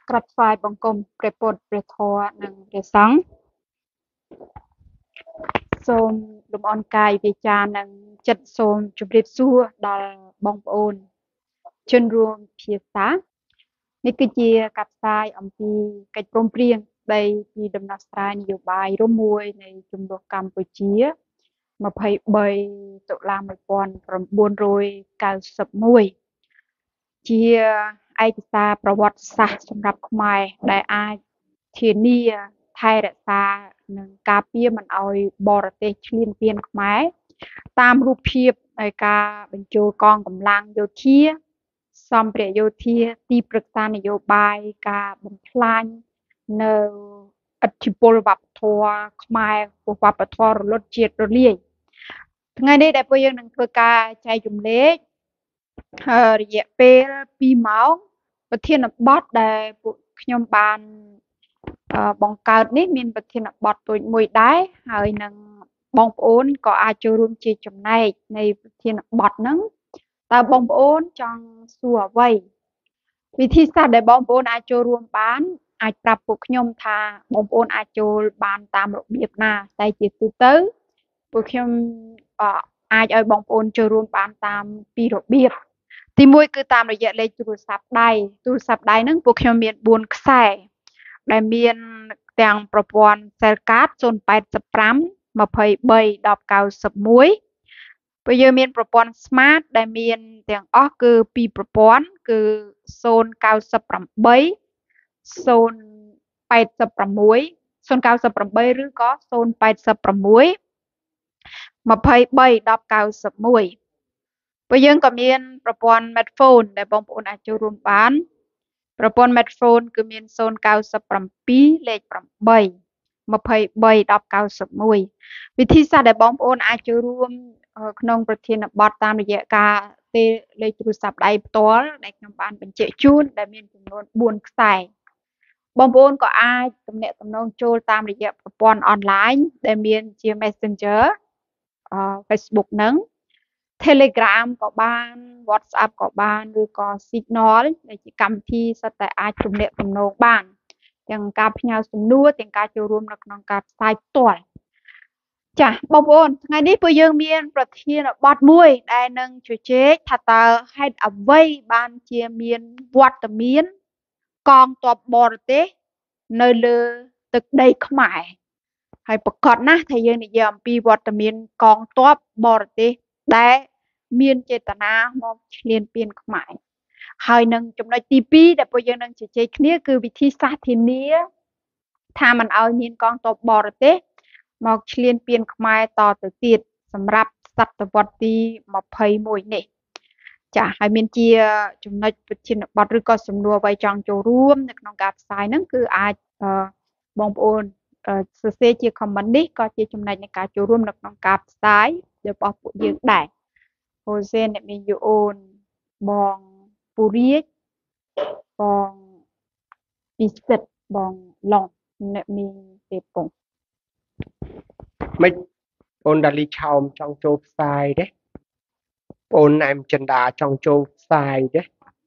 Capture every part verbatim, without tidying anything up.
ក្រាត់ថ្វាយបង្គំព្រះពុទ្ធព្រះធម៌និងព្រះសង្ឃសូមលំអរកាយវាចានិងចិត្តសូមជម្រាបសួរដល់បងប្អូនជនរួមភាសានេះគឺជាការផ្សាយអំពីកិច្ចព្រមព្រៀងស្ដីពីដំណោះស្រាយនយោបាយរួមមួយនៃជំនួសកម្ពុជា ម្ភៃបី តុលា một nghìn chín trăm chín mươi mốt ជាឯកសារប្រវត្តិសាស្ត្រសម្រាប់ខ្មែរដែលអាចធានាថែរក្សានិងការពារមិនឲ្យបរទេសឈ្លានពានខ្មែរតាមរូបភាពនៃការបញ្ចូលកងកម្លាំងយោធាសម្ភារៈយោធាទីប្រឹក្សានយោបាយការបំផ្លាញនៅឥទ្ធិពលវប្បធម៌ខ្មែរវប្បធម៌រលត់ជាតិរលាយថ្ងៃនេះដែលពួកយើងនឹងធ្វើការចែកចម្លែករយៈពេលពីរម៉ោងប្រធានបទដែលពួកខ្ញុំបានបង្កើតនេះមានប្រធានបទដូចមួយដែរហើយនឹងបងប្អូនក៏អាចចូលរួមជាចំណែកនៃប្រធានបទហ្នឹងតើបងប្អូនចង់សួរអ្វីវិធីសាស្ត្រដែលបងប្អូនអាចចូលរួមបានអាចប្រាប់ពួកខ្ញុំថាបងប្អូនអាចចូលបានតាមរបៀបណាតែជាទូទៅពួកខ្ញុំអាចឲ្យបងប្អូនចូលរួមបានតាមពីររបៀបទីមួយគឺតាមរយៈលេខទូរស័ព្ទដៃទូរស័ព្ទដៃហ្នឹងពួកខ្ញុំមានបួនខ្សែដែលមានទាំងប្រព័ន្ធ Cell Card ศูนย์ แปด ห้า ยี่สิบ สาม หนึ่ง เก้า หนึ่งពេលយើងមានប្រព័ន្ធ Smart ដែលមានទាំងអស់គឺពីរប្រព័ន្ធគឺ ศูนย์ เก้า แปด ศูนย์ แปด หก ศูนย์ เก้า แปด ឬក៏ ศูนย์ แปด หก ยี่สิบ สาม หนึ่ง เก้า หนึ่งពេលយើងក៏មានប្រព័ន្ធ Smartphone ដែលបងប្អូនអាចចូលរួមបានប្រព័ន្ធ Smartphone គឺមាន ศูนย์ เก้า เจ็ด លេខeight ยี่สิบ สาม หนึ่ง เก้า หนึ่งវិធីសាស្ត្រដែលបងប្អូនអាចចូលរួមក្នុងប្រធានបទតាមរយៈការទេលេខទូរស័ព្ទដៃផ្ទាល់ដែលខ្ញុំបានបញ្ជាក់ជូនដែលមានចំនួនបួនខ្សែបងប្អូនក៏អាចទំនាក់ទំនងចូលតាមរយៈប្រព័ន្ធអនឡាញដែលមានជា Messenger Facebook ហ្នឹង Telegram ក៏បាន WhatsApp ក៏បានឬក៏ Signal ដែលជាកម្មវិធីសុទ្ធតែអាចទំនាក់ទំនងបានទាំងការផ្ញើសំណួរទាំងការចូលរួមនៅក្នុងការផ្សាយផ្ទាល់ចា៎បងប្អូនថ្ងៃនេះពួកយើងមានប្រធានបទមួយដែលនឹងជជែកថាតើហេតុអ្វីបានជាមានវត្តមានកងទ័ពបរទេសនៅលើទឹកដីខ្មែរហើយប្រកាសណាស់ថាយើងនិយាយអំពីវត្តមានកងទ័ពបរទេសដែលមានចេតនាមកឈ្លានពានខ្មែរហើយនឹងចំណុចទីពីរដែលពួកយើងនឹងជជែកគ្នាគឺវិធីសាស្ត្រធានាថាមិនឲ្យមានកងទ័ពបរទេសមកឈ្លានពានខ្មែរតទៅទៀតសម្រាប់សតវត្សទីยี่สิบเอ็ดនេះចាហើយមានជាចំណុចប្រធានបទឬក៏សំណួរអ្វីចង់ចូលរួមនៅក្នុងការផ្សាយហ្នឹងគឺអាចបងប្អូនសរសេរជា comment នេះក៏ជាចំណុចនៃការចូលរួមនៅក្នុងការផ្សាយរបស់ពួកយើងដែរអូសេអ្នកមានយូអូនបងពូរាជបងពិសិដ្ឋបងឡុងអ្នកមានទេពងមិនបងដាលីឆោមចង់ចូលផ្សាយទេបងណែមចិន្តាចង់ចូលផ្សាយទេ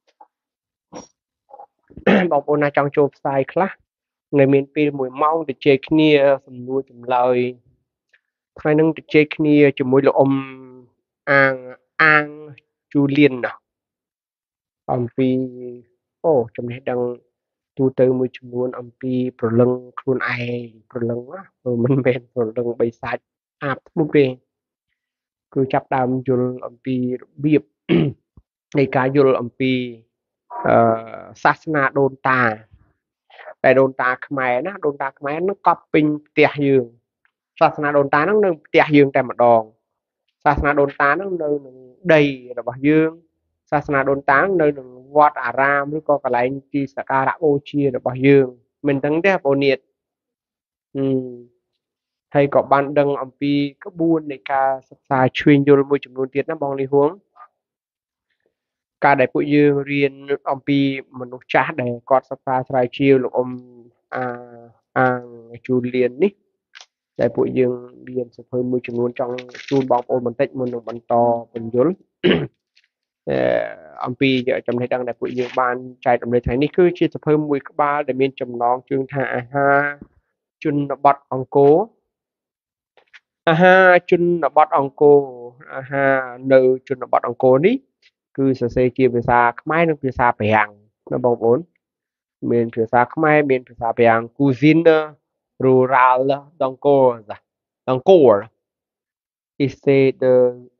បងប្អូនណាចង់ចូលផ្សាយខ្លះនៅមានពេលមួយម៉ោងទៅជែកគ្នាសំណួរចម្លើយថ្ងៃនឹងទៅជែកគ្នាជាមួយលោកអ៊ំអាងអាងជូលៀនណាអំពីអូចំណេះដឹងទូទៅមួយចំនួនអំពីប្រលឹងខ្លួនឯងប្រលឹងណាមិនមែនប្រលឹងបីសាច់អាបធ្លុះទេគឺចាប់ដើមយល់អំពីរបៀបនៃការយល់អំពីអឺសាសនាដូនតាតែដូនតាខ្មែរណាដូនតាខ្មែរនឹងកប់ពេញផ្ទះយើងសាសនាដូនតាហ្នឹងនៅផ្ទះយើងតែម្ដងសាសនាដូនតាហ្នឹងនៅនឹងដីរបស់យើងសាសនាដូនតានៅនឹងវត្តអារាមឬក៏កន្លែងទីសក្ការៈបូជារបស់យើងមិនដឹងទេបងនាងហឹមហើយក៏បានដឹងអំពីក្បួននៃការសិក្សាឈ្វេងយល់មួយចំនួនទៀតណាបងលីហួងការដែលពួកយើងរៀនអំពីមនុស្សចាស់ដែលគាត់សិក្សាស្រាវជ្រាវលោកអ៊ំអាអាជូលៀននេះដែលពួកយើងរៀនសភើមួយចំនួនចង់ជូនបងប្អូនបន្តិចមុននឹងបន្តបញ្យល់អំពីចំណេះដឹងដែលពួកយើងបានចែករំលែកថ្ងៃនេះគឺជាសភៅមួយក្បាលដែលមានចំណងជើងថាអាហារជនបទអង្គរអាហារជនបទអង្គរអាហារនៅជនបទអង្គរនេះគឺសរសេរជាភាសាខ្មែរនិងភាសាប្រាំងណាបងប្អូនមានភាសាខ្មែរមានភាសាប្រាំង Cuisine rurale d'Angkor d'Angkor Essai de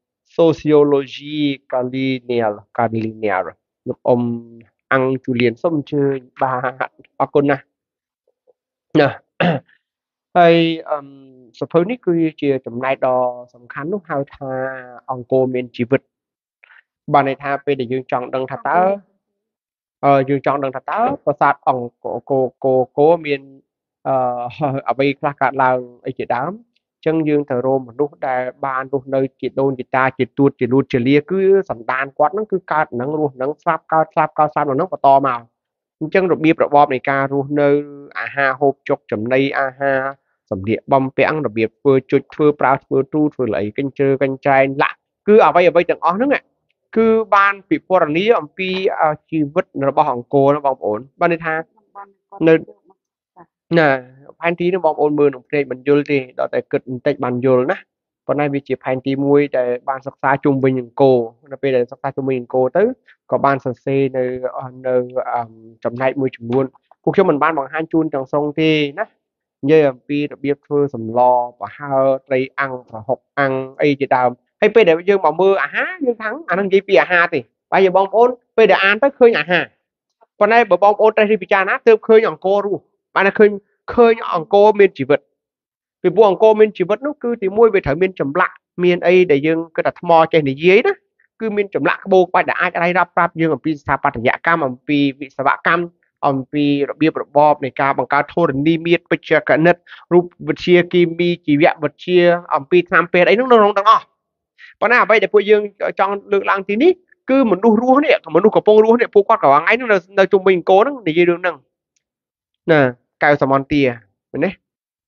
sociologie culinaire culinaire លោកអ៊ំអង្គជូលៀនសូមអញ្ជើញបាទអរគុណណាស់ណាហើយអឺសភៅនេះគឺជាចំណែកដ៏សំខាន់នោះហៅថាអង្គរមានជីវិតបានន័យថាពេលដែលយើងចង់ដឹងថាតើអឺយើងចង់ដឹងថាតើប្រាសាទអង្គរគោគោមានអឺអ្វីខ្លះកើតឡើងអីជាដើមអញ្ចឹងយើងទៅរកមនុស្សដែលបានរស់នៅជាដូនជាតាជាទួតជាលួតជាលាគឺសន្តានគាត់ហ្នឹងគឺកើតហ្នឹងរស់ហ្នឹងស្លាប់កើតស្លាប់កើតស្លាប់ហ្នឹងបន្តមកអញ្ចឹងរបៀបរបបនៃការរស់នៅអាហារហូបចុកចំណីអាហារសម្លៀកបំពាក់របៀបធ្វើជុចធ្វើប្រើធ្វើទូធ្វើល្អីកញ្ជើកញ្ចែងលាក់គឺអ្វីអ្វីទាំងអស់ហ្នឹងគឺបានពិពណ៌នាអំពីជីវិតរបស់អង្គរណាបងប្អូនបានន័យថានៅណាផែនទីនេះបងប្អូនមើលនឹងភ្នែកមិនយល់ទេដល់តែគិតបន្តិចបានយល់ណាប៉ុន្តែវាជាផែនទីមួយដែលបានសិក្សាជុំវិញអង្គរនៅពេលដែលសិក្សាជុំវិញអង្គរទៅក៏បានសរសេរនៅនៅចំណែកមួយចំនួនពួកខ្ញុំមិនបានបង្ហាញជូនទាំងស្រុងទេណានិយាយអំពីរបៀបធ្វើសម្លប្រហើត្រីអាំងប្រហុកអាំងអីជាដើមហើយពេលដែលយើងមកមើលអាហារយើងថាអានឹងនិយាយពីអាហារទេបើយើងបងប្អូនពេលដែលអានទៅឃើញអាហារប៉ុន្តែបើបងប្អូនត្រេះរិះពិចារណាទើបឃើញអង្គររស់បានឃើញឃើញអង្គរមានជីវិតពីព្រោះអង្គរមានជីវិតនោះគឺទីមួយវាត្រូវមានចម្លាក់មានអីដែលយើងគិតថាថ្មចេះនិយាយណាគឺមានចម្លាក់ក្បូរក្បាច់ដែលអាចរាយរាប់ប្រាប់យើងអំពីស្ថាបត្យកម្មអំពីវិស្វកម្មអំពីរបៀបរបបនៃការបង្កើតធរណីមាត្របច្ចេកនិតរូបវិទ្យាគីមីជីវវិទ្យាអំពីថ្នាំពេទ្យអីនោះនៅក្នុងទាំងអស់ប៉ុន្តែអ្វីដែលពួកយើងចង់លើកឡើងទីនេះគឺមនុស្សរស់នេះមនុស្សកំពុងរស់នេះពួកគាត់ក៏ថ្ងៃនោះនៅនៅជុំវិញអង្គរហ្នឹងនិយាយរឿងហ្នឹងណាកៅសមន្តាមែនទេ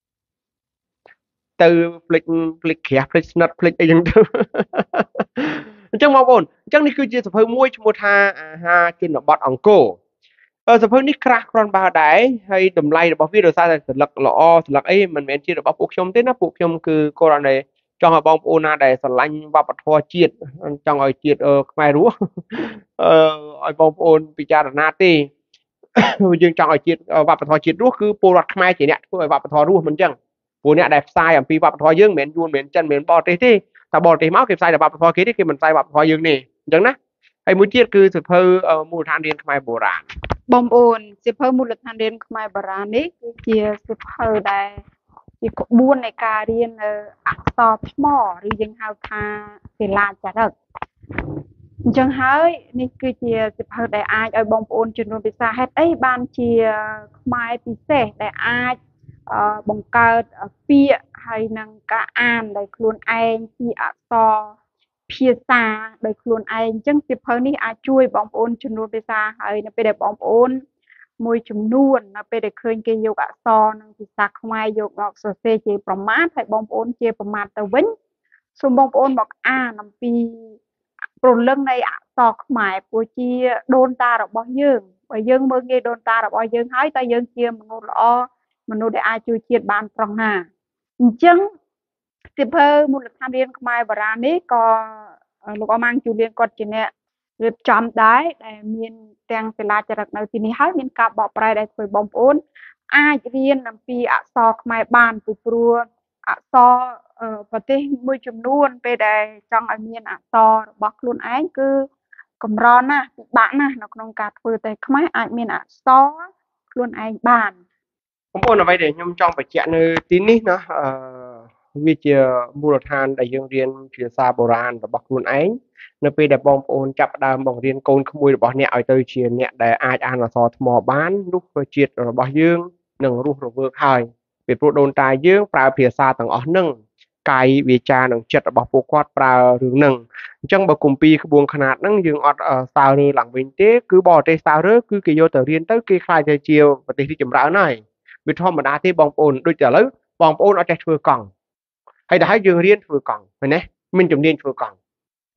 ទៅផ្លិចផ្លិចក្រាស់ផ្លិចស្និតផ្លិចអីចឹងទៅអញ្ចឹងបងប្អូនអញ្ចឹងនេះគឺជាសភៅមួយឈ្មោះថាអាហារជនបទអង្គរសភៅនេះក្រាស់គ្រាន់បើដែរហើយតម្លៃរបស់វាដោយសារតែស្លឹកល្អស្លឹកអីមិនមែនជារបស់ពួកខ្ញុំទេណាពួកខ្ញុំគឺគាត់អត់ដែរចង់ឲ្យបងប្អូនណាដែលស្រឡាញ់វប្បធម៌ជាតិចង់ឲ្យជាតិខ្មែររស់អឺឲ្យបងប្អូនពិចារណាទេយើងចង់ឲ្យជាតិវប្បធម៌ជាតិរស់គឺពលរដ្ឋខ្មែរជាអ្នកធ្វើឲ្យវប្បធម៌រស់មិនអញ្ចឹងពួកអ្នកដែលផ្សាយអំពីវប្បធម៌យើងមិនមែនយួនមិនមែនចិនមិនមែនបរទេសទេតែបរទេសមកគេផ្សាយតែវប្បធម៌គេទេគេមិនផ្សាយវប្បធម៌យើងទេអញ្ចឹងណាហើយមួយទៀតគឺសភៅមូលដ្ឋានរៀនខ្មែរបុរាណបងប្អូនសភៅមូលដ្ឋានរៀនខ្មែរបុរាណនេះគឺជាសភៅដែលជាក្បួននៃការរៀនអក្សរថ្មឬយើងហៅថាសិលាចារឹកអញ្ចឹងហើយនេះគឺជាសភៅដែលអាចឲ្យបងប្អូនជំនាន់ភាសាហេតុអីបានជាខ្មែរពិសេសដែលអាចបង្កើតពាក្យហើយនឹងការអានដោយខ្លួនឯងជាអក្សរភាសាដោយខ្លួនឯងអញ្ចឹងសភៅនេះអាចជួយបងប្អូនជំនាន់ភាសាហើយនៅពេលដែលបងប្អូនមួយចំនួននៅពេលដែលឃើញគេយកអក្សរនិងភាសាខ្មែរយកមកសរសេរជាប្រមាថហើយបងប្អូនជាប្រមាថទៅវិញសូមបងប្អូនមកអានអំពីព្រលឹងនៃអក្សរខ្មែរព្រោះជាដូនតារបស់យើងបើយើងមើលងាយដូនតារបស់យើងហើយតើយើងជាមនុស្សល្អមនុស្សដែលអាចជួយជាតិបានត្រង់ណាអញ្ចឹងសៀវភៅមូលដ្ឋានរៀនខ្មែរបុរាណនេះក៏លោកអមាំងជូលៀនគាត់ជាអ្នករៀបចំដែរដែលមានទាំងសិលាចារឹកនៅទីនេះហើយមានការបកប្រែដែលធ្វើបងប្អូនអាចរៀនអំពីអក្សរខ្មែរបានពីព្រោះអក្សរប្រទេសមួយចំនួនពេលដែលចង់ឲ្យមានអក្សររបស់ខ្លួនឯងគឺកម្រណាស់ពិបាកណាស់នៅក្នុងការធ្វើតែខ្មែរអាចមានអក្សរខ្លួនឯងបានបងប្អូនអ្វីដែលខ្ញុំចង់បញ្ជាក់នៅទីនេះណាអឺវាជាមូលដ្ឋានដែលយើងរៀនភាសាបុរាណរបស់ខ្លួនឯងនៅពេលដែលបងប្អូនចាប់ផ្ដើមបង្រៀនកូនក្មួយរបស់អ្នកឲ្យទៅជាអ្នកដែលអាចអានអក្សរថ្មបាននោះជាតិរបស់យើងនឹងរស់រវើកហើយពីព្រោះដូនតាយើងប្រើភាសាទាំងអស់ហ្នឹងកាយវាចានិងចិត្តរបស់ពួកគាត់ប្រើរឿងហ្នឹងអញ្ចឹងបើគម្ពីរក្បួនខ្នាតហ្នឹងយើងអត់ស្ទើររើឡើងវិញទេគឺបរទេសស្ទើររើគឺគេយកទៅរៀនទៅគេខ្លាចទៅជាប្រទេសរីកចម្រើនហើយវាធម្មតាទេបងប្អូនដូចតែឥឡូវបងប្អូនអត់ចេះធ្វើកង់ហើយដល់ហើយយើងរៀនធ្វើកង់ឃើញទេមានជំនាញធ្វើកង់អ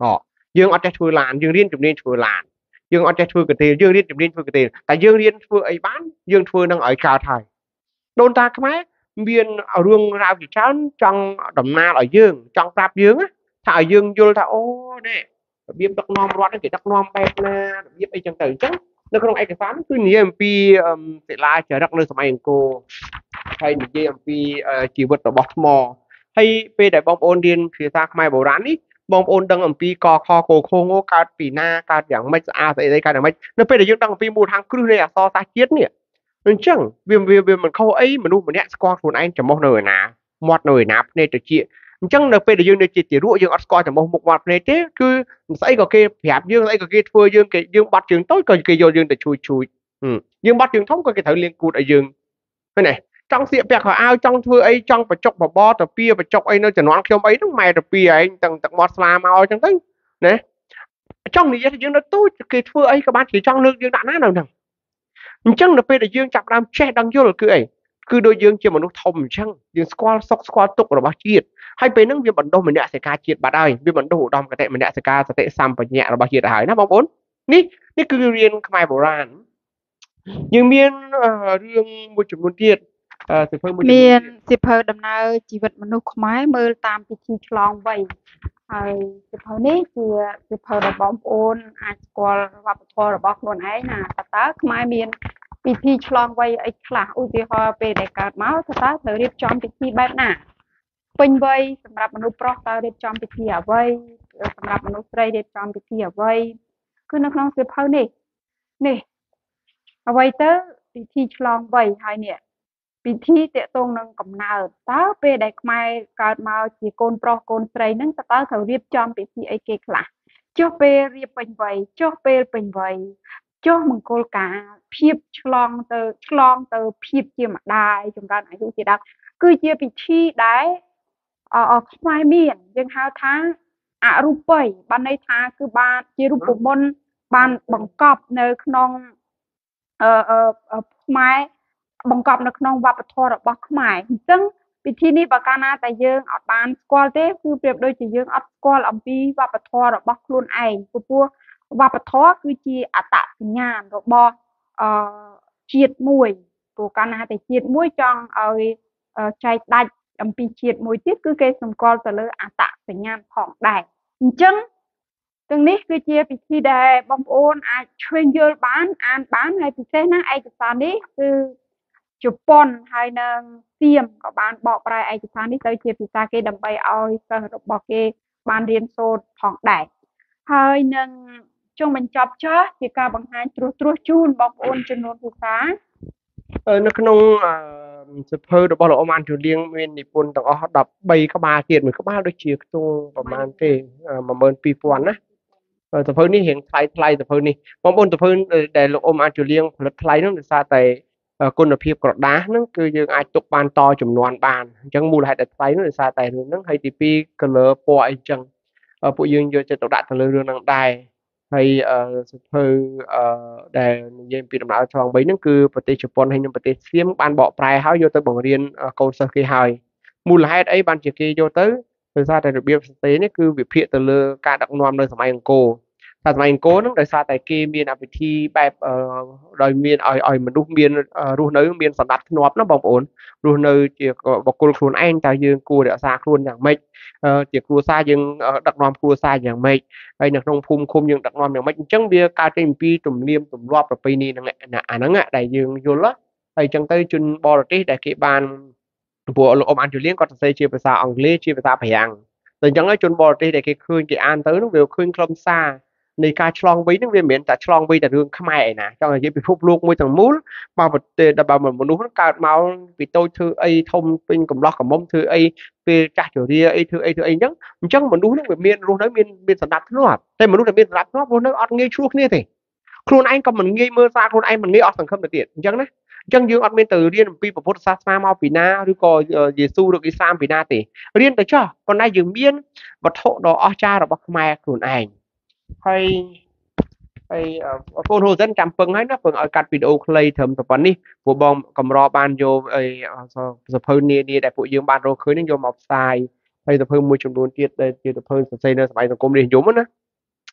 dương ở trên thưa làn dương riêng chụp nên thưa làn dương ở trên thưa cái tiền dương riêng chụp nên thưa cái tiền tại dương riêng thưa ấy bán dương thưa đang ở cao thời đôn ta cái máy miền ở rương rau chỉ chán trong đầm na ở dương trong tạp dương á thà dương vô thà ô nè biếm đắc nom rót cái đắc nom bẹt na biếm ấy chẳng tử chứ nó không ai cái phán cứ nhiều em pi sẽ lại chờ đắc nơi sầm anh cô hay nhiều em pi chỉ vật ở bọc mò hay pe đại bom ôn điên phía xa mai bầu rán ý bom ôn đang em pi cò kho cổ khô ngô cát pì na cátอย่างไม่อาใส่ได้cátอย่างไม่nó pe đại dương đang em pi mua hàng cứ này à so ta chết nè nên chẳng vì vì vì mình khâu ấy mình nuôi mình nhẹ scoreខ្លួនឯងចំមុះនៅឯណាមាត់នៅឯណាភ្នែកទៅជាអញ្ចឹងនៅពេលដែលយើងនៅជាទារកយើងអត់ស្គាល់ចំមុះមុខមាត់ភ្នែកទេគឺស្អីក៏គេប្រាប់យើងស្អីក៏គេធ្វើយើងគេយើងបាត់ជើងតូចក៏គេយកយើងទៅជួយជួយយើងបាត់ជើងធំក៏គេត្រូវលៀងគូតឲ្យយើងឃើញទេចង់ស្លៀកពាក់ខោអាវចង់ធ្វើអីចង់បញ្ចុកបបទៅពីបញ្ចុកអីនៅជំនាន់ខ្ញុំអីហ្នឹងម៉ែទៅពីឯងទាំងទឹកមាត់ស្លាមកអញ្ចឹងទៅណាចង់និយាយថាយើងនៅទូចគេធ្វើអីក៏បានគេចង់លើកយើងដាក់ណានៅហ្នឹងអញ្ចឹងនៅពេលដែលយើងចាប់ដើមចេះដឹងយល់គឺអីគឺដូចយើងជាមនុស្សធំអញ្ចឹងយើងស្គាល់សុខស្គាល់ទុក្ខរបស់ជាតិហើយពេលហ្នឹងវាបណ្ដុះមនសិការជាតិបាត់ហើយវាបណ្ដុះឧត្តមគតិមនសិការសតិសម្បញ្ញារបស់ជាតិហើយណាបងប្អូននេះនេះគឺរៀនខ្មែរបុរាណយើងមានរឿងមួយចំនួនទៀតសិភៅមួយចំនួនមានសិភៅដំណើរជីវិតមនុស្សខ្មែរមើលតាមពិធីឆ្លងវ័យហើយសិភៅនេះជាសិភៅដែលបងប្អូនអាចស្គាល់វប្បធម៌របស់ខ្លួនឯងណាតើតើខ្មែរមានពិធីឆ្លងវ័យអីខ្លះឧទាហរណ៍ពេលដែលកើតមកតើតើត្រូវរៀបចំពិធីបែបណាពេញវ័យសម្រាប់មនុស្សប្រុសតើរៀបចំពិធីអ្វីសម្រាប់មនុស្សស្រីរៀបចំពិធីអ្វីគឺនៅក្នុងសិភៅនេះនេះអ្វីទៅពិធីឆ្លងវ័យហើយនេះពិធីតេតងនឹងកំណើតតើពេលដែលខ្មែរកើតមកជាកូនប្រុសកូនស្រីហ្នឹងតើត្រូវរៀបចំពិធីអីគេខ្លះចុះពេលរៀបពេញវ័យចុះពេលពេញវ័យចុះមង្គលការភាពឆ្លងទៅឆ្លងទៅភាពជាម្ដាយចម្រើនអាយុជាដើមគឺជាពិធីដែលអឺខ្មែរមានយើងហៅថាអរូបីបានន័យថាគឺបានជារូបមន្តបានបង្កប់នៅក្នុងអឺខ្មែរបង្កប់នៅក្នុងវប្បធម៌របស់ខ្មែរអញ្ចឹងពិធីនេះបើកាលណាតែយើងអត់បានស្គាល់ទេគឺប្រៀបដូចជាយើងអត់ស្គាល់អំពីវប្បធម៌របស់ខ្លួនឯងព្រោះវប្បធម៌គឺជាអត្តសញ្ញាណរបស់អឺជាតិមួយព្រោះកាលណាតែជាតិមួយចង់ឲ្យចែកដាច់អំពីជាតិមួយទៀតគឺគេសម្គាល់ទៅលើអត្តសញ្ញាណផងដែរអញ្ចឹងទាំងនេះគឺជាពិធីដែលបងប្អូនអាចឈ្វេងយល់បានអានបានហើយពិសេសណាឯកសារនេះគឺជប៉ុនហើយនឹងសៀមក៏បានបកប្រែឯកសារនេះទៅជាភាសាគេដើម្បីឲ្យសិស្សរបស់គេបានរៀនសូត្រផងដែរហើយនឹងចុងបញ្ចប់ចោះជាការបង្ហាញត្រួសត្រាសជូនបងប្អូនចំនួនភាសានៅក្នុងសិភៅរបស់លោកអ៊ំអានជូលៀងមាននិពន្ធទាំងអស់ដប់បីក្បាលទៀតមួយក្បាលដូចជាខ្ទង់ប្រហែលទេmột nghìn hai trămណាសិភៅនេះរៀងថ្លៃថ្លៃសិភៅនេះបងប្អូនសិភៅដែលលោកអ៊ំអានជូលៀងផលិតថ្លៃនោះដោយសារតែគុណភាពក្រដាសហ្នឹងគឺយើងអាចទុកបានតចំនួនបានអញ្ចឹងមូលហេតុដែលថ្លៃនោះដោយសារតែរឿងហ្នឹងហើយទីពីរ color ពណ៌អីចឹងពួកយើងយកចិត្តទុកដាក់ទៅលើរឿងហ្នឹងដែរហើយសិភៅដែលនិយាយពីដំណើរឆ្លងវ័យហ្នឹងគឺប្រទេសជប៉ុនហើយនិងប្រទេសសៀមបានបកប្រែហើយយកទៅបង្រៀនកូនសិស្សគេហើយមូលហេតុអីបានជាគេយកទៅដោយសារតែរបៀបសរសេរនេះគឺវិភាគទៅលើការដឹកនាំនៅសម័យអង្គរតែសម័យអង្គរហ្នឹងដោយសារតែគេមានអភិធីបែបដោយមានឲ្យឲ្យមនុស្សមានរស់នៅមានសន្តិភាពធ្នាប់ណាបងប្អូនរស់នៅជាបុគ្គលខ្លួនឯងតើយើងគួររក្សាខ្លួនយ៉ាងម៉េចជាគ្រួសារយើងដឹកនាំគ្រួសារយ៉ាងម៉េចហើយនៅក្នុងភូមិឃុំយើងដឹកនាំយ៉ាងម៉េចអញ្ចឹងវាកើតចេញពីទំនៀមទម្លាប់ប្រពៃណីហ្នឹងអាហ្នឹងដែលយើងយល់ហើយអញ្ចឹងទៅជនបរទេសដែលគេបានព្រោះលោកអ៊ំអានជូលៀងគាត់សរសេរជាភាសាអង់គ្លេសជាភាសាប្រាំងតែអញ្ចឹងហើយជនបរទេសដែលគេឃើញគេអានទៅនោះវាឃើញខ្លឹមសារនៃការឆ្លងវ័យហ្នឹងវាមិនមែនតែឆ្លងវ័យតែរឿងខ្មែរឯណាចង់និយាយពិភពលោកមួយទាំងមូលបើប្រទេសដែលមនុស្សហ្នឹងកើតមកពីតូចធ្វើអីធំពេញកំឡោះកំមុំធ្វើអីពេលចាស់ជរាអីធ្វើអីធ្វើអីអញ្ចឹងអញ្ចឹងមនុស្សហ្នឹងវាមានរស់នៅមានមានសន្តិភាពធ្នាប់តែមនុស្សដែលមានសន្តិភាពធ្នាប់រស់នៅអត់ងាយឈ្លោះគ្នាទេខ្លួនឯងក៏មិនងាយមើលសារខ្លួនឯងមិនងាយអស់សង្ឃឹមទៅទៀតអញ្ចឹងណាអញ្ចឹងយើងអត់មានទៅរៀនអំពីពុទ្ធសាសនាមកពីណាឬក៏យេស៊ូឬអ៊ីស្លាមពីណាទេរៀនទៅចោះប៉ុន្តែយើងមានវត្ថុដ៏អស្ចារ្យរបស់ខ្មែរខ្លួនឯងហើយហើយកូនហ៊ូសិនចាំពឹងហើយណាពឹងឲ្យកាត់វីដេអូខ្លីត្រឹមតែប៉ុណ្នេះព្រោះបងកម្របានយកអីសភៅនានាដែលពួកយើងបានរកឃើញនឹងយកមកផ្សាយហើយសភៅមួយចំនួនទៀតដែលជាសភៅសរសេរនៅសម័យសង្គមរាស្ត្រនិយមណា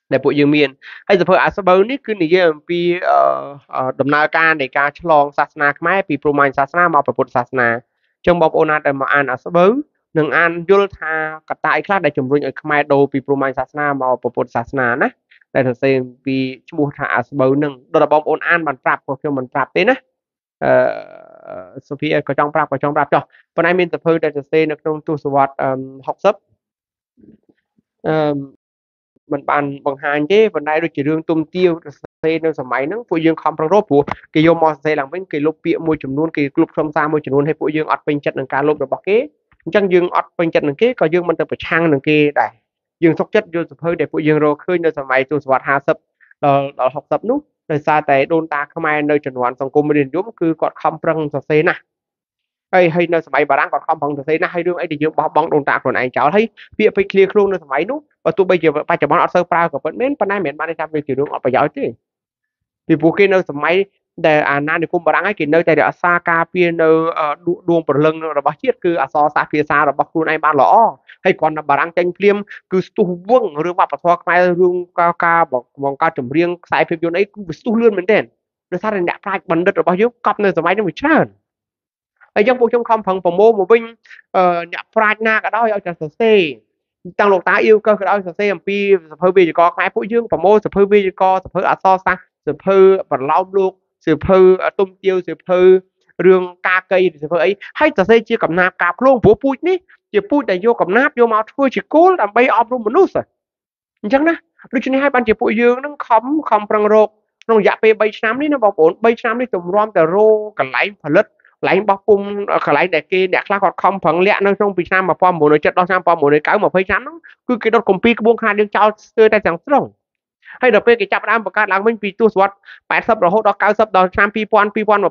để bộ dương miền hay giờ phơi à sao ní cứ này giờ pi đầmนาการในการฉลองศาสนาខ្មែរពីព្រហ្មញ្ញសាសនាមកព្រះពុទ្ធសាសនាចឹងបងប្អូនអាចមកអានអាស្បូវនឹងអានយល់ថាកតាអីខ្លះដែលជំរុញឲ្យខ្មែរដូរពីព្រហ្មញ្ញសាសនាមកព្រះពុទ្ធសាសនាណាដែលសរសេរពីឈ្មោះថាអាស្បូវនឹងដល់បងប្អូនអានបានប្រាប់ខ្ញុំមិនប្រាប់ទេណាអឺសុភីក៏ចង់ប្រាប់ក៏ចង់ប្រាប់ចុះប៉ុន្តែមានសភៅដែលសរសេរនៅក្នុងទសវត្សហុកសិបអឺ mình bàn bằng hai chứ vấn đề đôi chỉ riêng tôm tiêu xâyនៅសម័យហ្នឹងពួកយើងខំប្រឹងរកព្រោះគេយកមកសរសេរឡើងវិញគេលុបពាក្យមួយចំនួនគេលុបខ្លឹមសារមួយចំនួនឲ្យពួកយើងអត់ពេញចិត្តនឹងការលុបរបស់គេអញ្ចឹងយើងអត់ពេញចិត្តនឹងគេក៏យើងមិនទៅប្រឆាំងនឹងគេដែរយើងសុខចិត្តយកសភៅដែលពួកយើងរកឃើញនៅសម័យទសវត្សរ៍ห้าสิบដល់ដល់หกสิบនោះដោយសារតែដូនតាខ្មែរនៅជំនាន់សង្គមរាជនិយមគឺគាត់ខំប្រឹងសរសេរណាស់ហើយហើយនៅសម័យបារាំងគាត់ខំប្រឹងសរសេរណាស់ហើយរឿងអីដែលយើងបោះបង់ដូនតាខ្លួនឯងចោលហើយពាក្យពេចន៍ឃ្លាខ្លួននៅសម័យនោះបើទោះបីជាបច្ចុប្បន្នអត់សូវប្រើក៏ពិតមែនប៉ុន្តែមិនមែនបានថាវាជារឿងអត់ប្រយោជន៍ទេពីព្រោះគេនៅសម័យដែលអាណានិគមបារាំងហើយគេនៅតែរក្សាការពារនៅដួងព្រលឹងរបស់ជាតិគឺអក្សរសាស្ត្រភាសារបស់ខ្លួនឯងបានល្អហើយគ្រាន់តែបារាំងចេញភ្លាមគឺស្ទុះវឹងរឿងវប្បធម៌ខ្មែររឿងការការបង្កើតចម្រៀងខ្សែភាពយន្តអីគឺវាស្ទុះលឿនមែនទែនដោយសារតែអ្នកប្រាជ្ញបណ្ឌិតរបស់យើងកប់នៅសម័យនោះវាច្រើនហើយយើងពួកខ្ញុំខំប្រឹងប្រមូលមកវិញអ្នកប្រាជ្ញណាក៏ដោយឲ្យតែសរសេរតាំងលោកតាអ៊ីវក៏ឲ្យសរសេរអំពីសភៅវេយ្យាករណ៍ខ្មែរពួកយើងប្រមូលសភៅវេយ្យាករណ៍សភៅអក្សរសាស្ត្រសភៅបន្លោមលោកសភៅទុំទាវសភៅរឿងការកៃសភៅអីហើយសរសេរជាកំណាព្យកាបខ្លួនព្រោះពូជនេះជាពូជដែលយកកំណាព្យយកមកធ្វើជាគោលដើម្បីអប់រំមនុស្សអញ្ចឹងណាដូច្នេះហើយបានជាពួកយើងនឹងខំខំប្រឹងរកក្នុងរយៈពេលបីឆ្នាំនេះណាបងប្អូនបីឆ្នាំនេះទម្រាំតែរកកន្លែងផលិតកន្លែងបោះពុំកន្លែងដែលគេអ្នកខ្លះគាត់ខំប្រឹងលាក់នៅក្នុងពីឆ្នាំmột nghìn chín trăm七mươiដល់ឆ្នាំmột nghìn chín trăm chín mươiឆ្នាំហ្នឹងគឺគេដុតកំពីក្បួនខ្នាតយើងចោលស្ទើរតែទាំងស្រុងហើយដល់ពេលគេចាប់ផ្ដើមបង្កើតឡើងវិញពីទសវត្សរ៍แปดสิบរហូតដល់九十ដល់ឆ្នាំ2000 2020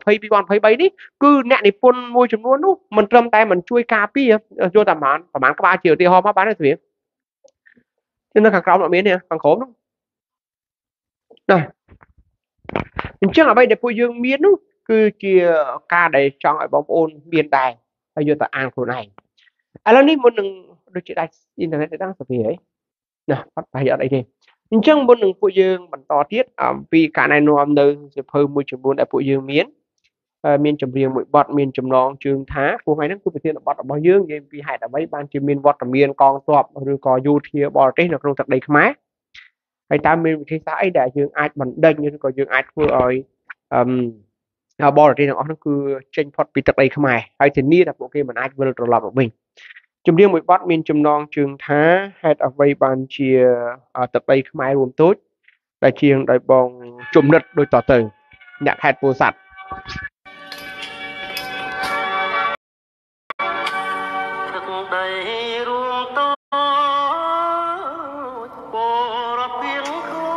2023នេះគឺអ្នកនិពន្ធមួយចំនួននោះមិនត្រឹមតែមិនជួយការពារយកតែប្រហែលប្រហែលក្បាលជាឧទាហរណ៍មកបានទេស្រីគឺនៅខាងក្រោមអត់មានទេខាងក្រោមនោះណាអញ្ចឹងអ្វីដែលពួកយើងមាននោះគឺជាការដែលចង់ឲ្យបងប្អូនមានដែរហើយយកទៅអានខ្លួនឯងឥឡូវនេះមុននឹងដូចជាដាច់អ៊ីនធឺណិតទៅដល់ស្រីហីណាអត់ប្រហែលអត់អីទេអញ្ចឹងមុននឹងពួកយើងបន្តទៀតអំពីការណែនាំនៅសៀវភៅមួយចំនួនដែលពួកយើងមានមានចម្រៀងមួយបទមានចំណងជើងថាពួកថ្ងៃហ្នឹងគឺប្រធានបទរបស់យើងនិយាយពីហេតុអ្វីបានជាមានវត្តមានកងទ័ពឬក៏យោធាបរទេសនៅក្នុងទឹកដីខ្មែរហើយតើមានវិធីសាស្ត្រអីដែលយើងអាចបណ្ដេញឬក៏យើងអាចធ្វើឲ្យអឺបរទេសទាំងអស់នោះគឺចេញផុតពីទឹកដីខ្មែរហើយធានាថាពួកគេមិនអាចវិលត្រឡប់មកវិញចម្រៀងមួយបទមានចំណងជើងថាហេតុអ្វីបានជាទឹកដីខ្មែររួមតូចដែលជាងដោយបងជំនិតដូចតទៅអ្នកខេត្តពោធិ៍សាត់ទឹកដីរួមតូចបរពាងខូ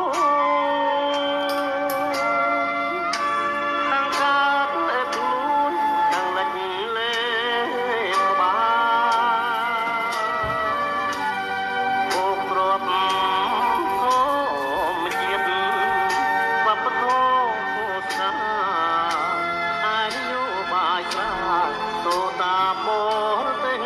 ខាងកើតអេខ្លួនខាងលិចលេក្បាលអូក្របសូមជាតិវប្បធម៌ពោធិ៍សាត់អាយុបាយស្រាតូតាបរទេស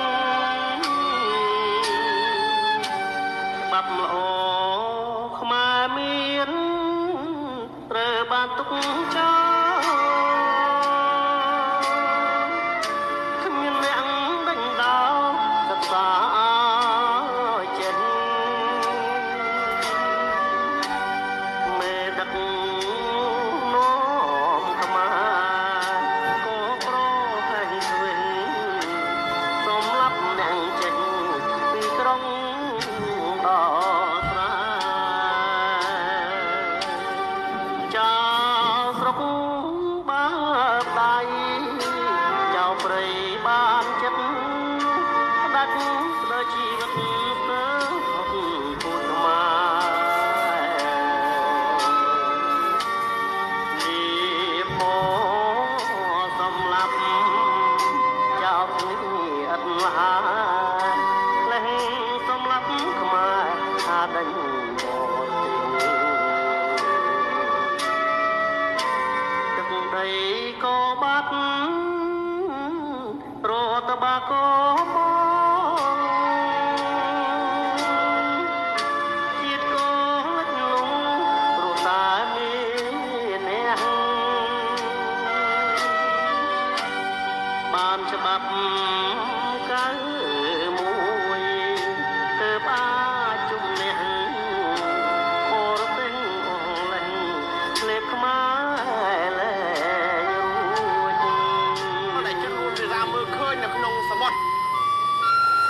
បាត់ល្អខ្មែរមានត្រូវបានទុកចោលគ្មានអ្នកដេញដោលសិក្សាឲ្យចេះមេដឹកនាំខ្មែរក៏ប្រហែលស្វិញសម្រាប់អ្នកចេញពីក្រុងដល់ស្រែចោលស្រុកបើដៃចោលព្រៃបានចិត្តផ្ដាច់ស្ដីជីវិតទៅមុខពូជខ្មែរជាមកសម្លាប់ចោលនេះអត់ឡាលេះសម្លាប់ខ្មែរថាដេញមកទឹកដីក៏បាត់រតបាក៏បងជាតិក៏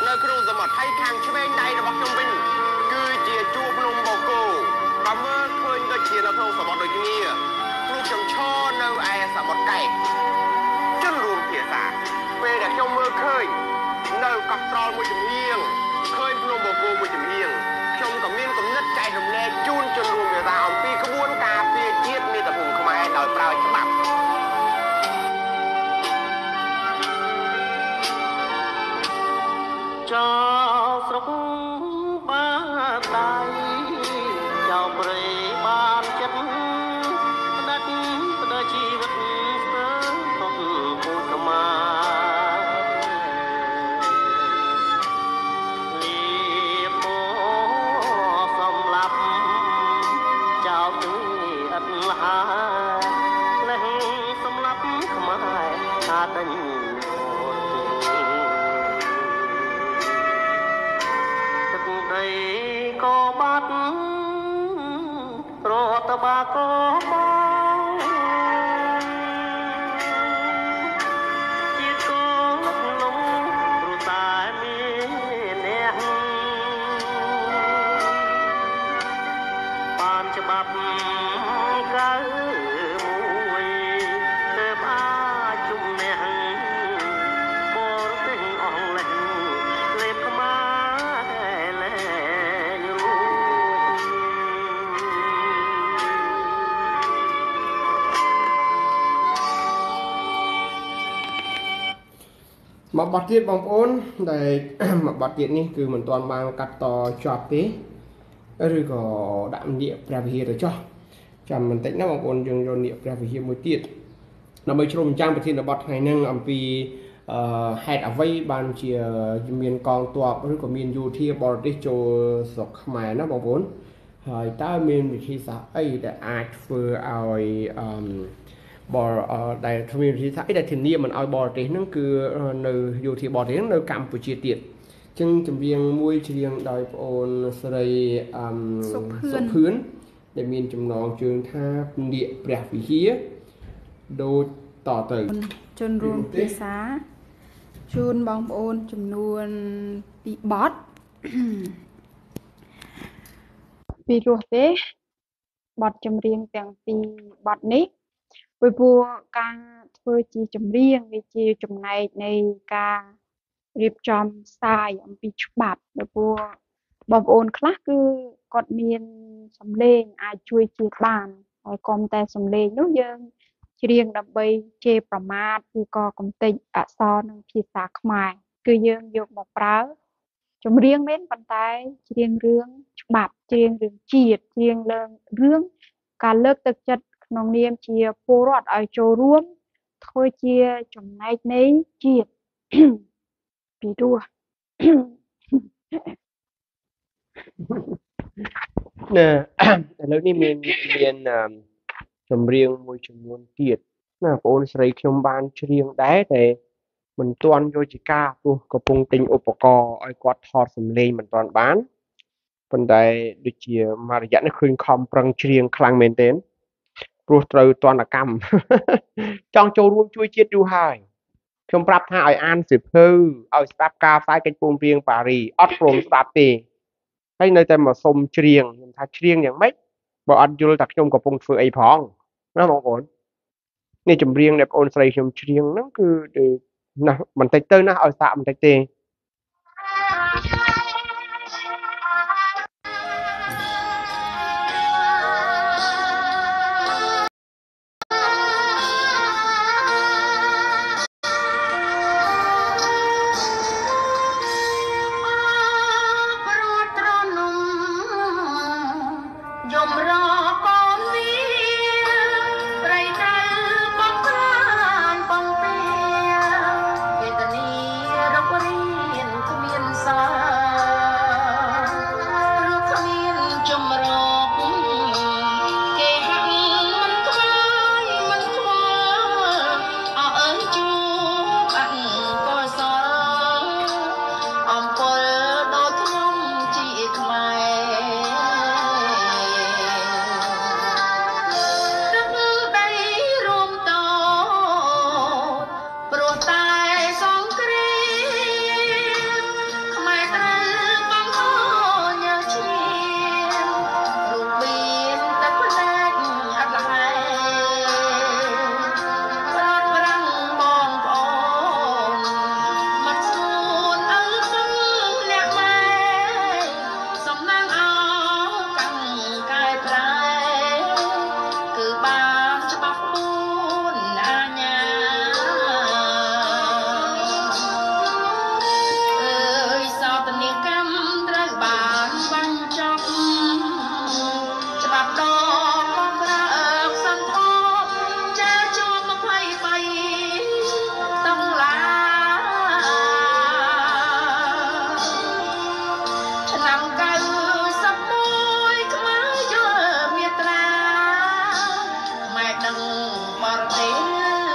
នៅក្នុងសមុទ្រហើយខាងឆ្វេងដៃរបស់ខ្ញុំវិញគឺជាជួរភ្នំបូកគោបើមើលឃើញដូចជានៅក្នុងសមុទ្រដូចគ្នាព្រោះខ្ញុំឈរនៅឯសមុទ្រកែកជនរួមភាសាពេលដែលខ្ញុំមើលឃើញនៅកោះត្រល់មួយចំហៀងឃើញភ្នំបូកគោមួយចំហៀងខ្ញុំក៏មានគំនិតចែករំលែកជូនជនរួមភាសាអំពីក្បួនការពារជាតិមាតុភូមិខ្មែរដោយប្រើច្បាប់ចោស្រុកបានដៃចោព្រៃបានចិត្តផ្ដាច់ផ្ដាច់ជីវិតស្ទើរទុកពូកមាលីពោសំឡាប់ចោទីអត់លហាលេះសំឡាប់ខ្មែរថាដេញដីក៏បាត់រត់បាក៏បងជាតិក៏លំលំព្រោះតែមានអ្នកបានច្បាប់កៅមួយទើបអាចជំនះបរទេសអស់លេះលេបខ្មែរមកបទទៀតបងប្អូនដែលមកបទទៀតនេះគឺមិនទាន់បានកាត់តជាប់ទេឬក៏ដាក់នាគព្រះវិហារទៅចោះចាំបន្តិចណាបងប្អូនយើងយកនាគព្រះវិហារមួយទៀតដើម្បីជ្រុំបញ្ចាំងប្រធានបទថ្ងៃនេះអំពីអឺហេតុអ្វីបានជាមានកងទ័ពឬក៏មានយោធាបរទេសចូលស្រុកខ្មែរណាបងប្អូនហើយតើមានវិធីសាស្ត្រអីដែលអាចធ្វើឲ្យអឺបរដែលធ្វើវិធីសាស្ត្រអីដែលធានាមិនឲ្យបរទេសហ្នឹងគឺនៅយោធាបរទេសនៅកម្ពុជាទៀតអញ្ចឹងចម្រៀងមួយច្រៀងដោយប្អូនស្រីអឹមសុភឿនដែលមានចំណងជើងថានាគព្រះវិហារដូចតទៅជនរួមភាសាជូនបងប្អូនចំនួនពីរបទពីរោះទេបទចម្រៀងទាំងពីរបទនេះពីព្រោះការធ្វើជាចម្រៀងវាជាចំណែកនៃការរៀបចំផ្សាយអំពីច្បាប់ពីព្រោះបងប្អូនខ្លះគឺគាត់មានសម្លេងអាចជួយជាបានហើយក៏តែសម្លេងនោះយើងច្រៀងដើម្បីជេរប្រមាថឬក៏កំទេចអក្សរនិងភាសាខ្មែរគឺយើងយកមកប្រើចម្រៀងមែនប៉ុន្តែច្រៀងរឿងច្បាប់ច្រៀងរឿងជាតិច្រៀងរឿងរឿងការលើកទឹកចិត្តក្នុងនាមជាពលរដ្ឋឲ្យចូលរួមធ្វើជាចំណែកនៃជាតិពីរោះណែឥឡូវនេះមានមានចម្រៀងមួយចំនួនទៀតណាបងប្អូនស្រីខ្ញុំបានច្រៀងដែរតែមិនទាន់យកជាការព្រោះកំពុងទិញឧបករណ៍ឲ្យគាត់ថតសំឡេងមិនទាន់បានប៉ុន្តែដូចជាមួយរយៈនេះឃើញខំប្រឹងច្រៀងខ្លាំងមែនទែនព្រោះត្រូវតនកម្មចង់ចូលរួមជួយជាតិយូរហើយខ្ញុំប្រាប់ថាឲ្យអានសៀវភៅឲ្យស្ដាប់ការផ្សាយកិច្ចព្រមព្រៀងប៉ារីអត់ព្រមស្ដាប់ទេហើយនៅតែមកសុំច្រៀងខ្ញុំថាច្រៀងយ៉ាងម៉េចបើអត់យល់ថាខ្ញុំកំពុងធ្វើអីផងណាបងប្អូននេះចម្រៀងដែលបងប្អូនស្រីខ្ញុំច្រៀងហ្នឹងគឺណាស់បន្តិចទៅណាឲ្យសាកបន្តិចទេ Hãy subscribe cho kênh Ghiền Mì Gõ để không bỏ lỡ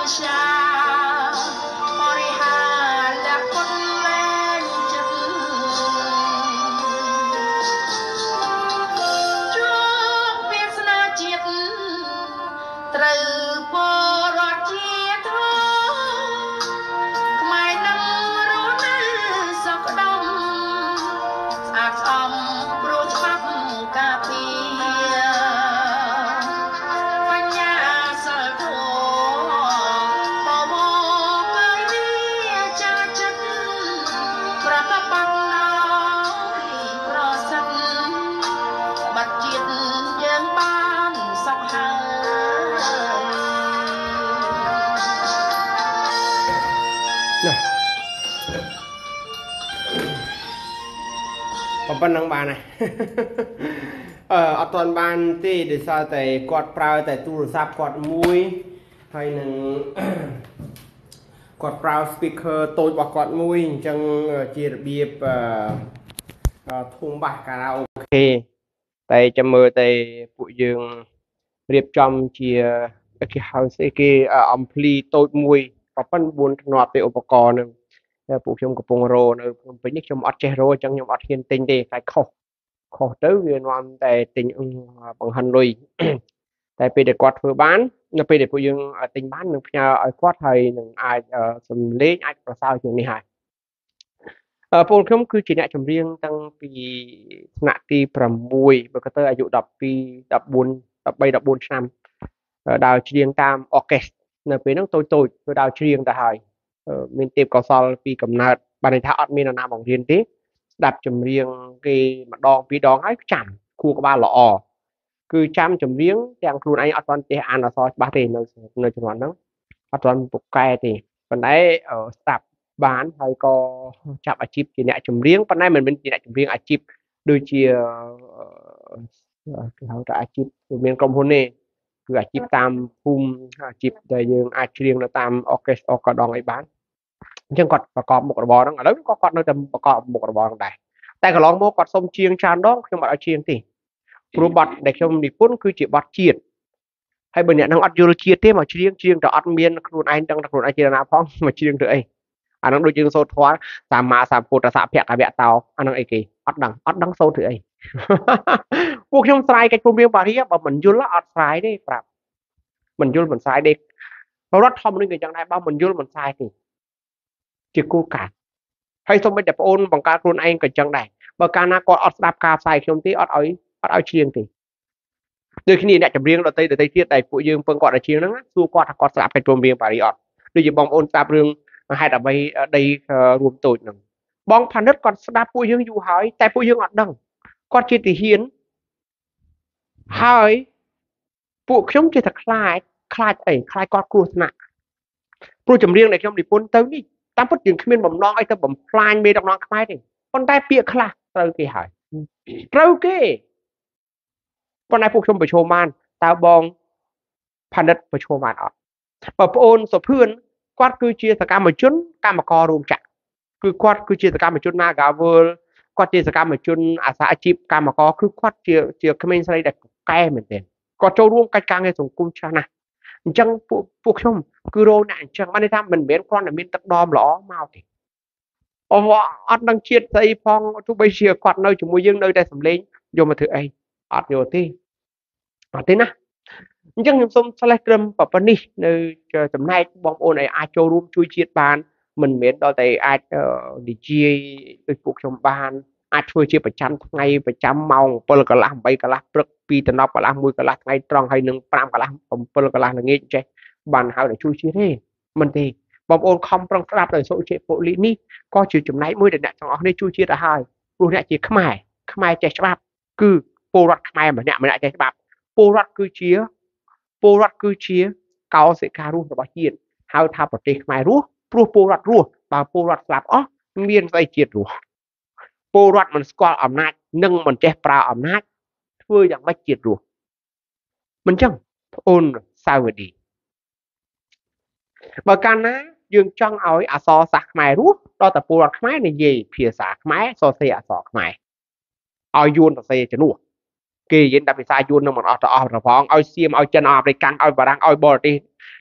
ប៉ុណ្ណឹងបានហើយអឺអត់ទាន់បានទេដោយសារតែគាត់ប្រើតែទូរស័ព្ទគាត់មួយហើយនឹងគាត់ប្រើ speaker តូចរបស់គាត់មួយអញ្ចឹងជារបៀបអឺធុងបាសខារ៉ាអូខេតែចាំមើលតែពួកយើងរៀបចំជាគេហៅស្អីគេអំភ្លីតូចមួយក៏ប៉ុន្តែបួនធ្នាប់ទេឧបករណ៍នឹងពួកខ្ញុំកំពុងរោនៅភ្នំពេញនេះខ្ញុំអត់ចេះរោអញ្ចឹងខ្ញុំអត់ហ៊ានទិញទេតែខុសខុសទៅវានាំតែទិញបង្ហិនលុយតែពេលដែលគាត់ធ្វើបាននៅពេលដែលពួកយើងទិញបាននឹងផ្ញើឲ្យគាត់ហើយនឹងអាចសំលេងអាចប្រសើរជាងនេះហើយពលខ្ញុំគឺជាអ្នកចម្រៀងតាំងពីថ្នាក់ទីប្រាំមួយ បើក៏ទៅអាយុដប់ពីរ ដប់បួន ដប់បី ដប់បួនឆ្នាំដើរច្រៀងតាមអរកេសនៅពេលហ្នឹងតូចតូចគឺដើរច្រៀងទៅហើយមានទេពកោសល្យពីកំណើតបានន័យថាអត់មាននរណាបង្រៀនទេស្ដាប់ចម្រៀងគេម្ដងពីរដងហើយចាំខួរក្បាលល្អគឺចាំចម្រៀងទាំងខ្លួនឯងអត់ទាន់ចេះអានអក្សរច្បាស់ទេនៅនៅជំនាន់ហ្នឹងអត់ទាន់ពូកែទេប៉ុន្តែស្ដាប់បានហើយក៏ចាប់អាជីពជាអ្នកចម្រៀងប៉ុន្តែមិនមែនជាអ្នកចម្រៀងអាជីពដូចជាគេហៅថាអាជីពមានក្រុមហ៊ុនទេគឺអាជីពតាមភូមិអាជីពដែលយើងអាចច្រៀងនៅតាមអរកេសអរកដងអីបានអញ្ចឹងគាត់ប្រកបមុខរបរហ្នឹងឥឡូវក៏គាត់នៅតែប្រកបមុខរបរហ្នឹងដែរតែកន្លងមកគាត់សុំច្រៀងច្រើនដងខ្ញុំអត់ឲ្យច្រៀងទេព្រោះបទដែលខ្ញុំនិពន្ធគឺជាបទជាតិហើយបើអ្នកនឹងអត់យល់ជាតិទេមកច្រៀងច្រៀងតែអត់មានខ្លួនឯងដឹងតែខ្លួនឯងជាណាផងមកច្រៀងទៅអីអាហ្នឹងដូចយើងសូត្រធម៌សម្មាសម្ពុទ្ធសភៈកវៈតោអាហ្នឹងអីគេអត់ដឹងអត់ដឹងសូត្រធ្វើអីពួកខ្ញុំស្រាយកិច្ចព្រមព្រៀងប៉ារីបើមិនយល់អត់ស្រាយទេប្រាប់មិនយល់មិនស្រាយទេរដ្ឋធម្មនុញ្ញក៏យ៉ាងដែរបើមិនយល់មិនស្រាយទេជាគោលការណ៍ហើយសូម្បីតែប្អូនបង្កើតខ្លួនឯងក៏ចឹងដែរបើកាលណាគាត់អត់ស្ដាប់ការផ្សាយខ្ញុំទេអត់ឲ្យអត់ឲ្យច្រៀងទេដូចគ្នាអ្នកចម្រៀងដទៃដទៃទៀតដែលពួកយើងពឹងគាត់ឲ្យច្រៀងហ្នឹងសួរគាត់ថាគាត់ស្ដាប់កិច្ចព្រមព្រៀងប៉ារីអត់ដូចជាបងប្អូនស្ដាប់រឿងហេតុអ្វីដីរួមតូចហ្នឹងបងផានិតគាត់ស្ដាប់ពួកយើងយូរហើយតែពួកយើងអត់ដឹងគាត់ជាទាហានហើយពួកខ្ញុំជាតែខ្លាចខ្លាចអីខ្លាចគាត់គ្រោះថ្នាក់ព្រោះចម្រៀងដែលខ្ញុំនិពន្ធទៅនេះតាមពិតយើងគ្មានបំណងអីទៅបំផ្លាញមេដឹកនាំខ្មែរទេប៉ុន្តែពាក្យខ្លះត្រូវគេហើយត្រូវគេប៉ុន្តែពួកខ្ញុំប្រឈមបានតើបងផានិតប្រឈមបានអត់បើប្អូនសុភឿនគាត់គឺជាសកម្មជនកម្មកររោងចក្រគឺគាត់គឺជាសកម្មជន Nagawal គាត់ជាសកម្មជនអាសាអាជីពកម្មករគឺគាត់ជាជាក្មេងស្រីដែលកែមែនទេគាត់ចូលរួមកិច្ចការងារសង្គមច្រើនណាស់អញ្ចឹងពួកពួកខ្ញុំគឺរោអ្នកអញ្ចឹងបានន័យថាមិនមែនគ្រាន់តែមានទឹកដមល្អមកទេអូអត់ដឹងជាតិស្អីផងទោះបីជាគាត់នៅជាមួយយើងនៅតែសម្លេងយកមកធ្វើអីអត់យកទេអត់ទេណាអញ្ចឹងខ្ញុំសូមឆ្លេះត្រឹមប៉ុណ្នេះនៅចំណែកបងប្អូនឲ្យអាចចូលរួមជួយជាតិបានមិនមែនដល់តែអាចនិយាយដូចពួកខ្ញុំបានអាចធ្វើជាប្រចាំថ្ងៃប្រចាំម៉ោងbảyកន្លះ8កន្លះព្រឹកពីតំណប់កន្លះមួយកន្លះថ្ងៃត្រង់ហើយនឹង5កន្លះ7កន្លះល្ងាចចេះបានហៅតែជួយជាតិទេមិនទេបងប្អូនខំប្រឹងស្ដាប់ដោយសុជាពលិនេះក៏ជាចំណែកមួយដែលអ្នកទាំងអស់នេះជួយជាតិទៅហើយព្រោះអ្នកជាខ្មែរខ្មែរចេះច្បាប់គឺពលរដ្ឋខ្មែរម្នាក់ម្នាក់ចេះច្បាប់ពលរដ្ឋគឺជាពលរដ្ឋគឺជាកោសិការស់របស់ជាតិហៅថាប្រទេសខ្មែររស់ព្រោះពលរដ្ឋរស់បើពលរដ្ឋស្លាប់អស់មានស្អីជាតិរស់ពលរដ្ឋមិនស្គាល់អំណាចនិងមិនចេះប្រើអំណាចធ្វើយ៉ាងម៉េចជាតិរស់មិនចឹងប្អូនសាវឌីបើកាលណាយើងចង់ឲ្យអក្សរសាស្ត្រខ្មែររស់ដល់តែពលរដ្ឋខ្មែរនិយាយភាសាខ្មែរសរសេរអក្សរខ្មែរឲ្យយួនសរសេរជំនួសគេនិយាយតែភាសាយួននឹងមិនអស់ទៅអស់រផងឲ្យសៀមឲ្យចិនឲ្យអាមេរិកឲ្យបារាំងឲ្យបរទេស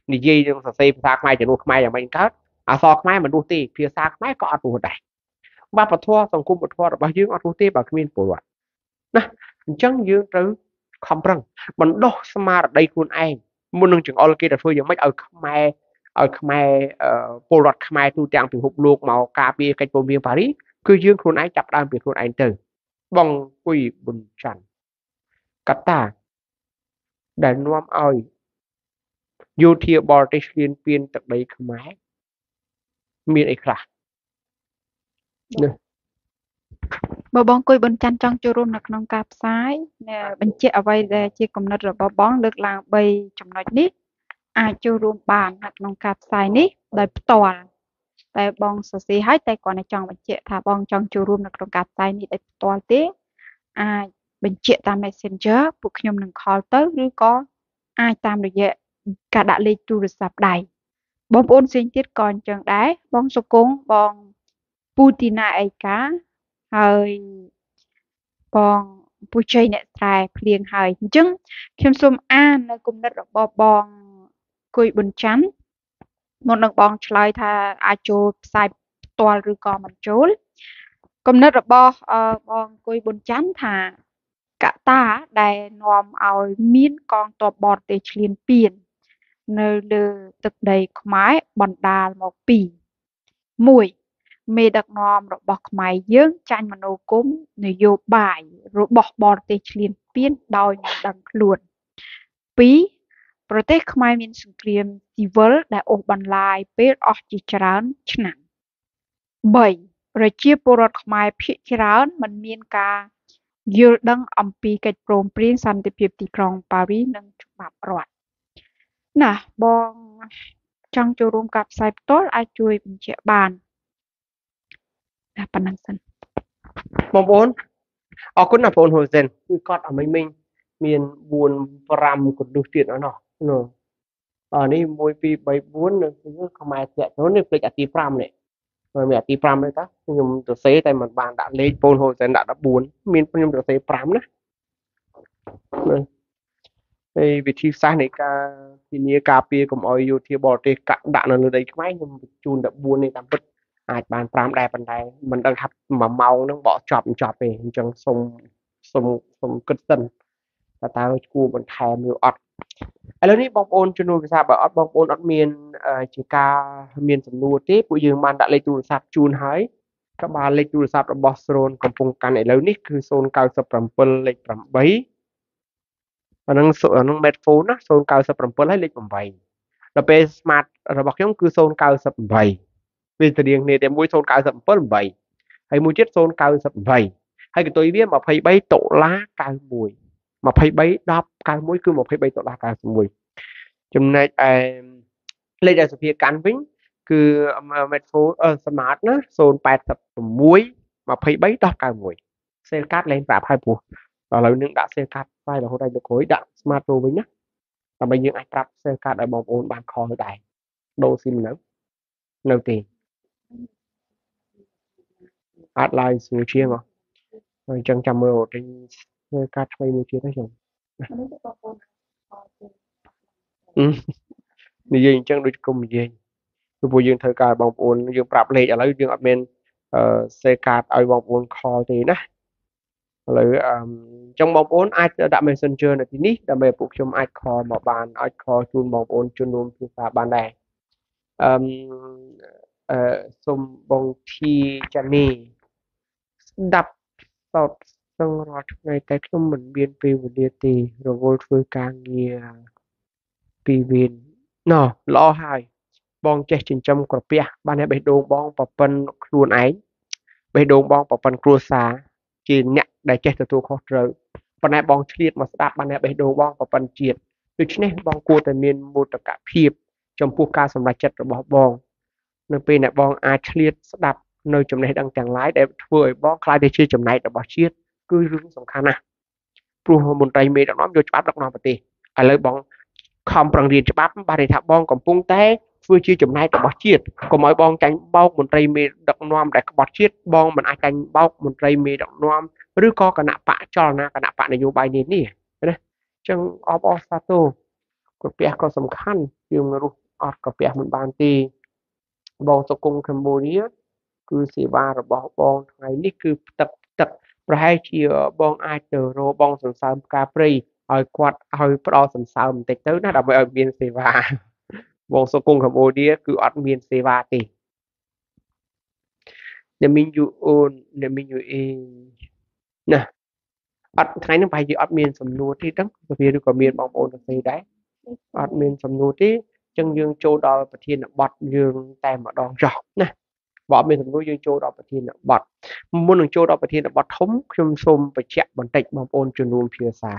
និយាយនឹងសរសេរភាសាខ្មែរចំនួនខ្មែរយ៉ាងម៉េចកើតអក្សរខ្មែរមិនរស់ទេភាសាខ្មែរក៏អត់រស់ដែរវប្បធម៌សង្គមវប្បធម៌របស់យើងអត់រស់ទេបើគ្មានពលរដ្ឋណាអញ្ចឹងយើងត្រូវខំប្រឹងបណ្ដុះស្មារតីខ្លួនឯងមុននឹងចង្អុលគេទៅធ្វើយ៉ាងម៉េចឲ្យខ្មែរឲ្យខ្មែរពលរដ្ឋខ្មែរទូទាំងពិភពលោកមកការពារកិច្ចព្រមព្រៀងប៉ារីសគឺយើងខ្លួនឯងចាប់ដើមពីខ្លួនឯងទៅបងគុយប៊ុនច័ន្ទកត្តាដែលនាំឲ្យយោធាបរទេសឈ្លានពានទឹកដីខ្មែរមានអីខ្លះណាបើបងគុយប៊ុនច័ន្ទចង់ចូលរួមនៅក្នុងការផ្សាយបញ្ជាក់អ្វីដែលជាគំនិតរបស់បងលើកឡើងបីចំណុចនេះអាចចូលរួមបាននៅក្នុងការផ្សាយនេះដោយផ្ទាល់តែបងសរសេរឲ្យតែគាត់តែចង់បញ្ជាក់ថាបងចង់ចូលរួមនៅក្នុងការផ្សាយនេះដោយផ្ទាល់ទេអាចបញ្ជាក់តាម Messenger ពួកខ្ញុំនឹង call ទៅឬក៏អាចតាមរយៈការដាក់លេខទូរស័ព្ទដៃបងប្អូនផ្សេងទៀតក៏អញ្ចឹងដែរបងសុគង្គបងពូទីណាអេកាហើយបងពូជ័យអ្នកស្រែភ្លៀងហើយអញ្ចឹងខ្ញុំសូមអាននៅគំនិតរបស់បងគុយប៊ុនច័ន្ទមុននឹងបងឆ្លើយថាអាចចូលផ្សាយផ្ទាល់ឬក៏មិនចូលគំនិតរបស់បងគុយប៊ុនច័ន្ទថាកត្តាដែលនាំឲ្យមានកងទ័ពបរទេសឈ្លានពាននៅលើទឹកដីខ្មែរបណ្ដាលមកពីមួយមេដឹកនាំរបស់ខ្មែរយើងចាញ់មនោគមនយោបាយរបស់បរទេសឈ្លានពានដោយមិនដឹងខ្លួនពីរប្រទេសខ្មែរមានសង្គ្រាមស៊ីវិលដែលអូសបន្លាយពេលអស់ជាច្រើនឆ្នាំបីប្រជាពលរដ្ឋខ្មែរភាគច្រើនមិនមានការយល់ដឹងអំពីកិច្ចព្រមព្រៀងសន្តិភាពទីក្រុងប៉ារីសនិងច្បាប់រដ្ឋណាបងចង់ចូលរួមការផ្សាយផ្ទាល់អាចជួយបញ្ជាក់បានតែប៉ុណ្្នឹងសិនបងប្អូនអរគុណណាបងប្អូនហ៊ូសិនគឺគាត់ឲ្យមិញមិញមានបួន ប្រាំកន្លុះទៀតអស់នោះនោះអានេះមួយពីរបីបួននៅខ្មែរធ្លាក់នោះនេះភ្លេចអាទីប្រាំនេះមានអាទីប្រាំទេតាខ្ញុំសរសេរតែមិនបានដាក់លេខបងហ៊ូសិនដាក់ដប់បួនមានខ្ញុំសរសេរប្រាំណាហើយវិធីសាស្ត្រនៃការធានាការពារកុំឲ្យយោធាបរទេសកាក់ដាក់នៅលើដីខ្មែរខ្ញុំជូនតែបួននេះតាមពិតអាចបានប្រាំដែរប៉ុន្តែមិនដឹងថាមួយម៉ោងហ្នឹងបកចប់ចប់ទេអញ្ចឹងសូមសូមសូមគិតសិនថាតើគួរបន្ថែមឬអត់ឥឡូវនេះបងប្អូនជំនួយភាសាបើអត់បងប្អូនអត់មានជាការមានសំណួរទេពួកយើងបានដាក់លេខទូរស័ព្ទជូនហើយក៏បានលេខទូរស័ព្ទរបស់ស្រូនកំពុងកាន់ឥឡូវនេះគឺศูนย์ เก้า เจ็ด លេខប្រាំបីអានឹងអានឹង Medphone ណាศูนย์ เก้า เจ็ด ហើយលេខប្រាំដល់ពេល Smart របស់ខ្ញុំគឺศูนย์ เก้า เจ็ด វាទៅរៀងគ្នាតែមួយศูนย์ เก้า เจ็ด 八ហើយមួយទៀតศูนย์ เก้า เจ็ด ហើយកន្ទុយវាยี่สิบสามតុលាเก้าสิบเอ็ด ยี่สิบสาม 10 เก้าสิบเอ็ดគឺยี่สิบสามតុលាเก้าสิบเอ็ดចំណែកឯលេខដែលសុភាកាន់វិញគឺ Medphone Smart ណាศูนย์ แปด หก ยี่สิบสาม เก้าสิบเอ็ด Sale card លែងប្រាប់ឲ្យពោះដល់ឥឡូវនឹងដាក់ Sale card ផ្សាយរហូតដល់ទៅក្រោយដាក់ Smart Pro វិញណាដើម្បីយើងអាចប្រាប់ Sale card ឲ្យបងប្អូនបាន call ដែរដូរ SIM នៅនៅទេអាច live ស្រួលជាងអញ្ចឹងចាំមើលទិញ Sale card ថ្មីមួយទៀតហ្នឹងខ្ញុំនិយាយអញ្ចឹងដូចគុំនិយាយព្រោះយើងធ្វើការបងប្អូនយើងប្រាប់លេខឥឡូវយើងអត់មានអឺ Sale card ឲ្យបងប្អូន call ទេណាឥឡូវអញ្ចឹងបងប្អូនអាចដាក់ Messenger នៅទីនេះដើម្បីឲ្យពួកខ្ញុំអាច call មកបានអាច call ជូនបងប្អូនជំនុំភាសាបានដែរអឺអឺសូមបងធីចានីស្ដាប់សោតសឹងរាល់ថ្ងៃតែខ្ញុំមិនមានពេលវេលាទេរវល់ធ្វើការងារពីវេនណោះល្អហើយបងចេះចិញ្ចឹមក្រពះបានតែបេះដូងបងប្រពន្ធខ្លួនឯងបេះដូងបងប្រពន្ធគ្រួសារជាអ្នកដែលចេះទទួលខុសត្រូវប៉ុន្តែបងឆ្លៀតមកស្ដាប់បានតែបេះដូងបងប្រពន្ធជាតិដូច្នេះបងគួរតែមានមោទកភាពចំពោះការសម្រេចចិត្តរបស់បងនៅពេលដែលបងអាចឆ្លៀតស្ដាប់នៅចំណេះដឹងទាំងឡាយដែលធ្វើឲ្យបងខ្លាយទៅជាចំណែករបស់ជាតិគឺរឿងសំខាន់ណាស់ព្រោះមន្ត្រីមេដឹកនាំយកច្បាប់ដឹកនាំប្រទេសឥឡូវបងខំប្រឹងរៀនច្បាប់បានន័យថាបងកំពុងតែធ្វើជាចំណែករបស់ជាតិកុំឲ្យបងចាញ់បោកមន្ត្រីមេដឹកនាំដែលក្បត់ជាតិបងមិនអាចចាញ់បោកមន្ត្រីមេដឹកនាំឬក៏គណៈបកចលនាគណៈបកនយោបាយនេះនេះណាអញ្ចឹងអបអរសាទរ cái bè có tầm khăn dương rút ọt cái bè mình bàn tì bong sọc cung Cambodia cứ sẽ ba rồi bỏ bong ngày ní cứ tập tập rồi hay chỉ bong ai từ rồi bong sầm sầm cà pri hồi quạt hồi pro sầm sầm tết tới nó đập ở biên sẽ ba bong sọc cung Cambodia cứ ọt biên sẽ ba tì để mình dụ ôn để mình dụ in nè ọtថ្ងៃនឹងប្រហែលជាអត់មានសំណួរទេដឹងវាឬក៏មានបងប្អូនទៅទេដែរអត់មានសំណួរទេអញ្ចឹងយើងចូលដល់ប្រធានបទយើងតែម្ដងចុះណាបើអត់មានសំណួរយើងចូលដល់ប្រធានបទមុននឹងចូលដល់ប្រធានបទធំខ្ញុំសូមបញ្ជាក់បន្តិចបងប្អូនជំនុំភាសា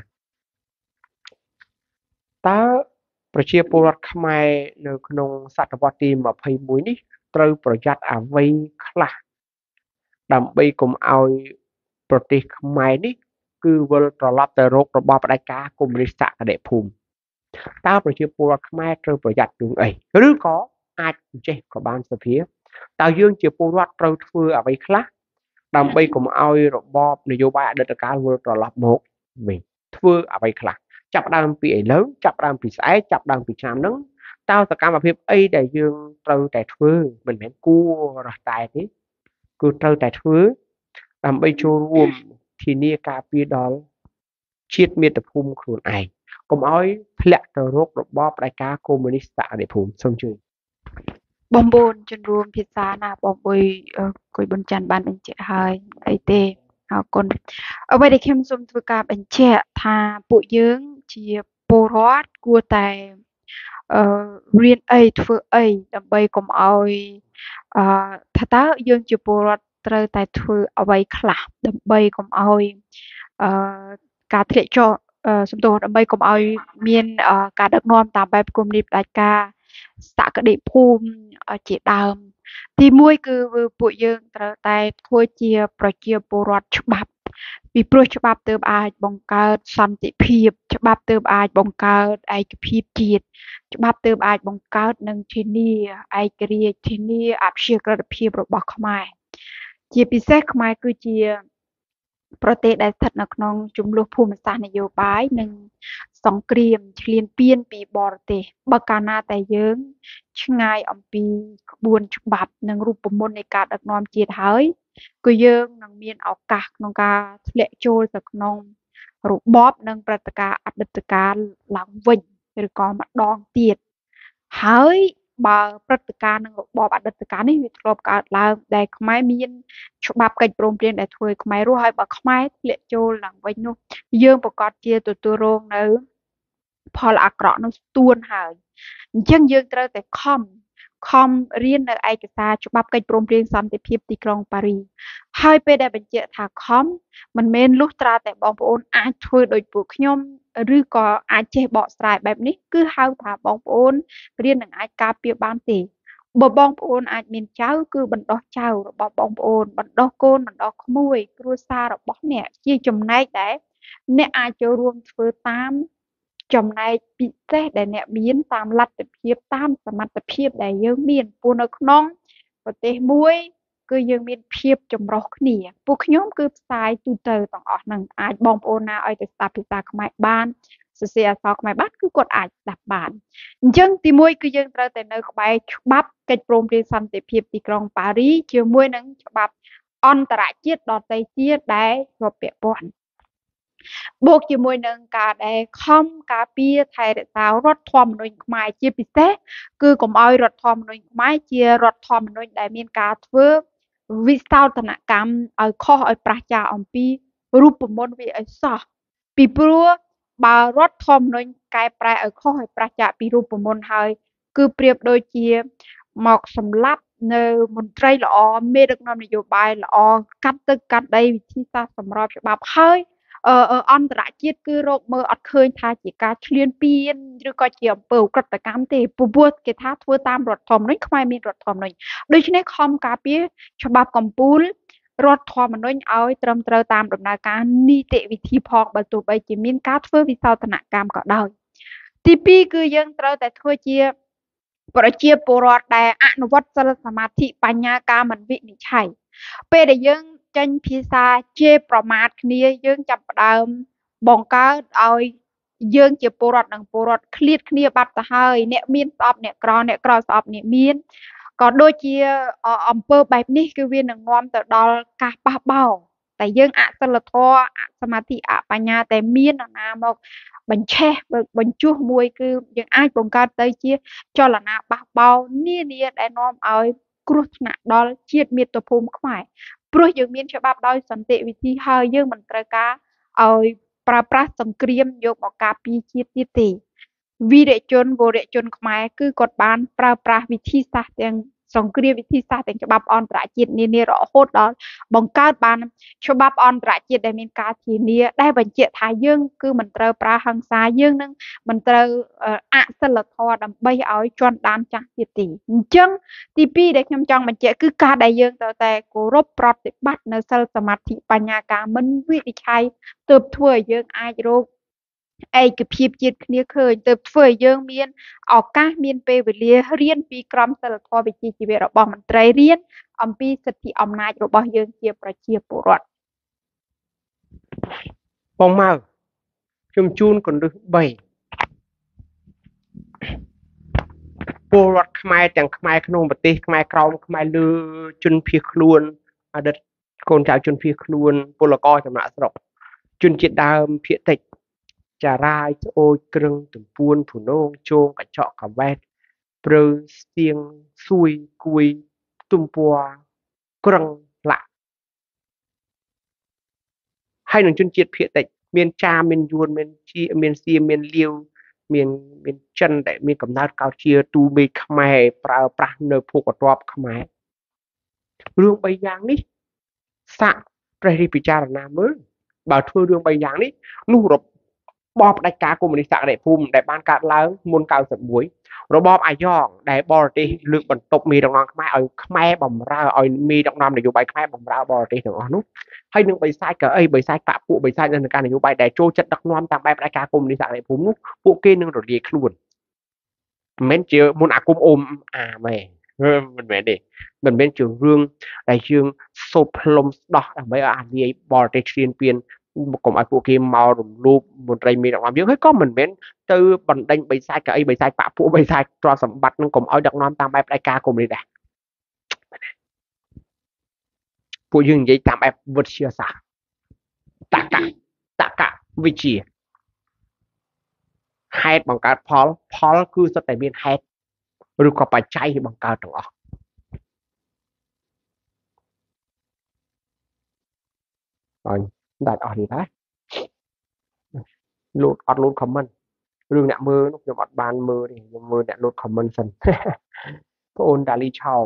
តើប្រជាពលរដ្ឋខ្មែរនៅក្នុងសតវត្សទីยี่สิบเอ็ดនេះត្រូវប្រយ័ត្នអ្វីខ្លះដើម្បីកុំឲ្យប្រទេសខ្មែរនេះគឺវិលត្រឡប់ទៅរករបបផ្ដាច់ការកុម្មុយនីសចក្រភូមិតើប្រជាពលរដ្ឋខ្មែរត្រូវប្រយ័ត្នរឿងអីឬក៏អាចចេះក៏បានសភាតើយើងជាពលរដ្ឋត្រូវធ្វើអ្វីខ្លះដើម្បីកុំឲ្យរបបនយោបាយអតីតកាលវិលត្រឡប់មកវិញធ្វើអ្វីខ្លះចាប់ដើមពីឥឡូវចាប់ដើមពីស្អែកចាប់ដើមពីឆ្នាំហ្នឹងតើសកម្មភាពអីដែលយើងត្រូវតែធ្វើមិនមែនគួររស់តែទេគឺត្រូវតែធ្វើដើម្បីចូលរួមធានាការពារដល់ជាតិមាតុភូមិខ្លួនឯងកុំឲ្យធ្លាក់ទៅរករបបផ្ដាច់ការកុម្មុយនីសចក្រភូមិសូមជួយបងប្អូនជនរួមភាសាណាបងអុយគួយប៊ុនច័ន្ទបានបញ្ជាក់ហើយអីទេអរគុណអ្វីដែលខ្ញុំសូមធ្វើការបញ្ជាក់ថាពួកយើងជាពលរដ្ឋគួរតែអឺរៀនអីធ្វើអីដើម្បីកុំឲ្យអឺថាតើយើងជាពលរដ្ឋត្រូវតែធ្វើអ្វីខ្លះដើម្បីកុំឲ្យអឺការធ្លាក់ចុះសំទោសដើម្បីកុំឲ្យមានការដឹកនាំតាមបែបកុម្មុយនីសផ្ដាច់ការសក្តិភូមិជាដើមទីមួយគឺពួកយើងត្រូវតែធ្វើជាប្រជាពលរដ្ឋច្បាប់ពីព្រោះច្បាប់ទើបអាចបង្កើតសន្តិភាពច្បាប់ទើបអាចបង្កើតឯកភាពជាតិច្បាប់ទើបអាចបង្កើតនិងធានាឯករាជ្យធានាអព្យាក្រឹតភាពរបស់ខ្មែរជាពិសេសខ្មែរគឺជាប្រទេសដែលស្ថិតនៅក្នុងជម្លោះភូមិសាស្ត្រនយោបាយនិងសង្គ្រាមឈ្លានពានពីបរទេសបើកាលណាតែយើងឆ្ងាយអំពីក្បួនច្បាប់និងរូបមន្តនៃការដឹកនាំជាតិហើយគឺយើងនឹងមានឱកាសក្នុងការធ្លាក់ចូលទៅក្នុងរបបនិងព្រឹត្តិការណ៍អតីតកាលឡើងវិញឬក៏ម្ដងទៀតហើយបើព្រឹត្តិការណ៍នឹងរបបអតីតកាលនេះវាធ្លាប់កើតឡើងដែលខ្មែរមានច្បាប់កិច្ចព្រមព្រៀងដែលធ្វើឲ្យខ្មែររស់ហើយបើខ្មែរធ្លាក់ចូលឡើងវិញនោះយើងប្រកាសជាទទួលរងនៅផលអាក្រក់នោះស្ទួនហើយអញ្ចឹងយើងត្រូវតែខំខំរៀននៅឯកសារច្បាប់កិច្ចព្រមព្រៀងសន្តិភាពទីក្រុងប៉ារីសហើយពេលដែលបញ្ជាក់ថាខំមិនមែនលុះត្រាតែបងប្អូនអាចធ្វើដោយពួកខ្ញុំឬក៏អាចចេះបកស្រាយបែបនេះគឺហៅថាបងប្អូនរៀននឹងអាចការពារបានទេបើបងប្អូនអាចមានចៅគឺបណ្ដោះចៅរបស់បងប្អូនបណ្ដោះកូនបណ្ដោះក្មួយគ្រួសាររបស់អ្នកជាចំណែកដែលអ្នកអាចចូលរួមធ្វើតាមចំណែកពិសេសដែលអ្នកមានតាមលទ្ធភាពតាមសមត្ថភាពដែលយើងមានព្រោះនៅក្នុងប្រទេសមួយគឺយើងមានភាពចម្រុះគ្នាពួកខ្ញុំគឺផ្សាយទូទៅទាំងអស់ហ្នឹងអាចបងប្អូនណាឲ្យទៅស្ដាប់ភាសាខ្មែរបានសរសេរអក្សរខ្មែរបានគឺគាត់អាចស្ដាប់បានអញ្ចឹងទីមួយគឺយើងត្រូវតែនៅក្បែរច្បាប់កិច្ចព្រមព្រៀងសន្តិភាពទីក្រុងប៉ារីសជាមួយនឹងច្បាប់អន្តរជាតិដទៃទៀតដែលជាប់ពាក់ព័ន្ធបូកជាមួយនឹងការដែលខំការពារថែរក្សារដ្ឋធម្មនុញ្ញខ្មែរជាពិសេសគឺកុំឲ្យរដ្ឋធម្មនុញ្ញខ្មែរជារដ្ឋធម្មនុញ្ញដែលមានការធ្វើវិសោធនកម្មឲ្យខុសឲ្យប្រឆាចអំពីរូបមន្តវាឲ្យសោះពីព្រោះបើរដ្ឋធម្មនុញ្ញកែប្រែឲ្យខុសឲ្យប្រឆាចពីរូបមន្តហើយគឺប្រៀបដូចជាមកសម្លាប់នៅមន្ត្រីល្អមេដឹកនាំនយោបាយល្អកាត់ទឹកកាត់ដីវិធីសាស្ត្រសម្របច្បាប់ហើយអន្តរជាតិគឺរកមើលអត់ឃើញថាជាការឈ្លានពានឬក៏ជាអំពើឧក្រិដ្ឋកម្មទេព្រោះគេថាធ្វើតាមរដ្ឋធម្មនុញ្ញខ្មែរមានរដ្ឋធម្មនុញ្ញដូច្នេះខំការពារច្បាប់កម្ពុជារដ្ឋធម្មនុញ្ញឲ្យត្រឹមត្រូវតាមដំណើរការនីតិវិធីផងបើទោះបីជាមានការធ្វើវិសោធនកម្មក៏ដោយទីពីរគឺយើងត្រូវតែធ្វើជាប្រជាពលរដ្ឋដែលអនុវត្តសិលសមាធិបញ្ញាការមិនវិនិច្ឆ័យពេលដែលយើងចេញភាសាជេរប្រមាថគ្នាយើងចាប់ផ្ដើមបង្កើតឲ្យ dương chỉ bồ rọt đằng bồ rọt khliệt khnia bát ta hơi nè miên sọp nè cò nè cò sọp nè miên có đôi chia ở bơ bài ní cái viên đằng ngon từ đó cả ba bao tại dương ạ sơ là thọ ạ samadhi ạ bà nhà tại miên là nào một bánh che bánh chua mùi cứ những ai bồng cao tới chia cho là nào ba bao nia nia để nom ở crush nè đó chiết miệt tập phum không phải pro dương miên cho ba đôi sẵn tệ vì thi hơi dương mình trời cá ở pra pra sầm kriamយកមកការពីជាតិទៀតទេវីរជនវរជនខ្មែរគឺគាត់បានប្រើប្រាស់វិធីសាស្ត្រទាំងសង្គ្រាមវិធីសាស្ត្រទាំងច្បាប់អន្តរជាតិនានារហូតដល់បង្កើតបានច្បាប់អន្តរជាតិដែលមានការធានាដែលបញ្ជាក់ថាយើងគឺមិនត្រូវប្រើហិង្សាយើងនឹងមិនត្រូវអសិលធម៌ដើម្បីឲ្យជន់ដានចាស់ទៀតទេអញ្ចឹងទីពីរដែលខ្ញុំចង់បញ្ជាក់គឺការដែលយើងត្រូវតែគោរពប្រតិបត្តិនៅសិលសមាធិបញ្ញាការមិនវិនិច្ឆ័យទើបធ្វើឲ្យយើងអាចរកឯកភាពជាតិគ្នាឃើញទៅធ្វើឲ្យយើងមានឱកាសមានពេលវេលារៀនពីក្រមសីលធម៌វិជ្ជាជីវៈរបស់មន្ត្រីរៀនអំពីសិទ្ធិអំណាចរបស់យើងជាប្រជាពលរដ្ឋបងម៉ៅខ្ញុំជូនកន្លឹះបីពលរដ្ឋខ្មែរទាំងខ្មែរក្នុងប្រទេសខ្មែរក្រោមខ្មែរលើជនភៀសខ្លួនអតីតកូនចៅជនភៀសខ្លួនពលករចំណាក់ស្រុកជនជាតិដើមភាគតិចចារាយស្អូចក្រឹងទំពួនភូនងជងកញ្ចក់កវ៉ែតព្រឺស្ទៀងសួយគួយទំពួរក្រឹងឡាក់ហើយនឹងជនជាតិភាគតិចមានចាមានយួនមានជាមានសៀមមានលាវមានមានចិនដែលមានកំណើតកោតជាទូមេខ្មែរប្រើប្រាស់នៅភូកទ្របខ្មែររឿងបីយ៉ាងនេះសាក់ព្រះរាជពិចារណាមើលបើធ្វើរឿងបីយ៉ាងនេះនោះរបបផ្ដាច់ការកុម្មុយនីសសក្តិភូមិដែលបានកើតឡើងមុន九mộtរបបអាយ៉ងដែលបរទេសលើកបន្ទប់មេដឹកនាំខ្មែរឲ្យខ្មែរបំរើឲ្យមេដឹកនាំនយោបាយខ្មែរបម្រើបរទេសទាំងអស់នោះហើយនឹងបិសាចក៏អីបិសាចបាក់ពួកបិសាចនៅក្នុងការនយោបាយដែលចូលចិត្តដឹកនាំតាមបែបផ្ដាច់ការកុម្មុយនីសសក្តិភូមិនោះពួកគេនឹងរលាយខ្លួនមិនមែនជាមុនអាគមអូមអាមែនមិនមែនទេមិនមែនជារឿងដែលយើងសូត្រផ្លុំស្ដោះដើម្បីឲ្យអាលាយបរទេសឈ្លានពានកុំឲ្យពួកគេមករំលោភមន្ត្រីមេដឹកនាំយើងហើយក៏មិនមែនទៅបណ្ដេញបិសាចក៏អីបិសាចបាក់ពួកបិសាចទ្រព្យសម្បត្តិនឹងកុំឲ្យដឹកនាំតាមបែបផ្ដាច់ការកុម្មុយនីសដែរពួកយើងនិយាយតាមបែបវិទ្យាសាស្ត្រតក្កតក្កវិទ្យាហេតុបង្កើតផលផលគឺសុទ្ធតែមានហេតុឬក៏បច្ច័យបង្កើតទាំងអស់ហើយដាច់អស់នេះដែរលូតអត់លូត comment រឿងអ្នកមើលនោះខ្ញុំអត់បានមើលទេខ្ញុំមើលអ្នកលូត comment សិនបងអូនដាលីឆោម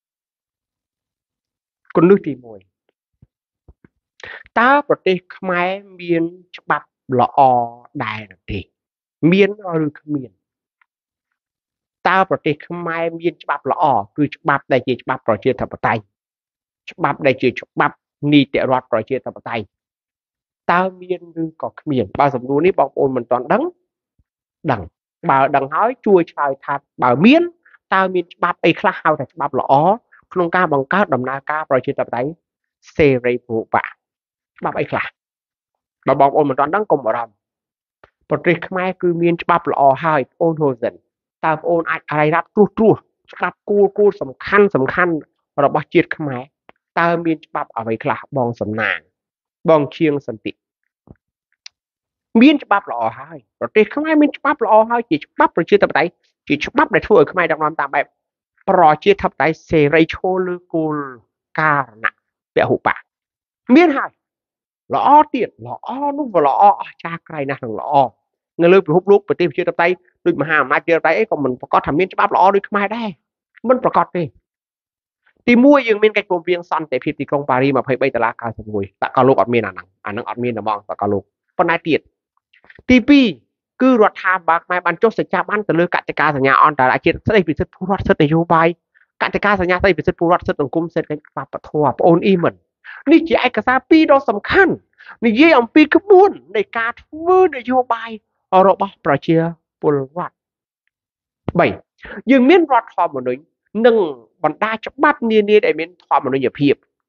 គន្លឹះទីមួយតើប្រទេសខ្មែរមានច្បាប់ល្អដែរទេមានឬគ្មានតើប្រទេសខ្មែរមានច្បាប់ល្អគឺច្បាប់ដែលជាច្បាប់ប្រជាធិបតេយ្យច្បាប់ដែលជាច្បាប់នីតិរដ្ឋប្រជាធិបតេយ្យតើមានឬក៏គ្មានបើសំណួរនេះបងប្អូនមិនទាន់ដឹងដឹងបើដឹងហើយជួយឆ្លើយថាបើមានតើមានច្បាប់អីខ្លះហៅថាច្បាប់ល្អក្នុងការបង្កើតដំណើរការប្រជាធិបតេយ្យសេរីពហុបកច្បាប់អីខ្លះបើបងប្អូនមិនទាន់ដឹងកុំបារម្ភប្រទេសខ្មែរគឺមានច្បាប់ល្អហើយបងអូនហូសិនតើបងអូនអាចអាយរ៉ាប់ត្រួសត្រាសច្បាប់គួរគួរសំខាន់សំខាន់របស់ជាតិខ្មែរតើមានច្បាប់អ្វីខ្លះបងសំណាងបងជាងសន្តិមានច្បាប់ល្អហើយប្រទេសខ្មែរមានច្បាប់ល្អហើយជាច្បាប់ប្រជាធិបតេយ្យជាច្បាប់ដែលធ្វើឲ្យខ្មែរដឹកនាំតាមបែបប្រជាធិបតេយ្យសេរីឈរលើគោលការណពហុបកមានហើយល្អទៀតល្អនោះវាល្អអស្ចារ្យក្រៃណាស់នឹងល្អនៅលើពិភពលោកប្រទេសប្រជាធិបតេយ្យដូចមហាអំណាចប្រជាធិបតេយ្យអីក៏មិនប្រកាសថាមានច្បាប់ល្អដូចខ្មែរដែរមិនប្រកាសទេទីមួយយើងមានកិច្ចព្រមព្រៀងសន្តិភាពទីក្រុងប៉ារីសยี่สิบสามដុល្លារ九十一តកលោកអត់មានអាហ្នឹងអាហ្នឹងអត់មានហ្មងតកលោកប៉ុន្តែទៀតទីពីរគឺរដ្ឋាភិបាលខ្មែរបានចុះសច្ចាប័នទៅលើកតិកាសញ្ញាអន្តរជាតិស្តីពីសិទ្ធិពលរដ្ឋសិទ្ធិនយោបាយកតិកាសញ្ញាស្តីពីសិទ្ធិពលរដ្ឋសិទ្ធិសង្គមសេដ្ឋកិច្ចវប្បធម៌បងអូនអ៊ីមិននេះជាឯកសារពីរដ៏សំខាន់និយាយអំពីក្បួននៃការធ្វើនយោបាយរបស់ប្រជាពលរដ្ឋបីយើងមានរដ្ឋធម្មនុញ្ញនិងបណ្ដាច្បាប់នានាដែលមានធម្មនុញ្ញភាព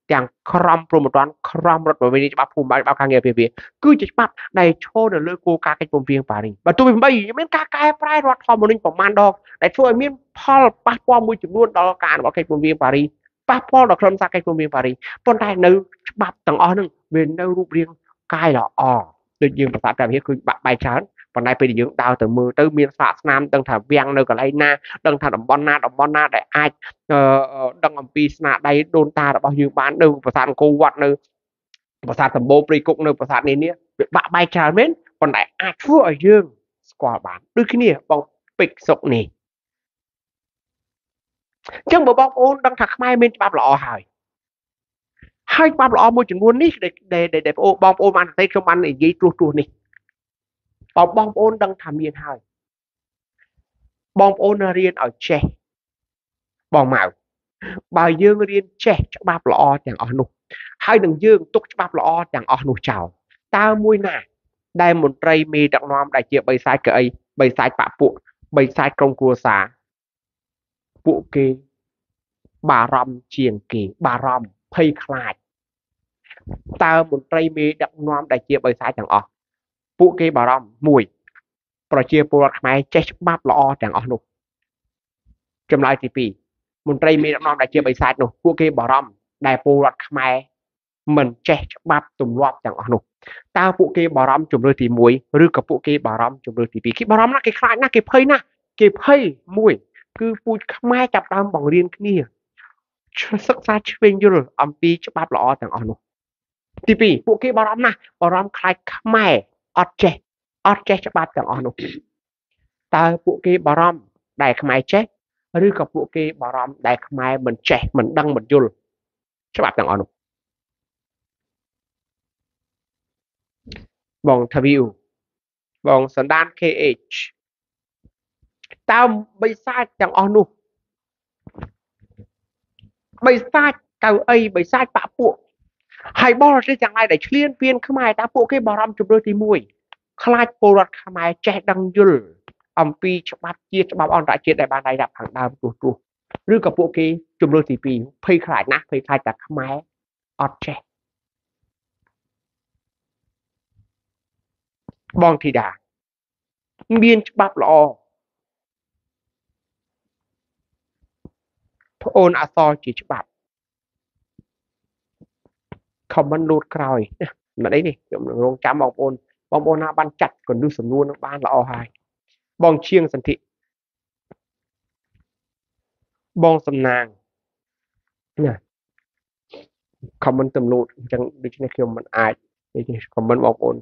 ទាំងក្រមព្រមមិនតាន់ក្រមរដ្ឋប្រវេណីច្បាប់ភូមិបាលច្បាប់ការងារពារគឺជាច្បាប់ដែលឈរនៅលើគោលការណ៍កិច្ចព្រមព្រៀងប៉ារីសបើទោះបីមានការកែប្រែរដ្ឋធម្មនុញ្ញប្រមាណដងដែលធ្វើឲ្យមានផលប៉ះពាល់មួយចំនួនដល់ការអនុវត្តកិច្ចព្រមព្រៀងប៉ារីសប៉ះពាល់ដល់ក្រុមសាកិច្ចព្រមព្រៀងប៉ារីសប៉ុន្តែនៅច្បាប់ទាំងអស់ហ្នឹងវានៅរូបរាងកាយល្អដូចយើងប្រសាទតែវាគឺបាក់បែកច្រើនប៉ុន្តែពេលយើងដើរទៅមើលទៅមានស្លាកស្នាមដឹងថាវាំងនៅកន្លែងណាដឹងថាតំបន់ណាតំបន់ណាដែលអាចដឹងអំពីស្នាដៃដូនតារបស់យើងបាននៅប្រាសាទអង្គរវត្តនៅប្រាសាទដំបូងព្រៃគុកនៅប្រាសាទនេះនេះវាបាក់បែកច្រើនមែនប៉ុន្តែអាចធ្វើឲ្យយើងស្គាល់បានដូចគ្នាបងពេជ្រសុកនេះអញ្ចឹងបើបងប្អូនដឹងថាខ្មែរមានច្បាប់ល្អហើយហើយច្បាប់ល្អមួយចំនួននេះដែលដែលបងប្អូនបានតែខ្ញុំបាននិយាយត្រួសត្រាសនេះបើបងប្អូនដឹងថាមានហើយបងប្អូនរៀនឲ្យចេះបងមកបើយើងរៀនចេះច្បាប់ល្អទាំងអស់នោះហើយនឹងយើងទុកច្បាប់ល្អទាំងអស់នោះចោលតើមួយណាដែលមន្ត្រីមេដឹកនាំដែលជាបិសាចកៅអីបិសាចបពពួកបិសាចក្រុមគ្រួសារពួកគេបារម្ភជាងគេបារម្ភភ័យខ្លាចតើមន្ត្រីមេដឹកនាំដែលជាបិសាចទាំងអស់ពួកគេបារម្ភមួយប្រជាពលរដ្ឋខ្មែរចេះច្បាប់ល្អទាំងអស់នោះចម្លើយទីពីរមន្ត្រីមេដឹកនាំដែលជាបិសាចនោះពួកគេបារម្ភដែលពលរដ្ឋខ្មែរមិនចេះច្បាប់ទម្លាប់ទាំងអស់នោះតើពួកគេបារម្ភជំរឿទីមួយឬក៏ពួកគេបារម្ភជំរឿទីពីរគេបារម្ភណាស់គេខ្លាចណាស់គេភ័យណាស់គេភ័យមួយគឺពូជខ្មែរចាប់ដើមបង្រៀនគ្នាសិក្សាឆ្វេងយល់អំពីច្បាប់ល្អទាំងអស់នោះទីពីរពួកគេបារម្ភណាស់បារម្ភខ្លាចខ្មែរអត់ចេះអត់ចេះច្បាប់ទាំងអស់នោះតើពួកគេបារម្ភដែលខ្មែរចេះឬក៏ពួកគេបារម្ភដែលខ្មែរមិនចេះមិនដឹងមិនយល់ច្បាប់ទាំងអស់នោះបងថាវីវបងសណ្ដាន ខេ អេច តើបិសាចទាំងអស់នោះបិសាចកៅអីបិសាចបពួកហើយបរទេសទាំងឡាយដែលឈ្លានពានខ្មែរតើពួកគេបារម្ភជំរឿទីមួយខ្លាចពលរដ្ឋខ្មែរចេះដឹងយល់អំពីច្បាប់ជាតិច្បាប់អន្តរជាតិដែលបានដៃដាក់ខាងដើមទូទូឬក៏ពួកគេជំរឿទីពីរភ័យខ្លាចណាស់ភ័យខ្លាចតែខ្មែរអត់ចេះបងធីតាមានច្បាប់ល្អប្អូនអសរជាច្បាប់ខមមិនលូតក្រោយមិនអីនេះខ្ញុំនឹងរងចាំបងប្អូនបងប្អូនណាបានចាត់កន្លឹះសំណួរនឹងបានល្អហើយបងឈៀងសន្ធិបងសំណាងណាខមមិនទំលូតអញ្ចឹងដូច្នេះខ្ញុំមិនអាចនេះខមមិនបងប្អូន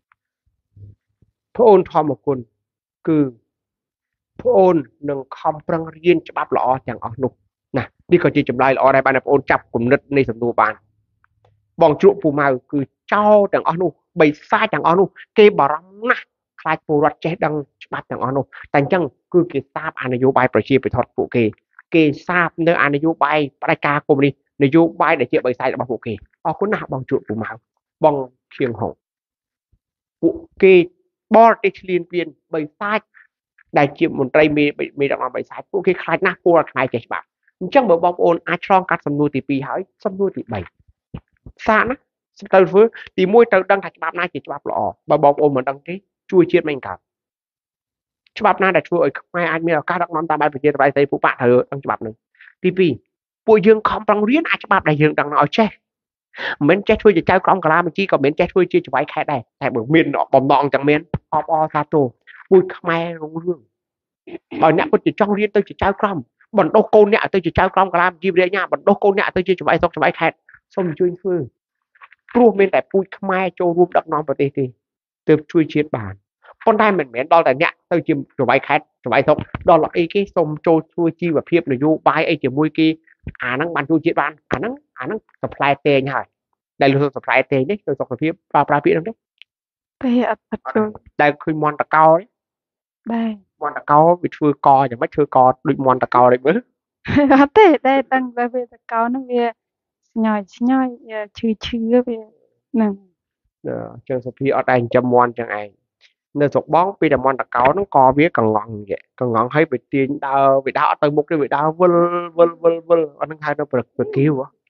ប្អូនធម្មគុណគឺប្អូននឹងខំប្រឹងរៀនច្បាប់ល្អទាំងអស់នោះណានេះក៏ជាចម្លើយល្អដែរបានបងប្អូនចាប់គំនិតនៃសំណួរបានបងជ្រក់ពូម៉ៅគឺចោលទាំងអស់នោះបិសាចទាំងអស់នោះគេបារម្ភណាស់ខ្លាចពលរដ្ឋចេះដឹងច្បាប់ទាំងអស់នោះតែអញ្ចឹងគឺគេសាបអនយោបាយប្រជាពិធដ្ឋពួកគេគេសាបនៅអនយោបាយផ្ដាច់ការកុម្មុយនីសនយោបាយដែលជាបិសាចរបស់ពួកគេអរគុណណាស់បងជ្រក់ពូម៉ៅបងឈៀងហុងពួកគេបរទេសឈ្លានពានបិសាចដែលជាមន្ត្រីមេមេដឹកនាំបិសាចពួកគេខ្លាចណាស់ពលរដ្ឋខ្មែរចេះច្បាប់អញ្ចឹងបើបងប្អូនអាចឆ្លងកាត់សំណួរទីពីរហើយសំណួរទីបីសាកណាទៅធ្វើទីមួយត្រូវដឹងថាច្បាប់ណាជាច្បាប់ល្អបើបងប្អូនមិនដឹងទេជួយជាតិមិនកើតច្បាប់ណាដែលធ្វើឲ្យខ្មែរអាចមានឱកាសដឹកនាំតាមបែបប្រជាធិបតេយ្យពួកបាក់ត្រូវដឹងច្បាប់នឹងទីពីរពួកយើងខំប្រឹងរៀនអាចច្បាប់ដែលយើងដឹងឲ្យចេះមិនចេះធ្វើជាចៅក្រមកាឡាបញ្ជីក៏មិនចេះធ្វើជាចៅខេត្តដែរតែបើមានបំណងទាំងមានអបអរសាទរពួកខ្មែររុងរឿងបើអ្នកពិតជាចង់រៀនទៅជាចៅក្រមបណ្ដុះកូនអ្នកទៅជាចៅក្រមកាឡាបញ្ជីវិរិញ្ញាបណ្ដុះកូនអ្នកទៅជាចៅសុកចៅខេត្តសូមជួយធ្វើព្រោះមានតែពូជខ្មែរចូលរួមដឹកនាំប្រទេសទេទើបជួយជាតិបានប៉ុន្តែមិនមែនដល់តែអ្នកទៅជាចៅខេត្តចៅសុកដល់អីគេសូមចូលជួយជីវភាពនយោបាយអីជាមួយគេអាហ្នឹងបានជួយជាតិបានអាហ្នឹងអាហ្នឹងសផ្លែតេងហើយដែលលើសផ្លែតេងនេះទៅសុខភាពប្រើប្រាស់ពាក្យហ្នឹងទេពេលអត់ចូលដែលឃើញមន្តកោដែរមន្តកោវាធ្វើកយ៉ាងម៉េចធ្វើកដូចមន្តកោដូចមើលអត់ទេតែតាំងតែវាតកោហ្នឹងវាស្ញយស្ញយឈឺឈឺវាហ្នឹងជើងសុភីអត់ដែរចិញ្ចឹមមន់ចឹងឯងនៅស្រុកបងពីតែមន្តកោហ្នឹងក៏វាកងងកងងឲ្យវាទាញដើរវាដើរអត់ទៅមុខទេវាដើរវិលវិលវិលវិលអត់ហ្នឹងហៅទៅប្រគៀវ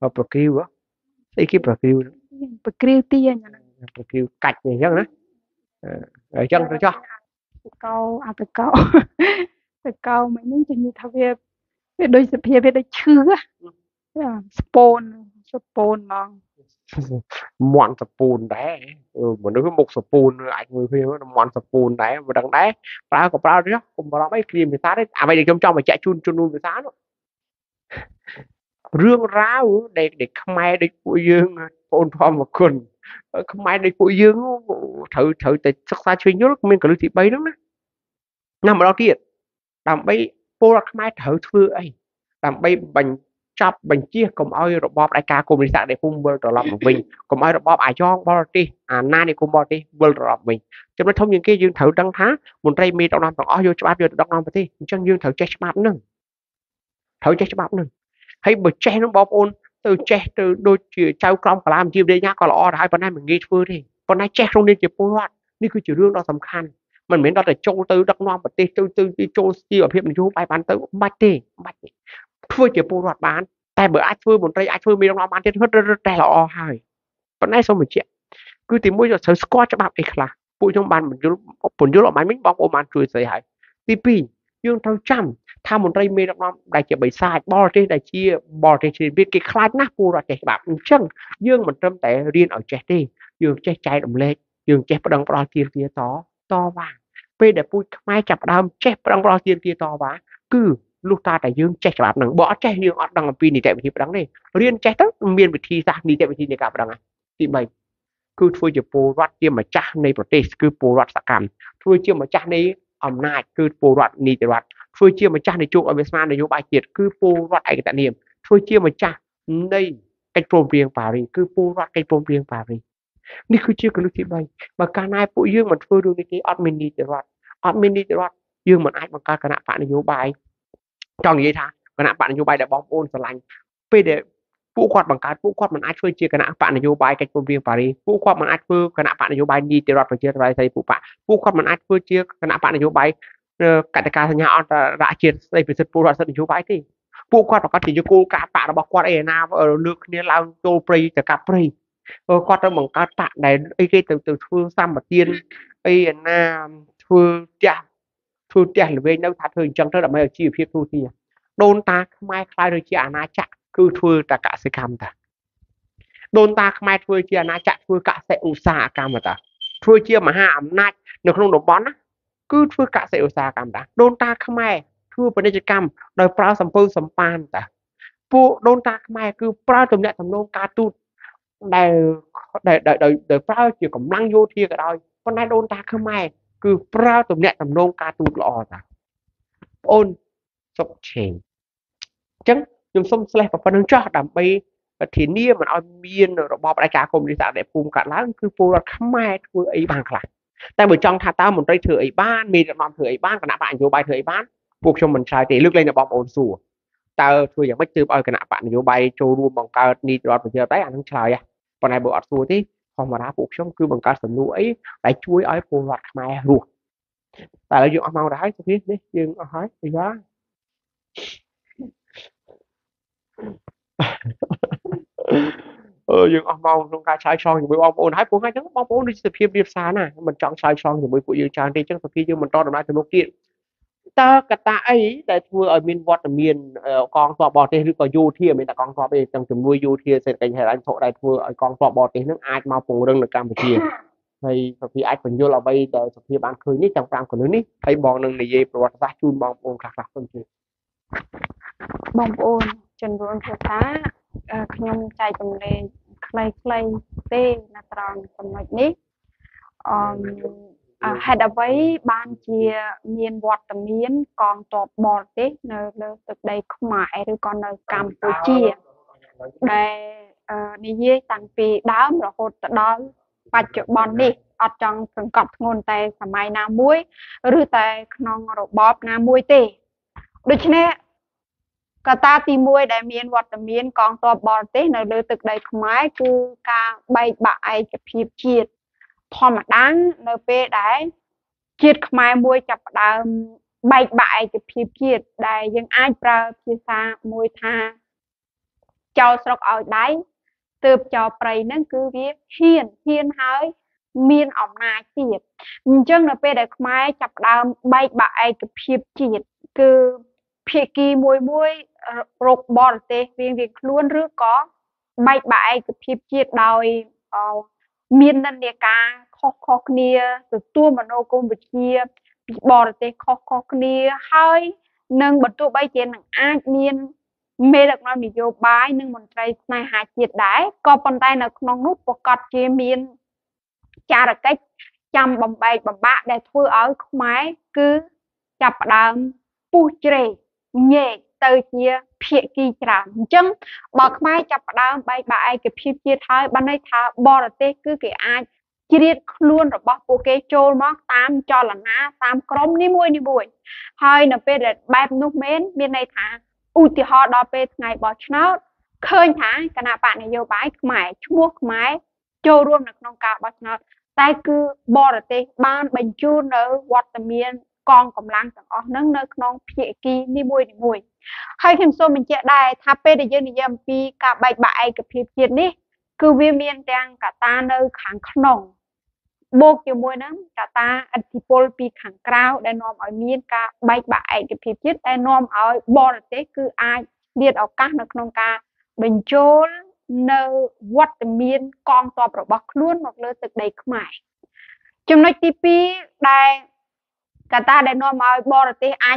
ở bờ kêu á cái kia bờ kêu bậc kêu tia nhỉ bờ kêu cạch này chắc đó ở chân rồi cho câu à bậc câu bậc câu mấy những chuyện như thằng việc việc đôi sự việc việc đôi chưa spawn spawn mà mòn sập bùn đấy ừ, mà nó cái mục sập bùn ảnh người phim nó mòn sập bùn đấy và đằng đấy bao có bao đó cùng bao mấy phim người ta đấy à bây giờ trong trong mà chạy chun chun người ta nó rương ráo để để không ai để của dương ôn thom một quần không ai để của dương thử thử để sắc xa chuyên nhớ mình có lưu thị bay đó nằm ở đó kia làm bay po không ai thử thưa ấy làm bay bành chop bành chia cùng ai rồi bóp đại ca cùng đi xã để phun bơ trở làm mình cùng ai rồi bóp ai cho bóp đi à na đi cùng bóp đi bơ trở làm mình cho nên thông những cái dương thử đăng thá một trai mi trong năm trong ai vô cho áp vô trong năm thì chân dương thử che chắp nưng thử che chắp nưng hay bật che nó bóp ôn từ che từ đôi trao con cả làm chim đây nhá còn là hai phần này mình nghĩ thưa đi còn này che không nên chỉ bôi loạnนี่คือจุดเรื่องเราสำคัญมันเหมือนเราแต่โจตื้อดักน้องปฏิตื้อตื้อที่โจที่อภิมันชูไปบ้านตื้อบัดดิบัดดิช่วยเจ็บปวดบ้านแต่เบอร์อาช่วยบนใจอาช่วยมีน้องบ้านที่เฮ็ดแต่ละอหายปนไหนสมเจ็บคือติมุ่ยจะใช้สกอตจะแบบอีกละปุ้ยtrongบ้านมันยุผลยุโรปมันไม่บอกโอมันช่วยเสียหายที่ปียื่นเท่าจำถ้าบนใจมีน้องได้จะไปสายบอลที่ได้เชียบอลที่ชีวิตกี่คลาดนักปูระใจแบบจังยื่นมันเริ่มแต่เรียนเอาใจดียื่นใจใจดมเล็กยื่นใจประดังปลาเทียมเทียต่อต่อว่าពេលដែលពូជខ្មែរចាប់ដើមចេះប្រឹងប្រែងទៀមទាតវ៉ាគឺលុះតាតែយើងចេះច្បាប់ហ្នឹងបើអត់ចេះយើងអត់ដឹងអំពីនីតិវិធីប្រឹងទេរៀនចេះទៅមានវិធីសាស្ត្រនីតិវិធីនៃការប្រឹងទី3គឺធ្វើជាពលរដ្ឋជាម្ចាស់នៃប្រទេសគឺពលរដ្ឋសកម្មធ្វើជាម្ចាស់នៃអំណាចគឺពលរដ្ឋនីតិរដ្ឋធ្វើជាម្ចាស់នៃជោគអវិស្មានយោបាយជាតិគឺពលរដ្ឋឯកតនាមធ្វើជាម្ចាស់នៃកិច្ចព្រមព្រៀងប៉ារីសគឺពលរដ្ឋកិច្ចព្រមព្រៀងប៉ារីសនេះគឺជាគន្លឹះទី3បើកាលណាពួកយើងមិនធ្វើរឿងនេះទេអត់មាននីតិរដ្ឋអត់មាននីតិរដ្ឋយើងមិនអាចបង្កើតគណៈបកនយោបាយចង់និយាយថាគណៈបកនយោបាយដែលបងប្អូនស្រឡាញ់ពេលដែលពួកគាត់បង្កើតពួកគាត់មិនអាចធ្វើជាគណៈបកនយោបាយកិច្ចព្រមព្រៀងប៉ារីសពួកគាត់មិនអាចធ្វើគណៈបកនយោបាយនីតិរដ្ឋប្រជាធិបតេយ្យពួកបកពួកគាត់មិនអាចធ្វើជាគណៈបកនយោបាយកតិកាសញ្ញាអន្តរជាតិស្ដីពីសិទ្ធិពលរដ្ឋសិទ្ធិនយោបាយទេពួកគាត់ប្រកាសជាគោលការណ៍បករបស់គាត់អីណាលើកគ្នាឡើងចូលព្រៃទៅកាប់ព្រៃគាត់ទៅបង្កើតបកដែលអីគេទៅទៅធ្វើសម្បទានអីណាធ្វើផ្ទះធ្វើផ្ទះល្វែងនៅថាធ្វើអញ្ចឹងទៅដើម្បីឲ្យជីវភាពទូទីដូនតាខ្មែរខ្លាយទៅជាអាណាចក្រគឺធ្វើតែកសិកម្មតាដូនតាខ្មែរធ្វើជាអាណាចក្រធ្វើកសិឧស្សាហកម្មតាធ្វើជាមហាអំណាចនៅក្នុងតំបន់ណាគឺធ្វើកសិឧស្សាហកម្មតាដូនតាខ្មែរធ្វើពាណិជ្ជកម្មដោយប្រើសម្ពើសម្ប៉ានតាពួកដូនតាខ្មែរគឺប្រើទំនាក់ទំនងការទូតដែលដែលដោយប្រើជាកម្លាំងយោធាក៏ដោយប៉ុន្តែដូនតាខ្មែរគឺប្រើទំនាក់ទំនងការទូតល្អតាបងអូនសុខឆេងអញ្ចឹងខ្ញុំសូមស្លេះប៉ុណ្្នឹងចោះដើម្បីធានាមិនឲ្យមានរបបប្រជាកុម្មុយនីសដែលភូមិកាត់ឡើងគឺពលរដ្ឋខ្មែរធ្វើអីបានខ្លះតែបើចង់ថាតើមន្ត្រីធ្វើអីបានមានរដ្ឋមន្ត្រីធ្វើអីបានគណៈបកនយោបាយធ្វើអីបានពួកខ្ញុំមិនឆ្លើយទេលើកលែងតែបងប្អូនសួរតើធ្វើយ៉ាងម៉េចទើបឲ្យគណៈបកនយោបាយចូលរួមបង្កើតនីតិរដ្ឋប្រជាធិបតេយ្យអានឹងឆ្លើយប៉ុន្តែបើអត់សួរទេធម្មតាពួកខ្ញុំគឺបង្កើតសំណួរអីដែលជួយឲ្យពលរដ្ឋខ្មែររស់តែឥឡូវយើងអស់ម៉ោងទៅហើយសុភីនេះយើងអស់ហើយអីយ៉ាអឺយើងអស់ម៉ោងក្នុងការឆ្លើយឆ្លងជាមួយបងប្អូនហើយពួកហ្នឹងបងប្អូនដូចសុភីរៀបសារណាមិនចង់ឆ្លើយឆ្លងជាមួយពួកយើងច្រើនទេអញ្ចឹងសុភីយើងបន្តដំណើរទៅមុខទៀតតើកត្តាអីដែលធ្វើឲ្យមានវត្តមានកងទ័ពបរទេសឬក៏យោធាមានតែកងទ័ពទេទាំងជំនួយយោធាសេដ្ឋកិច្ចហិរញ្ញវត្ថុដែលធ្វើឲ្យកងទ័ពបរទេសនឹងអាចមកពង្រឹងនៅកម្ពុជាហើយសុភីអាចបញ្យល់អ្វីដែលសុភីបានឃើញនេះទាំងប្រាំកន្លឹះនេះហើយបងនឹងនិយាយប្រវត្តិសាស្ត្រជូនបងប្អូនខ្លះៗទៅទៀតបងប្អូនជនរួមភាសាខ្ញុំចែកចម្លែកខ្លីៗទេនៅត្រង់ចំណុចនេះអឺហេតុអ្វីបានជាមានវត្តមានកងទ័ពបរទេសនៅលើទឹកដីខ្មែរឬក៏នៅកម្ពុជាដែលនិយាយតាំងពីដើមរហូតដល់បច្ចុប្បន្ននេះអត់ចង់សង្កត់ធ្ងន់តែសម័យណាមួយឬតែក្នុងរបបណាមួយទេដូច្នេះកត្តាទីមួយដែលមានវត្តមានកងទ័ពបរទេសនៅលើទឹកដីខ្មែរគឺការបែកបាក់ឯកភាពជាតិធម្មតានៅពេលដែលជាតិខ្មែរមួយចាប់ផ្ដើមបែកបាក់ឯកភាពជាតិដែលយើងអាចប្រើភាសាមួយថា cho sọc ở đáy từ cho prey nâng cứ việc hiền hiền hơi miên ổng na chiết chân là pe để mai chập đam bay bại cái phiệp chiết cứ phiệp kỳ mùi mùi rục bò tê viên việc luôn rứa có bay bại cái phiệp chiết đòi miên nâng địa ca khó khó nia từ tua mà nô công bịch chia bò tê khó khó nia hơi nâng bật tụ bay trên nặng ai miên mê được nó bị vô bái nâng một trái này hạ chiết đáy có bàn tay nó nông nút bọc cọt chia miên cha là cách chăm bầm bay bầm bạ để thua ở máy cứ chập đàm pu chê nhẹ từ chia phía kỳ trạm chân bọc máy chập đàm bay bại cái phía chia thái ban đây thà bò là tê cứ cái ai chi tiết luôn rồi bọc ok trôi móc tam cho là ná tam crom ní môi ní bụi hơi là pe để bay nút mến bên đây thà u thì họ đo pe ngày bỏ cháo khơi thả cái nào bạn này vô bãi máy mua máy trôi luôn được nông cào bỏ cháo tại cứ bò tê ban bệnh chu nở vọt tầm miên con cầm lang tầng ở nâng nâng non phía kỳ ni mùi ni mùi hay khi xô mình chạy đài tháp pe để dân dân pi cả bài bại cái phía chuyện đi cứ viêm miên đang cả ta nơi kháng nồng bô kiểu mùi nấm cả ta antipol pi kháng cao để nòm ở miên cả bài bại cái phía chuyện để nòm ở bò tê cứ ai liệt ở các nước nông ca bệnh chu nơi vọt tầm miên con to bảo bọc luôn một lơ thực đầy khmải trong nói tivi đây cả ta để nó mà bò tê ai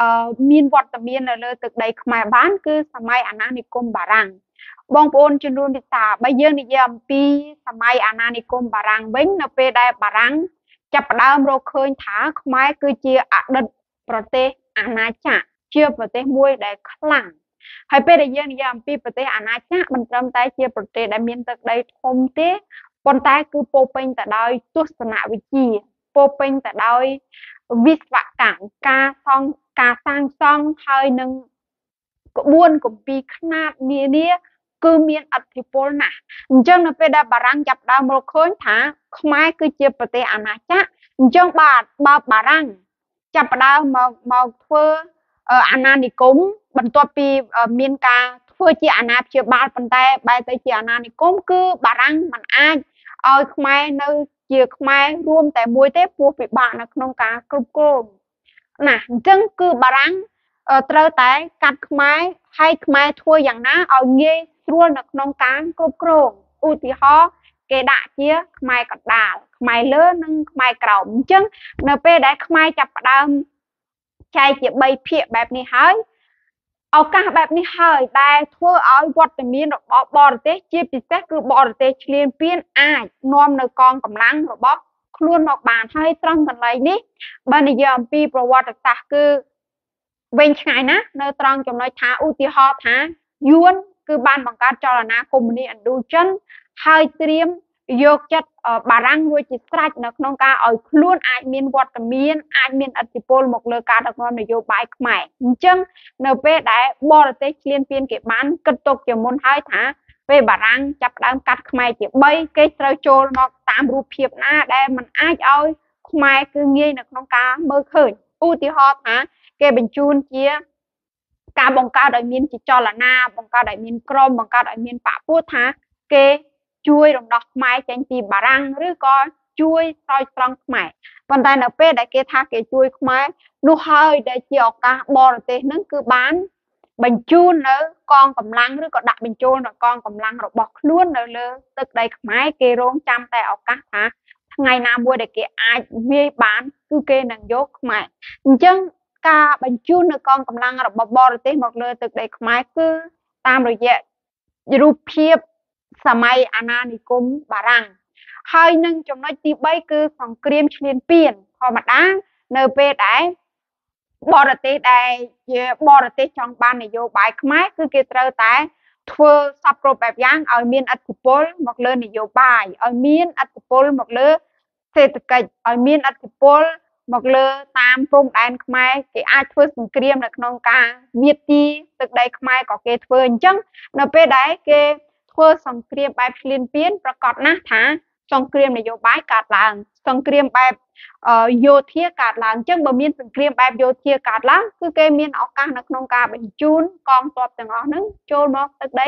miên vọt tầm miên là lơ thực đầy khmải bán cứ samai ananikum barang bong pon chân luôn đi ta bây giờ đi làm pi samai ananikum barang bánh nó về đây barang chập đam rồi khơi thả khmải cứ chia ạ đất prote anacha chia prote muôi để khlang hay bây giờ như vậy piประเทศอาณาจักรมันจำได้เชียประเทศได้มีตึกได้ทมเตะปนท้ายคือโปเป็นแต่โดยตุสนาวิจีโปเป็นแต่โดยวิศวกรรมการสร้างการสร้างสร้างให้หนึ่งกระบวนกับปีขนาดนี้เนี่ยคือมีอัติพลนะจังนั้นเป็นได้บารังจับดาวมรค้นถาขมายคือเชียประเทศอาณาจักรจังบาดบาบารังจับดาวมามาเพื่ออาณานิคมบรรทปีมีนกาเพื่อที่อาณาเชื่อบาลปันแต่ใบแต่ที่อาณานิคมคือบารังมันอาจเอาขมายในเชื่อขมายรวมแต่มวยเตะปูปิบานักนงกากรุบกรมน่ะจังคือบารังเตอแต่กัดขมายให้ขมายทั่วอย่างนั้นเอาเงี้ยส่วนนักนงกากรุบกรมอุติฮอเกดาเชี่ยขมายกัดดาขมายเลื่อนนึงขมายเก่าจังเนเป้ได้ขมายจับดามใจเจ็บใบเพียแบบนี้หายเอาการแบบนี้หายได้ทั่วเอาวัดมีนบอร์เตจีพิเศษคือบอร์เตเชียนเปียนอายนอมในกองกำลังหรือบอคล้วนออกบานให้ตรงกันเลยนี่บันยามปีประวัติศาสตร์คือเวงไงนะในตรงจำนวนท้าอุติฮอท้ายวนคือบ้านบังการจรณาคมนี้อันดูจันให้เตรียมยกจัดบารังด้วยจิตรักนักนองกาเอาคล้วนอายมีนวัดกับมีนอายมีนอัติพลหมกเลกาดักนอนนโยบายใหม่จังเนเป้ได้บอร์เตเลียนเปลี่ยนเก็บมันกระตกจะมุนให้ถาเป้บารังจับดามกัดใหม่เจ็บใบเกยเตอโจลมอกตามรูปเพียบหน้าได้มันอายเอาใหม่คือเงี้ยนักนองกาเมื่อคืนอุติฮอถาเกเป็นจูนเจียการบังการได้มีนจิจรณาบังการได้มีนกรมบังการได้มีนปะพูดถาเกช่วยดอกดอกไม้จังปีบารังหรือก็ช่วยซอยตรองใหม่ปันใดนับเป็ดได้เกท่าเกช่วยไม้ดูเฮยได้เจียวกาบอร์เตนั่นคือบ้านบรรจุเนื้อกองกำลังหรือก็ดับบรรจุเนื้อกองกำลังเราบอกล้วนเลยเลยตึกได้ไม้เกโรงจำแต่ออกกาฮะไงนาบัวได้เกอายมีบ้านคือเกนังยกใหม่จังกาบรรจุเนื้อกองกำลังเราบอกบอร์เตหมดเลยตึกได้ไม้คือตามระยะรูปเพียบสมัยอาณานิคมบารังให้หนึ่งจำนวนที่ใบคือของเกรียมเชียนเปลี่ยนพอมาด้าเนเปได้บอร์เตได้บอร์เตจองบ้านในโยบายขมายคือเกตเตอร์แต่ทัวสับโปรแบบย่างเอาเมียนอัติพลหมดเลยในโยบายเอาเมียนอัติพลหมดเลยเศรษฐกิจเอาเมียนอัติพลหมดเลยตามโปรแกรมขมายเกอาทัวสเกรียมในขนมกาเวียตีตึกใดขมายก็เกตเฟิร์นจังเนเปได้เกเพื่อส่งเกรียมแบบเปลี่ยนเปลี่ยนประกอบนะถาส่งเกรียมในโยบายการหลังส่งเกรียมแบบโยเทียการหลังจังบะมีนส่งเกรียมแบบโยเทียการหลังคือเกมีนออกการนักนงกาเป็นจูนกองตอบต่างๆนั้นโจมอกตึกได้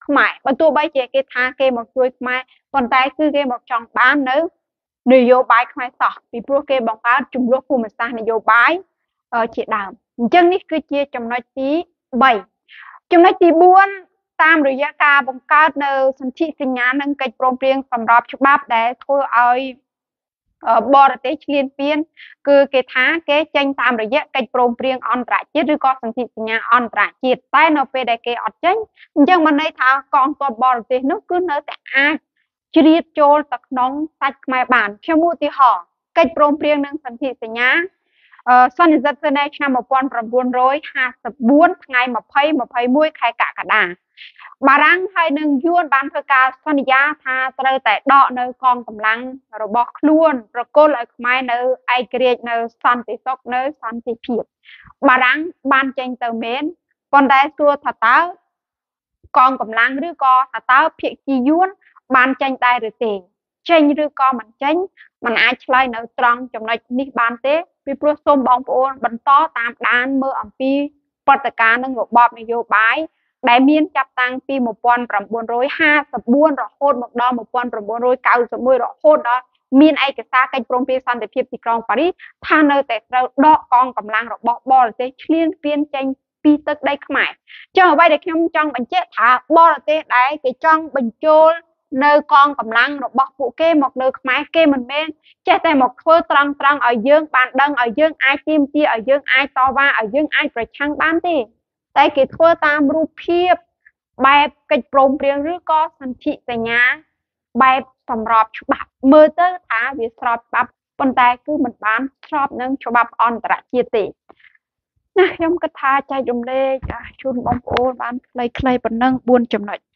ខ្មែរបើទោះបីជាគេថាគេមកជួយខ្មែរប៉ុន្តែគឺគេមកចង់បាននៅនយោបាយខ្មែរសោះពីព្រោះគេបង្កើតចំនួនភូមិសាស្ត្រនយោបាយជាដើមអញ្ចឹងនេះគឺជាចំណុចទី3ចំណុចទី4តាមរយៈការបង្កើតនៅសន្ធិសញ្ញានិងកិច្ចព្រមព្រៀងសម្របច្បាប់ដែលធ្វើឲ្យបរទេសឆ្លៀនពៀនគឺគេថាគេចេញតាមរយៈកិច្ចព្រមព្រៀងអន្តរជាតិឬក៏សន្ធិសញ្ញាអន្តរជាតិតែនៅពេលដែលគេអត់ចេញអញ្ចឹងមិនន័យថាកងទ័ពបរទេសនោះគឺនៅតែអាចជ្រៀតចូលទៅក្នុងសាច់ខ្មែរបានខ្ញុំឧទាហរណ៍កិច្ចព្រមព្រៀងនិងសន្ធិសញ្ញាសន្និសីទនៅឆ្នាំmột nghìn chín trăm hai mươi tưថ្ងៃยี่สิบ ยี่สิบเอ็ดខែកក្កដាបារាំងហើយនឹងយួនបានធ្វើការសន្យាថាត្រូវតែដកនៅកងកម្លាំងរបស់ខ្លួនប្រគល់ឲ្យខ្មែរនៅឯករាជ្យនៅសន្តិសុខនៅសន្តិភាពបារាំងបានចេញទៅមែនប៉ុន្តែសួរថាតើកងកម្លាំងឬក៏ថាតើភាគីយួនបានចេញដែរឬទេចេញឬក៏មិនចេញมันអាចឆ្លើយនៅត្រង់ចំណុចនេះបានទេពីព្រោះសូមបងប្អូនបន្តតាមដានមើលអំពីព្រឹត្តិការណ៍និងរបបនយោបាយដែលមានចាប់តាំងពីmột nghìn chín trăm hai mươi tưរហូតមកដល់một nghìn chín trăm chín mươi mốtរហូតដល់មានឯកសារកិច្ចព្រមព្រៀងសន្តិភាពទីក្រុងប៉ារីសថានៅតែត្រូវដកកងកម្លាំងរបស់បរទេសឆ្លៀនពៀនចេញពីទឹកដីខ្មែរចុះអ្វីដែលខ្ញុំចង់បញ្ជាក់ថាបរទេសដែលគេចង់បញ្ចូលនៅកងកម្លាំងរបស់ពួកគេមកនៅខ្មែរគេមិនមែនចេះតែមកធ្វើត្រង់ត្រង់ឲ្យយើងបានដឹងឲ្យយើងអាចទាមទារឲ្យយើងអាចតវ៉ាឲ្យយើងអាចប្រឆាំងបានទេតែគេធ្វើតាមរូបភាពបែបកិច្ចព្រមព្រៀងឬក៏សន្ធិសញ្ញាបែបសម្របច្បាប់មើលទៅថាវាស្របច្បាប់ប៉ុន្តែគឺមិនបានស្របនឹងច្បាប់អន្តរជាតិទេណាខ្ញុំគិតថាចែករំលែកជូនបងប្អូនបានខ្លីៗប៉ុណ្ណឹងបួនចំណុច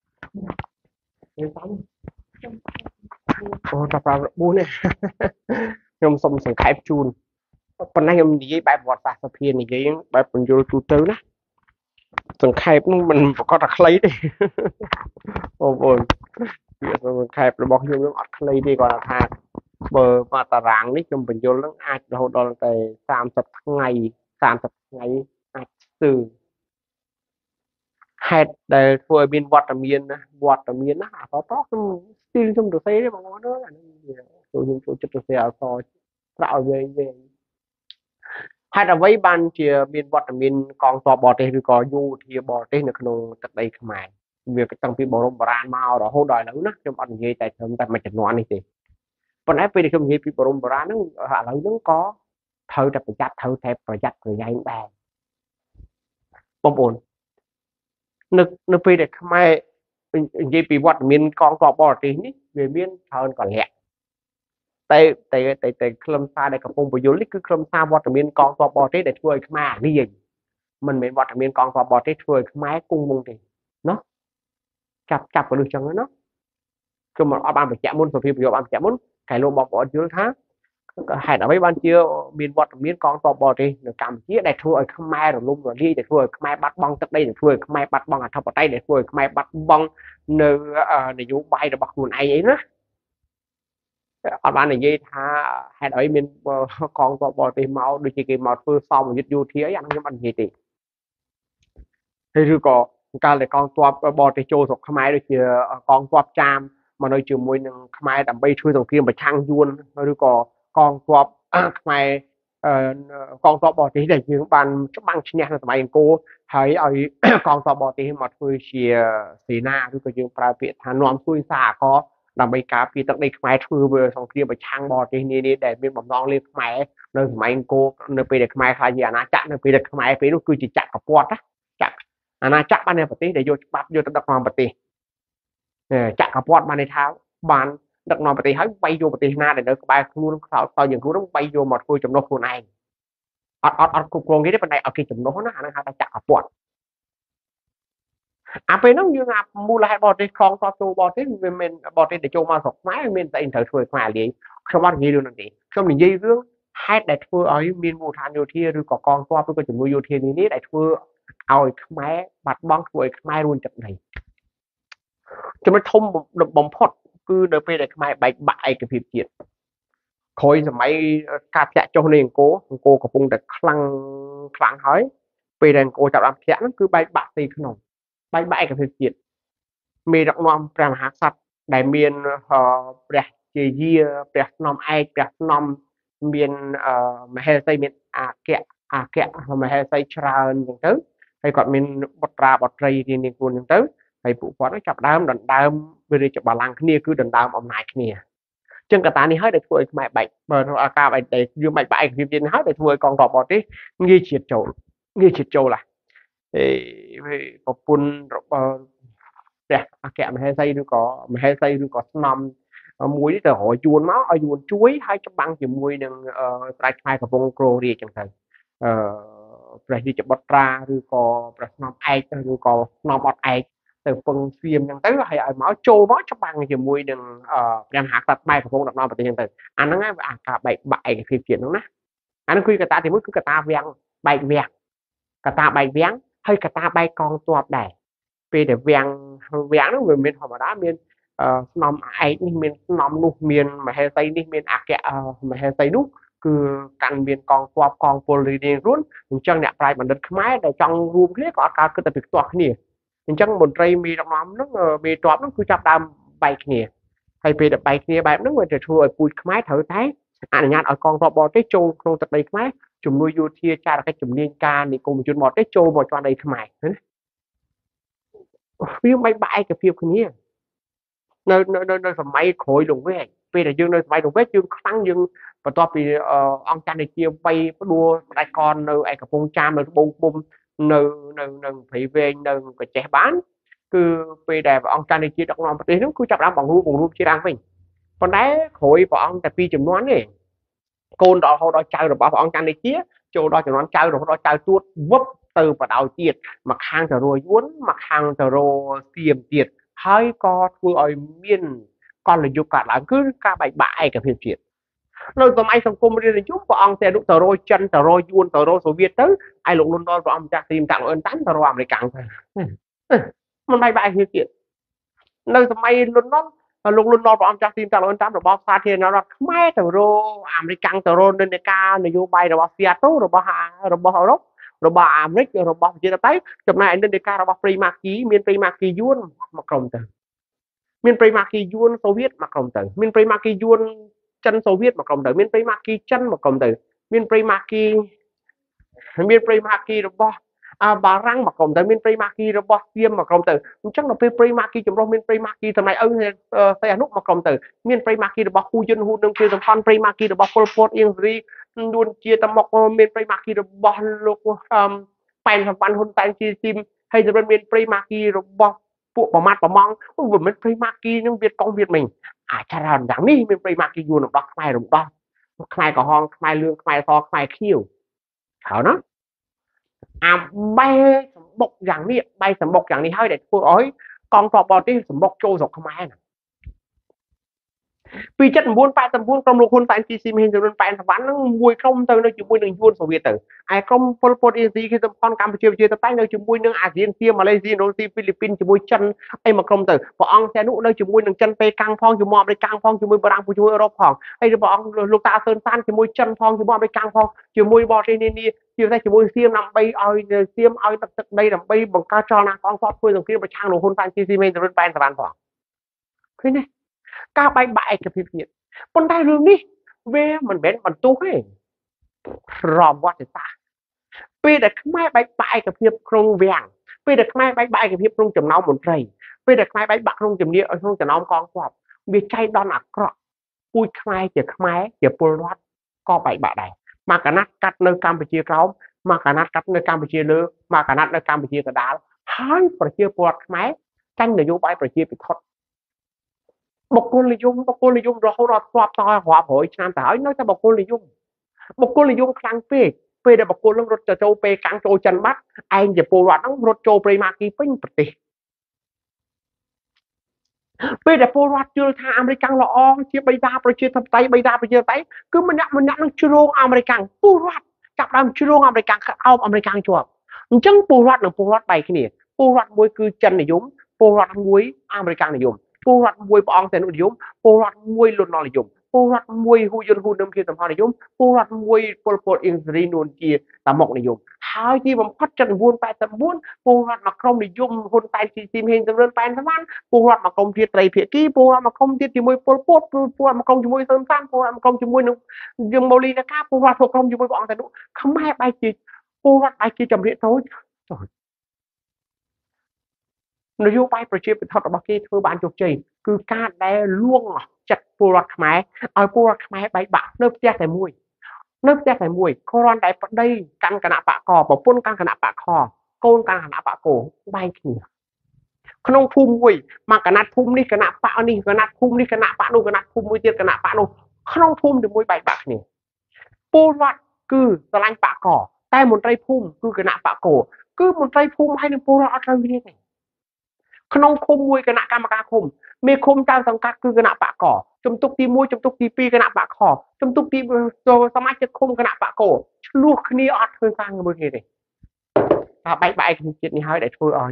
អូតែប្រាប់បួននេះខ្ញុំសុំសង្ខេបជូនប៉ុន្តែខ្ញុំនិយាយបែបប្រវត្តិសាស្ត្រសភានិយាយបែបបញ្យលទូទៅណាសង្ខេបនោះមិនប្រកាសថាខ្លីទេបងប្អូនវាសង្ខេបរបស់ខ្ញុំនឹងអត់ខ្លីទេគាត់ថាបើមកតារាងនេះខ្ញុំបញ្យលនឹងអាចរហូតដល់តែសាមសិបថ្ងៃសាមសិបថ្ងៃអាចស្ទើរហេតុដែលធ្វើឲ្យមានវត្តមានណាវត្តមានណាអត់តខ្ញុំស្ទីលខ្ញុំទៅសេទេបងប្អូនអានេះចូលខ្ញុំចូលចិត្តទៅសេអសប្រាក់ឲ្យវិញវិញហេតុអ្វីបានជាមានវត្តមានកងទ័ពបរទេសឬក៏យោធាបរទេសនៅក្នុងទឹកដីខ្មែរវាតាំងពីបរមបុរាណមករហូតដល់ឥឡូវណាខ្ញុំអត់និយាយតែត្រឹមតែមួយចំនួននេះទេប៉ុន្តែពេលដែលខ្ញុំនិយាយពីបរមបុរាណហ្នឹងឥឡូវហ្នឹងក៏ត្រូវតែប្រយ័ត្នត្រូវតែប្រយ័ត្នប្រយែងដែរបងប្អូននៅនៅពេលដែលខ្មែរនិយាយពីវត្តមានកងទ័ពបរទេសនេះវាមានច្រើនកលៈតែតែតែតែខ្លឹមសារដែលកំពុងបញ្យល់នេះគឺខ្លឹមសារវត្តមានកងទ័ពបរទេសដែលធ្វើឲ្យខ្មែរអានេះមិនមែនវត្តមានកងទ័ពបរទេសធ្វើឲ្យខ្មែរគង់វង្សទេណោះចាប់ចាប់ពលិសចឹងណាខ្ញុំអត់បានបញ្ជាក់មុនសភាប្រយោគបានបញ្ជាក់មុនកែលោកបងប្អូនយល់ថាហេតុអ្វីបានជាមានវត្តមានកងទ័ពបរទេសនៅកម្ពុជាដែលធ្វើឲ្យខ្មែររលំរលាយដែលធ្វើឲ្យខ្មែរបាត់បង់ទឹកដីដែលធ្វើឲ្យខ្មែរបាត់បង់អធិបតេយ្យដែលធ្វើឲ្យខ្មែរបាត់បង់នៅនយោបាយរបស់ខ្លួនឯងអីណាអត់បាននិយាយថាហេតុអីមានកងទ័ពបរទេសមកដូចជាគេមកធ្វើសមយុទ្ធយោធាអីអានោះខ្ញុំអត់និយាយទេហើយឬក៏កាលតែកងទ័ពបរទេសចូលស្រុកខ្មែរដូចជាកងទ័ពចាមមកនៅជាមួយនឹងខ្មែរដើម្បីជួយសង្គ្រាមប្រឆាំងយួនឬក៏កងទ័ពខ្មែរ កងទ័ពបរទេសដែលយើងបានច្បាំងឈ្នះនៅសម័យអង្គរហើយឲ្យកងទ័ពបរទេសមកធ្វើជាសេនាឬក៏យើងប្រើពាក្យថានាំជួយសារអកដើម្បីការពារទឹកដីខ្មែរធ្វើសង្គ្រាមប្រឆាំងបរទេសនានាដែលមានបំណងលេបខ្មែរនៅសម័យអង្គរនៅពេលដែលខ្មែរខ្លាចជាអាណាចក្រនៅពេលដែលខ្មែរពេលនោះគឺជាចក្រពត្តិណាចក្រអាណាចក្របាននៅប្រទេសដែលយកច្បាប់យកទៅដឹកនាំប្រទេសចក្រពត្តិបានន័យថាបានដឹកនាំប្រទេសហើយវាយយកប្រទេសណាដែលនៅក្បែរខ្លួនខ្សោយខ្សោយយ៉ាងខ្លួនវាយយកមកធ្វើចំណុះខ្លួនឯងអត់អត់អត់គ្រប់គ្រងគេទេប៉ុន្តែឲ្យគេចំណុះណាអាហ្នឹងហៅថាចក្រពត្តិអាពេលហ្នឹងយើងអាមូលហេតុបរទេសខំតចូលបរទេសវាមិនបរទេសដែលចូលមកស្រុកខ្មែរមានតែត្រូវធ្វើខ្មែរលាយខ្ញុំអត់និយាយរឿងហ្នឹងទេខ្ញុំនិយាយរឿងហេតុដែលធ្វើឲ្យមានមូលដ្ឋានយោធាឬក៏កងទ័ពឬក៏ជំនួយយោធានានាដែលធ្វើឲ្យខ្មែរបាត់បង់ធ្វើឲ្យខ្មែររួញទឹកដីចំណុចធំបំផុតគឺនៅពេលដែលខ្មែរបែកបាក់ឯកភាពជាតិក្រោយសម័យការធ្លាក់ចុះនៃអង្គរអង្គរកំពុងតែខ្លាំងខ្លាំងហើយពេលដែលអង្គរចាប់បានធ្លាក់ហ្នឹងគឺបែកបាក់ទីក្នុងបែកបាក់ឯកភាពជាតិមេដឹកនាំព្រះមហាក្សត្រដែលមានព្រះជាយាព្រះស្នំឯកព្រះស្នំមានមហេសីមានអគ្គអគ្គមហេសីច្រើនអញ្ចឹងទៅហើយគាត់មានបុត្រាបុត្រីរៀងៗខ្លួនអញ្ចឹងទៅហើយពួកគាត់ចាប់ដើមដណ្ដើមវិរិយបល្ល័ង្កគ្នាគឺដណ្ដើមអំណាចគ្នាចឹងកត្តានេះហើយដែលធ្វើឲ្យខ្មែរបែកបើការបែកតែយើងបែកបែកឯកភាពទៀតហើយដែលធ្វើឲ្យកងទ័ពបរទេសងាយឈៀតចូលងាយឈៀតចូលឡាអេប្រពន្ធរបស់ព្រះអគ្គមហេសីឬក៏មហេសីឬក៏ស្នំមួយទៅរយួនមកឲ្យយួនជួយហើយច្បាំងជាមួយនឹងប្រៃខ្មែរកំពុងគ្រោងរាជចឹងទៅអឺព្រះរាជបុត្រាឬក៏ព្រះស្នំឯកឬក៏ស្នំអត់ឯកទៅពឹងស្វៀមចឹងទៅហើយឲ្យមកចូលមកច្បាំងជាមួយនឹងព្រះមហាក្សត្រខ្មែរកំពុងដឹកនាំប្រទេសចឹងទៅអាហ្នឹងវាអាការបែកបាក់ឯកភាពជាតិហ្នឹងណាអាហ្នឹងគឺកត្តាទីមួយគឺកត្តាវាំងបែកវាំងកត្តាបែកវាំងហើយកត្តាបែកកងទ័ពដែរពេលដែលវាំងវាំងហ្នឹងវាមានធម្មតាមានស្នំឯកនេះមានស្នំនោះមានមហេសីនេះមានអគ្គមហេសីនោះគឺកាន់មានកងទ័ពកងពលរៀងៗខ្លួនអញ្ចឹងអ្នកប្រាជ្ញបណ្ឌិតខ្មែរដែលចង់រួមគ្នាក៏អត់កើតគិតតែពីផ្ទាល់គ្នាអញ្ចឹងមន្ត្រីមេដឹកនាំហ្នឹងមេទ័ពហ្នឹងគឺចាប់ដើមបែកគ្នាហើយពេលដែលបែកគ្នាបែបហ្នឹងវាទៅធ្វើឲ្យពូជខ្មែរត្រូវតែអនុញ្ញាតឲ្យកងទ័ពបរទេសចូលក្នុងទឹកដីខ្មែរជំនួយយោធាចារកិច្ចជំនាញការនិគមជនបរទេសចូលមកជាន់ដីខ្មែរណាវាមិនបែកឯកភាពគ្នានៅនៅនៅសម័យក្រោយលង្វែកពេលដែលយើងនៅសម័យលង្វែកយើងខ្លាំងយើងបន្ទាប់ពីអង្គការនៃជាវ័យផ្ដួលផ្ដាច់កននៅឯកំពង់ចាមនៅត្បូងឃ្មុំនៅនៅនៅព្រៃវែងនៅកញ្ចេះបានគឺពេលដែលព្រះអង្គចាន់នៃជាដឹកនាំប្រទេសហ្នឹងគឺចាប់ដើមបង្រួបបង្រួមជាឡើងវិញប៉ុន្តែក្រោយព្រះអង្គតែពីរចំនួនទេកូនដល់ហូតដល់ចៅរបស់ព្រះអង្គចាន់នៃជាចូលដល់ចំនួនចៅរហូតដល់ចៅទួតវឹបទៅបដៅទៀតមកខាងទៅរយួនមកខាងទៅរសៀមទៀតហើយក៏ធ្វើឲ្យមានកលយុគកើតឡើងគឺការបែកបាក់ឯកភាពជាតិនៅសម័យសង្គមរាជនិយមព្រះអង្គតែលោកទៅរយចិនទៅរយួនទៅរសូវៀតទៅឯលោកលន់ដល់ព្រះអង្គម្ចាស់ទីមតាក់លអិនតាន់ទៅរអាមេរិកទៅមិនបែកបាក់ឯកភាពជាតិនៅសម័យលន់ដល់លោកលន់ដល់ព្រះអង្គម្ចាស់ទីមតាក់លអិនតាន់របស់សាធារណរដ្ឋខ្មែរទៅរអាមេរិកទៅរនិន្នាការនយោបាយរបស់សៀតូរបស់របស់អឺរ៉ុបរបស់អាមេរិករបស់ប្រជាធិបតេយ្យចំណែកនិន្នាការរបស់ព្រៃម៉ាគីមានព្រៃម៉ាគីយួនមកក្រុមទៅមានព្រៃម៉ាគីយួនសូវៀតមកក្រុមទៅមានព្រៃម៉ាគីយួនចិនសូវៀតមកក្រុមទៅមានព្រៃម៉ាគីចិនមកក្រុមទៅមានព្រៃម៉ាគីមានព្រៃម៉ាគីរបស់បារាំងមកក្រុមទៅមានព្រៃម៉ាគីរបស់សៀមមកក្រុមទៅអញ្ចឹងដល់ពេលព្រៃម៉ាគីចម្រុះមានព្រៃម៉ាគីសម័យឪសីហនុមកក្រុមទៅមានព្រៃម៉ាគីរបស់ហ៊ូយុនហ៊ូនឹងជាសំខាន់ព្រៃម៉ាគីរបស់ប៉ុលពតអៀងសេរីនួនជាតមកមានព្រៃម៉ាគីរបស់លោកប៉ែនសំខាន់ហ៊ុនតែនជាស៊ីមហើយសម្រាប់មានព្រៃម៉ាគីរបស់ពួកប្រមាត់ប្រម៉ងវាមិនព្រៃម៉ាគីនឹងវាកងវាមិនអាចច្រើនយ៉ាងនេះមានព្រៃម៉ាគីយួនរបស់ខ្មែររំដោះខ្មែរក្រហមខ្មែរលឿងខ្មែរសខ្មែរខៀវហើយណាអាបែសម្បុកយ៉ាងនេះបែសម្បុកយ៉ាងនេះហើយដែលធ្វើឲ្យកងទ័ពបរទេសសម្បុកចូលស្រុកខ្មែរណាពី칠십구 89ក្រុមលោកហ៊ុនសែនជីស៊ីមហ៊ីនជំនឿប៉ែនសវណ្ណហ្នឹងមួយក្រុមទៅនៅជាមួយនឹងយួនសូវៀតទៅឯក្រុមប៉ុលពតអ៊ីស៊ីគឺសំខាន់កម្ពុជាប្រជាធិបតេយ្យនៅជាមួយនឹងអាស៊ានសៀមម៉ាឡេស៊ីឥណ្ឌូនេស៊ីហ្វីលីពីនជាមួយចិនអីមកក្រុមទៅព្រះអង្គសែននោះនៅជាមួយនឹងចិនពេលកាំងផងជាមួយអាមេរិកកាំងផងជាមួយបារាំងជាមួយអឺរ៉ុបផងហើយព្រះអង្គលោកតាសឿនសានជាមួយចិនផងជាមួយអាមេរិកកាំងផងជាមួយបរទេសនានាជាពិសេសជាមួយសៀមដើម្បីឲ្យសៀមឲ្យទឹកទឹកដីដើម្បីបង្កើតចលនាកងទ័ពធ្វើសង្គ្រាមប្រឆាំងលោកហ៊ុនសែនជីស៊ីមហ៊ីនជំនឿប៉ែនសវណ្ណផងឃើញទេការបែកបាក់ឯកភាពជាតិប៉ុន្តែរឿងនេះវាមិនមែនបន្ទោសទេរំវត្តសាស្ត្រពេលដែលខ្មែរបែកបាក់ឯកភាពក្នុងវាំងពេលដែលខ្មែរបែកបាក់ឯកភាពក្នុងចំណោមមន្ត្រីពេលដែលខ្មែរបែកបាក់ក្នុងជំនាញក្នុងចំណោមកងទ័ពវាចៃដន្យអាក្រក់ពូជខ្មែរជាខ្មែរជាពលរដ្ឋក៏បែកបាក់ដែរមកកណាត់កាត់នៅកម្ពុជាក្រោមមកកណាត់កាត់នៅកម្ពុជាលើមកកណាត់នៅកម្ពុជាកណ្ដាលហើយប្រជាពលរដ្ឋខ្មែរចាញ់នយោបាយប្រជាពិធបុគ្គលនិយមបុគ្គលនិយមរហូតដល់ធ្លាប់តរាប់រយឆ្នាំទៅហើយនៅតែបុគ្គលនិយមបុគ្គលនិយមខ្លាំងពេកពេលដែលបុគ្គលនឹងរត់ទៅចូលពេលកាំងចូលចិនបាត់ឯងជាពលរដ្ឋហ្នឹងរត់ចូលព្រៃម៉ាគីពេញប្រទេសពេលដែលពលរដ្ឋជឿថាអាមេរិកកាំងល្អជាបិតាប្រជាធិបតេយ្យបិតាប្រជាធិបតេយ្យគឺម្នាក់ម្នាក់នឹងជ្រងអាមេរិកកាំងពលរដ្ឋចាប់ដើមជ្រងអាមេរិកកាំងអោបអាមេរិកកាំងជាប់អញ្ចឹងពលរដ្ឋនិងពលរដ្ឋបែកគ្នាពលរដ្ឋមួយគឺចិននិយមពលរដ្ឋមួយអាមេរិកកាំងនិយមពលរដ្ឋមួយព្រះអង្គសែននិយមពលរដ្ឋមួយលន់នល់និយមពពលរដ្ឋមួយហ៊ូយន្តហ៊ូនឹមជាសម្ព័ន្ធនិយមពលរដ្ឋមួយពលពតអ៊ីងសេរីនួនជាតាមុកនិយមហើយទីបំផុតចិត្តchínแปด9ពលរដ្ឋមកក្រុមនិយមហ៊ុនតែនស៊ីស៊ីមហេងសំរឿនប៉ែនសវណ្ណពលរដ្ឋមកក្រុមទៀតត្រីភាគីពលរដ្ឋមកក្រុមទៀតជាមួយពលពតពលរដ្ឋមកក្រុមជាមួយសឿនសានពលរដ្ឋមកក្រុមជាមួយនឹងយើងម៉ូលីណាកាពលរដ្ឋមកក្រុមជាមួយព្រះអង្គតានុខ្មែរបែរជាពលរដ្ឋបែរជាចម្រៀកតូចនយោបាយប្រជាពិធរបស់គេធ្វើបានជោគជ័យគឺការដែលលួងចិត្តពលរដ្ឋខ្មែរឲ្យពលរដ្ឋខ្មែរបែកបាក់នៅផ្ទះតែមួយនៅផ្ទះតែមួយគ្រាន់តែប្តីកាន់គណៈបកកប្រពន្ធកាន់គណៈបកខកូនកាន់គណៈបកកោបែកគ្នាក្នុងភូមិមួយមកគណៈភូមិនេះគណៈបកនេះគណៈភូមិនេះគណៈបកនោះគណៈភូមិមួយទៀតគណៈបកនោះក្នុងភូមិជាមួយបែកបាក់គ្នាពលរដ្ឋគឺស្រឡាញ់បកកតែមន្ត្រីភូមិគឺគណៈបកកោគឺមន្ត្រីភូមិហើយនឹងពលរដ្ឋអត់ត្រូវគ្នាទេក្នុងឃុំមួយគណៈកម្មការឃុំមេឃុំចៅសង្កាត់គឺគណៈបកកជំទុកទី1ជំទុកទី2គណៈបកខជំទុកទីសមាជិកឃុំគណៈបកកឆ្លោះគ្នាអត់ធ្វើការជាមួយគ្នាទេតែបែកបាក់គ្នាជាតិនេះហើយដែលធ្វើឲ្យ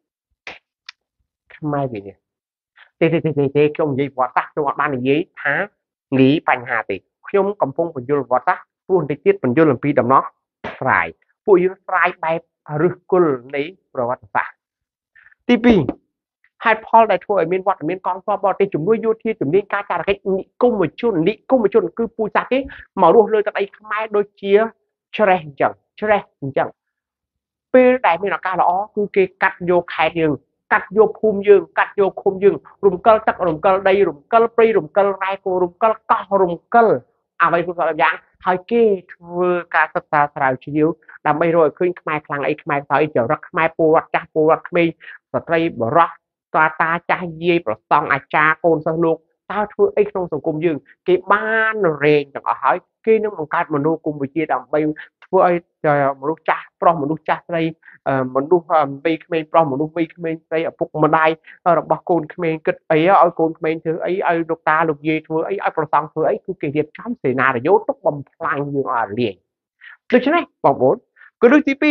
ខ្មែរវិញទេទេទេទេខ្ញុំនិយាយប្រវត្តិសាស្ត្រខ្ញុំអត់បាននិយាយថាងាយបញ្ហាទេខ្ញុំកំពុងបញ្យល់ប្រវត្តិសាស្ត្រព្រោះបន្តិចទៀតបញ្យល់អំពីដំណោះស្រាយពួកយើងស្រាយបែបឫសគល់នៃប្រវត្តិសាស្ត្រទី2ហេតុផលដែលធ្វើឲ្យមានវត្តមានកងទ័ពបរទេសជំនួយយោធាជំនាញការចារកិច្ចនិគមជននិគមជនគឺពូជសាសន៍គេមករស់លើទឹកដីខ្មែរដូចជាច្រេះអញ្ចឹងច្រេះអញ្ចឹងពេលដែលមានឱកាសល្អគឺគេកាត់យកខេត្តយើងកាត់យកភូមិយើងកាត់យកឃុំយើងរំកិលទឹករំកិលដីរំកិលព្រៃរំកិលរ៉ែគោរំកិលកោះរំកិលអ្វីគ្រប់យ៉ាងហើយគេធ្វើការសិក្សាស្រាវជ្រាវដើម្បីរកឲ្យឃើញខ្មែរខ្លាំងអីខ្មែរតើអីចរិតខ្មែរពលរដ្ឋចាស់ពលរដ្ឋក្មេងស្ត្រីបរោះតាតាចាស់យាយប្រសង់អាចារ្យកូនសិស្សលោកតើធ្វើអីក្នុងសង្គមយើងគេបានរែងទាំងអស់ហើយគេនឹងបង្កើតមនោគមវិជ្ជាដើម្បីធ្វើឲ្យមនុស្សចាស់ប្រុសមនុស្សចាស់ស្រីមនុស្សវ័យក្មេងប្រុសមនុស្សវ័យក្មេងស្រីឪពុកម្ដាយរបស់កូនក្មេងគិតអីឲ្យកូនក្មេងធ្វើអីឲ្យលោកតាលោកយាយធ្វើអីឲ្យប្រសង់ធ្វើអីគឺគេរៀបចំសេណារីយ៉ូទុកបំផ្លាញយើងឲ្យលាយដូច្នេះបងប្អូនគឺដូចទី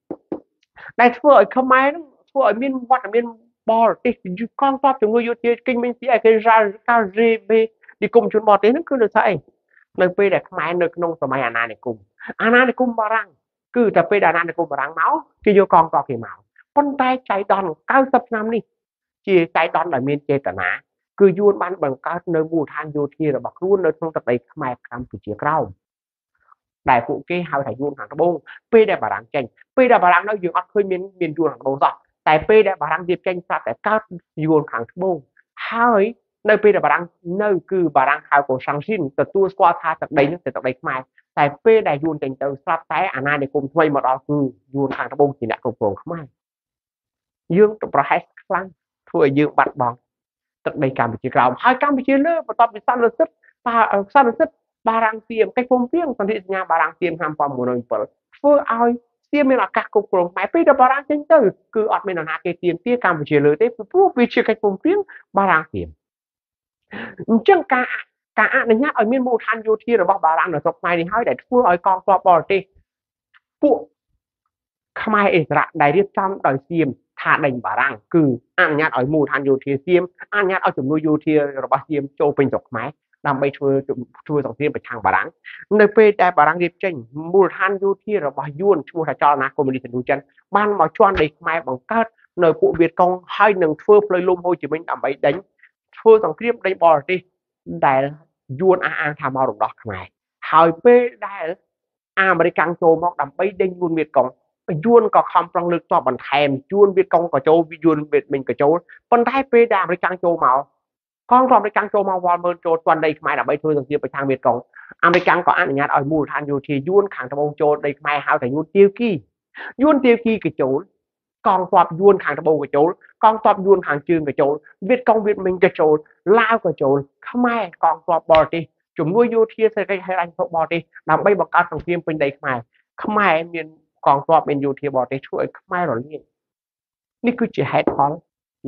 2ដែលធ្វើឲ្យខ្មែរនឹងធ្វើឲ្យមានវត្តមានបរទេសកងទ័ពជំនួយយោធាគិញមិញពីឯគេរ៉ាការេបេនិគមជនបរទេសហ្នឹងគឺនៅថាអីនៅពេលដែលខ្មែរនៅក្នុងសម័យអាណានិគមអាណានិគមបារាំងគឺតែពេលដែលអាណានិគមបារាំងមកគេយកកងទ័ពគេមកប៉ុន្តែចៃដន្យ九mươiឆ្នាំនេះជាចៃដន្យដែលមានចេតនាគឺយួនបានបង្កើតនៅមូលដ្ឋានយោធារបស់ខ្លួននៅក្នុងទឹកដីខ្មែរកម្ពុជាក្រោមដែលពួកគេហៅថាយួនខាងត្បូងពេលដែលបារាំងចេញពេលដែលបារាំងនៅយើងអត់ឃើញមានមានយួនខាងត្បូងសោះតែពេលដែលបារាំងរៀបចេញស្រាប់តែកើតយួនខាងត្បូងហើយនៅពេលដែលបារាំងនៅគឺបារាំងហៅកូសាំងស៊ីនទទួលស្គាល់ថាទឹកដីនេះជាទឹកដីខ្មែរតែពេលដែលយួនចេញទៅស្រាប់តែអាណានិគមថ្មីមកដល់គឺយួនខាងត្បូងជាអ្នកគ្រប់គ្រងខ្មែរយើងប្រហែលខ្លាំងធ្វើឲ្យយើងបាត់បង់ទឹកដីកម្ពុជាក្រោមហើយកម្ពុជាលើបន្ទាប់ពីសន្និសិទសន្និសិទបារាំងសៀមកិច្ចព្រមព្រៀងសន្ធិសញ្ញាបារាំងសៀមឆ្នាំ1907ធ្វើឲ្យសៀមមានឱកាសគ្រប់គ្រងខ្មែរពេលដែលបារាំងចេញទៅគឺអត់មាននរណាគេទាមទារកម្ពុជាលើទេព្រោះវាជាកិច្ចព្រមព្រៀងបារាំងសៀមអញ្ចឹងការការអនុញ្ញាតឲ្យមានមូលដ្ឋានយោធារបស់បារាំងនៅស្រុកខ្មែរនេះហើយដែលធ្វើឲ្យកងទ័ពបរទេសពួកខ្មែរអិសរាជដែលរៀបចំដោយសៀមថាដេញបារាំងគឺអនុញ្ញាតឲ្យមូលដ្ឋានយោធាសៀមអនុញ្ញាតឲ្យជំនួយយោធារបស់សៀមចូលពេញស្រុកខ្មែរដើម្បីធ្វើធ្វើសង្គ្រាមប្រឆាំងបារាំងនៅពេលដែលបារាំងរៀបចេញមូលដ្ឋានយោធារបស់យួនឈ្មោះថាចលនាកុម្មុយនីសឥណ្ឌូចិនបានមកជន់ដីខ្មែរបង្កើតនៅពួកវៀតកុងហើយនឹងធ្វើផ្លូវលំហូជីមិញដើម្បីដេញធ្វើសង្គ្រាមដេញបរទេសដែលយួនអះអាងថាមករំដោះខ្មែរហើយពេលដែលអាមេរិកចូលមកដើម្បីដេញយួនវៀតកុងយួនក៏ខំប្រឹងលើកទ័ពបន្ថែមយួនវៀតកុងក៏ចូលយួនវៀតមិញក៏ចូលប៉ុន្តែពេលដែលអាមេរិកចូលមកកងទ័ពអាមេរិកចូលមកវល់មើលចូលទាន់ដីខ្មែរដើម្បីធ្វើសង្គ្រាមប្រឆាំងវៀតកុងអាមេរិកក៏អនុញ្ញាតឲ្យមូលដ្ឋានយោធាយួនខាងត្បូងចូលដីខ្មែរហៅថាយួនទាវគីយួនទាវគីក៏ចូលកងទ័ពយួនខាងត្បូងក៏ចូលកងទ័ពយួនខាងជើងក៏ចូលវៀតកុងវៀតមិញក៏ចូលឡាវក៏ចូលខ្មែរកងទ័ពបរទេសជំនួយយោធាសេដ្ឋកិច្ចហិរញ្ញវត្ថុបរទេសដើម្បីបង្កើតសង្គ្រាមពេញដីខ្មែរខ្មែរមានកងទ័ពមានយោធាបរទេសជួយឲ្យខ្មែររលាយនេះគឺជាហេតុផលទី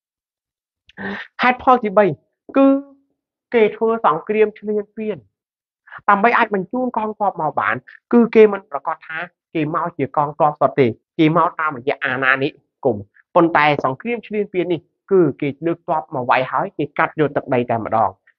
2ហេតុផលទី3គឺគេធ្វើសង្គ្រាមឈ្លានពានដើម្បីអាចបញ្ជូនកងទ័ពមកបានគឺគេមិនប្រកាសថាគេមកជាកងទ័ពសុទ្ធទេគេមកតាមរយៈអាណានិគមប៉ុន្តែសង្គ្រាមឈ្លានពាននេះគឺគេលើកទ័ពមកវាយហើយគេកាត់យកទឹកដីតែម្ដង